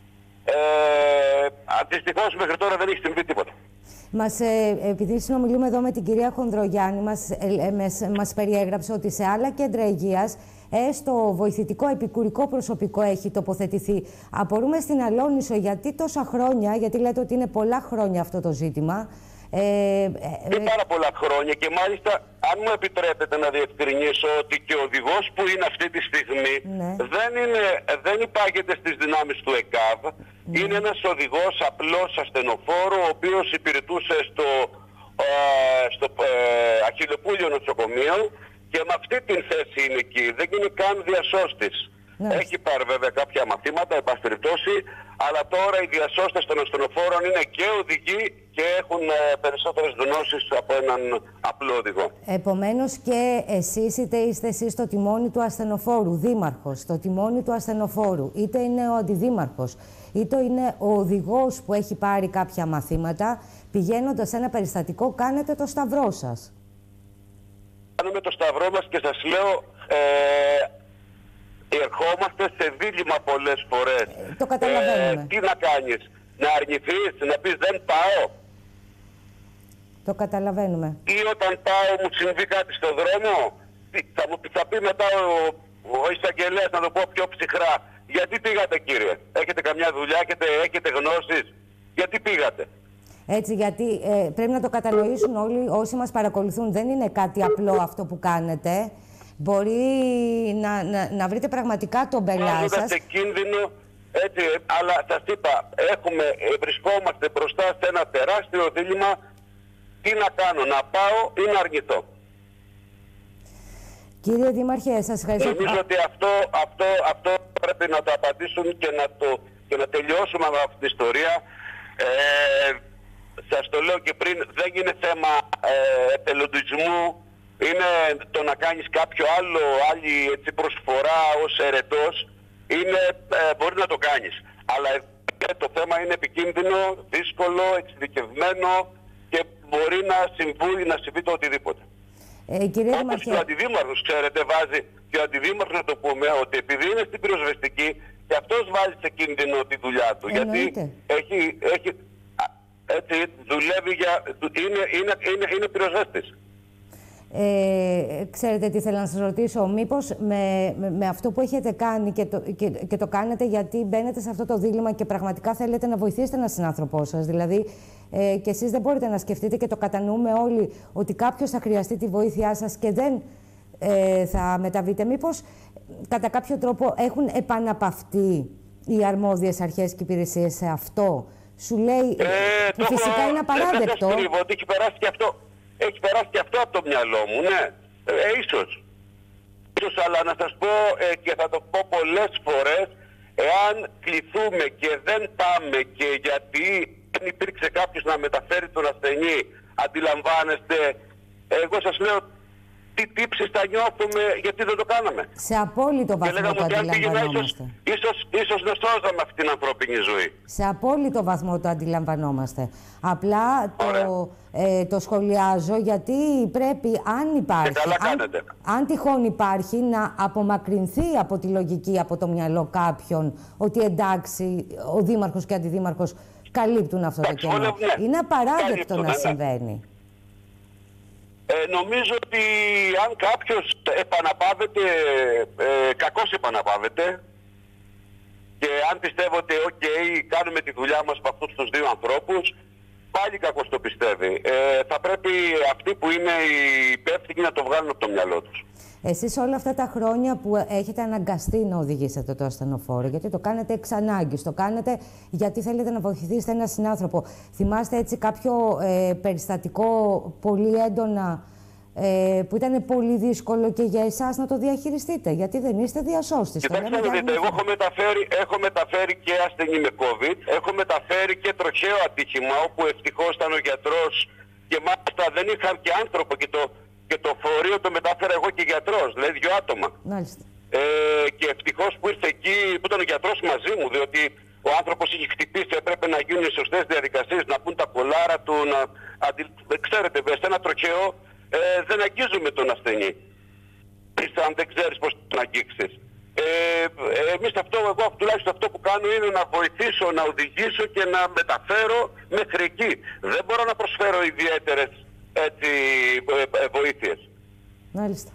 Δυστυχώς μέχρι τώρα δεν έχει συμβεί τίποτα. Επειδή συνομιλούμε εδώ με την κυρία Χονδρογιάννη, μας περιέγραψε ότι σε άλλα κέντρα υγείας έστω βοηθητικό επικουρικό προσωπικό έχει τοποθετηθεί. Απορούμε στην Αλόνησο γιατί τόσα χρόνια, γιατί λέτε ότι είναι πολλά χρόνια αυτό το ζήτημα. Είναι πάρα πολλά χρόνια και μάλιστα, αν μου επιτρέπετε να διευκρινίσω, ότι και ο οδηγός που είναι αυτή τη στιγμή δεν υπάγεται στις δυνάμεις του ΕΚΑΒ. Είναι ένας οδηγός απλός ασθενοφόρου, ο οποίος υπηρετούσε στο Αχιλλοπούλιο νοσοκομείο και με αυτή την θέση είναι εκεί. Δεν είναι καν διασώστης. Έχει πάρει βέβαια κάποια μαθήματα, εν πάση περιπτώσει, αλλά τώρα οι διασώστες των ασθενοφόρων είναι και οδηγοί και έχουν περισσότερες γνώσεις από έναν απλό οδηγό. Επομένως και εσείς, είτε είστε εσείς στο τιμόνι του ασθενοφόρου, δήμαρχος, στο τιμόνι του ασθενοφόρου, είτε είναι ο αντιδήμαρχος, είτε είναι ο οδηγός που έχει πάρει κάποια μαθήματα, πηγαίνοντας σε ένα περιστατικό, κάνετε το σταυρό σας. Κάνουμε το σταυρό μας και σας λέω, ερχόμαστε σε δίλημμα πολλές φορές. Το καταλαβαίνουμε. Τι να κάνεις, να αρνηθείς, να πεις δεν πάω. Το καταλαβαίνουμε. Ή όταν πάω μου συμβεί κάτι στο δρόμο, θα πει μετά ο εισαγγελέας, να το πω πιο ψυχρά, γιατί πήγατε κύριε, έχετε καμιά δουλειά, έχετε γνώσεις, γιατί πήγατε. Έτσι, γιατί πρέπει να το κατανοήσουν όλοι όσοι μας παρακολουθούν. Δεν είναι κάτι απλό αυτό που κάνετε. Μπορεί να βρείτε πραγματικά τον πελάτη σας. Σε κίνδυνο, έτσι, αλλά σας είπα, βρισκόμαστε μπροστά σε ένα τεράστιο δίλημμα. Τι να κάνω, να πάω ή να αρνηθώ. Κύριε Δήμαρχε, σας ευχαριστώ. Νομίζω ότι αυτό πρέπει να το απαντήσουν και να τελειώσουμε με αυτή την ιστορία. Σας το λέω και πριν, δεν είναι θέμα εθελοντισμού. Είναι το να κάνεις κάποιο άλλη έτσι, προσφορά ως ερετός. Μπορεί να το κάνεις. Αλλά το θέμα είναι επικίνδυνο, δύσκολο, εξειδικευμένο και μπορεί να συμβεί το οτιδήποτε. Όπως και ο αντιδήμαρχος, ξέρετε, βάζει και ο αντιδήμαρχος, να το πούμε, ότι επειδή είναι στην πυροσβεστική και αυτός βάζει σε κίνδυνο τη δουλειά του. Εννοείται. Γιατί έτσι, δουλεύει είναι πυροσβέστης. Ξέρετε τι θέλω να σας ρωτήσω, μήπως με αυτό που έχετε κάνει και το κάνετε γιατί μπαίνετε σε αυτό το δίλημμα και πραγματικά θέλετε να βοηθήσετε έναν συνάνθρωπό σας, δηλαδή και εσείς δεν μπορείτε να σκεφτείτε και το κατανοούμε όλοι ότι κάποιος θα χρειαστεί τη βοήθειά σας και δεν θα μεταβείτε, μήπως κατά κάποιο τρόπο έχουν επαναπαυτεί οι αρμόδιες αρχές και υπηρεσίες σε αυτό, σου λέει, που φυσικά είναι απαράδεκτο. Δεν ότι έχει περάσει και αυτό. Έχει περάσει και αυτό από το μυαλό μου, ναι. Ίσως, αλλά να σας πω και θα το πω πολλές φορές, εάν κληθούμε και δεν πάμε και γιατί δεν υπήρξε κάποιος να μεταφέρει τον ασθενή, αντιλαμβάνεστε, εγώ σας λέω τι τύψεις θα νιώθουμε γιατί δεν το κάναμε. Σε απόλυτο βαθμό το αντιλαμβανόμαστε. Ίσως να σώζαμε αυτή την ανθρώπινη ζωή. Σε απόλυτο βαθμό το αντιλαμβανόμαστε. Απλά το σχολιάζω γιατί πρέπει, αν υπάρχει, αν τυχόν υπάρχει, να απομακρυνθεί από τη λογική, από το μυαλό κάποιον, ότι εντάξει, ο δήμαρχος και ο αντιδήμαρχος καλύπτουν αυτό το κενό. Ναι. Είναι απαράδεκτο να συμβαίνει. Νομίζω ότι αν κάποιος επαναπάβεται, κακώς επαναπάβεται, και αν πιστεύω ότι κάνουμε τη δουλειά μας με αυτούς τους δύο ανθρώπους, πάλι κακώς το πιστεύει. Θα πρέπει αυτοί που είναι οι υπεύθυνοι να το βγάλουν από το μυαλό τους. Εσείς όλα αυτά τα χρόνια που έχετε αναγκαστεί να οδηγήσετε το ασθενοφόρο, γιατί το κάνετε εξ ανάγκης, το κάνετε γιατί θέλετε να βοηθήσετε έναν συνάνθρωπο. Θυμάστε έτσι κάποιο περιστατικό πολύ έντονα που ήταν πολύ δύσκολο και για εσάς να το διαχειριστείτε, γιατί δεν είστε διασώστης. Κοιτάξτε, εγώ έχω μεταφέρει και ασθενή με COVID, έχω μεταφέρει και τροχαίο ατύχημα, όπου ευτυχώς ήταν ο γιατρός και μάλιστα δεν είχαν και άνθρωπο και το φορείο το μετάφερα εγώ και γιατρός, δηλαδή 2 άτομα. Μάλιστα. Και ευτυχώς που ήρθε εκεί, που ήταν ο γιατρός μαζί μου, διότι ο άνθρωπος είχε χτυπήσει, έπρεπε να γίνουν οι σωστές διαδικασίες, να πούν τα κολάρα του, ξέρετε, σε ένα τροχαίο δεν αγγίζουμε τον ασθενή. Αν δεν ξέρεις πώς τον αγγίξεις. Εμείς εγώ τουλάχιστον αυτό που κάνω είναι να βοηθήσω, να οδηγήσω και να μεταφέρω μέχρι εκεί. Δεν μπορώ να προσφέρω ιδιαίτερες βοήθειες. Μάλιστα.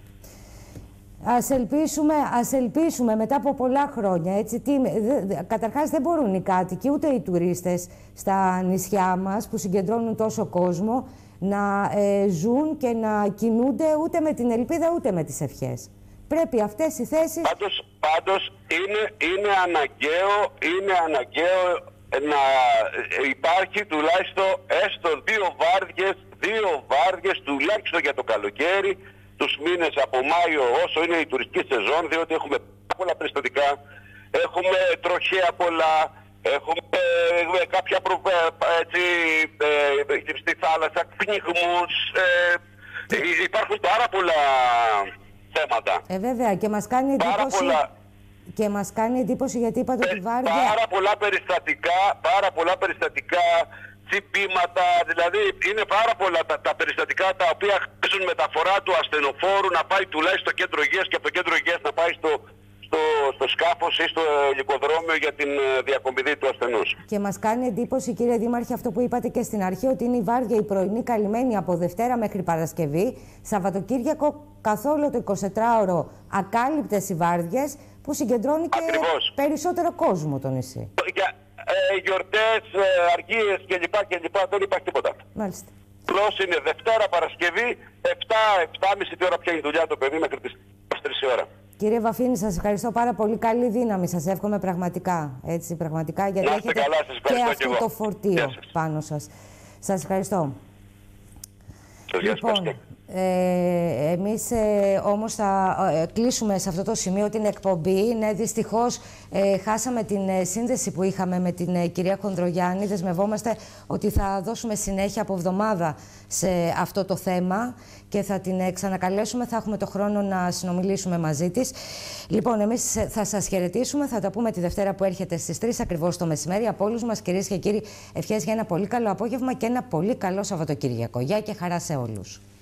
Ας ελπίσουμε μετά από πολλά χρόνια. Έτσι, καταρχάς δεν μπορούν οι κάτοικοι ούτε οι τουρίστες στα νησιά μας που συγκεντρώνουν τόσο κόσμο να ζουν και να κινούνται ούτε με την ελπίδα ούτε με τις ευχές. Πρέπει αυτές οι θέσεις... Πάντως είναι αναγκαίο να υπάρχει τουλάχιστον έστω 2 βάρδιες τουλάχιστον για το καλοκαίρι, τους μήνες από Μάιο όσο είναι η τουριστική σεζόν, διότι έχουμε πολλά περιστατικά, έχουμε τροχαία πολλά, έχουμε κάποια στη θάλασσα, πνιγμούς, υπάρχουν πάρα πολλά θέματα. Βέβαια, και μας κάνει εντύπωση... Και μας κάνει εντύπωση γιατί είπατε ότι βάρδια... Πάρα πολλά περιστατικά, τσιμπήματα, δηλαδή είναι πάρα πολλά τα περιστατικά τα οποία χτίζουν μεταφορά του ασθενοφόρου να πάει τουλάχιστον στο κέντρο υγείας και από το κέντρο υγείας να πάει στο στο σκάφος ή στο ελικοδρόμιο για την διακομιδή του ασθενούς. Και μας κάνει εντύπωση, κύριε Δήμαρχε, αυτό που είπατε και στην αρχή, ότι είναι η βάρδια η πρωινή καλυμμένη από Δευτέρα μέχρι Παρασκευή, Σαββατοκύριακο καθόλου το 24ωρο ακάλυπτες οι βάρδιες, που συγκεντρώνει και περισσότερο κόσμο το νησί. Για γιορτές, αργίες κλπ. Δεν υπάρχει τίποτα. Μάλιστα. Πλώς είναι Δευτέρα, Παρασκευή, 7-7.30 ώρα πια η δουλειά το παιδί μέχρι τις 3 ώρα. Κύριε Βαφίνη, σας ευχαριστώ πάρα πολύ. Καλή δύναμη. Σας εύχομαι πραγματικά. Έτσι, πραγματικά, γιατί έχετε καλά, και αυτό το φορτίο πάνω σας. Σας ευχαριστώ. Λοιπόν, εμείς όμως θα κλείσουμε σε αυτό το σημείο την εκπομπή. Ναι, δυστυχώς χάσαμε την σύνδεση που είχαμε με την κυρία Χονδρογιάννη. Δεσμευόμαστε ότι θα δώσουμε συνέχεια από εβδομάδα σε αυτό το θέμα και θα την ξανακαλέσουμε. Θα έχουμε το χρόνο να συνομιλήσουμε μαζί της. Λοιπόν, εμείς θα σας χαιρετήσουμε. Θα τα πούμε τη Δευτέρα που έρχεται στις 3 ακριβώς το μεσημέρι. Από όλους μας, κυρίες και κύριοι, ευχές για ένα πολύ καλό απόγευμα και ένα πολύ καλό Σαββατοκύριακο. Γεια και χαρά σε όλους.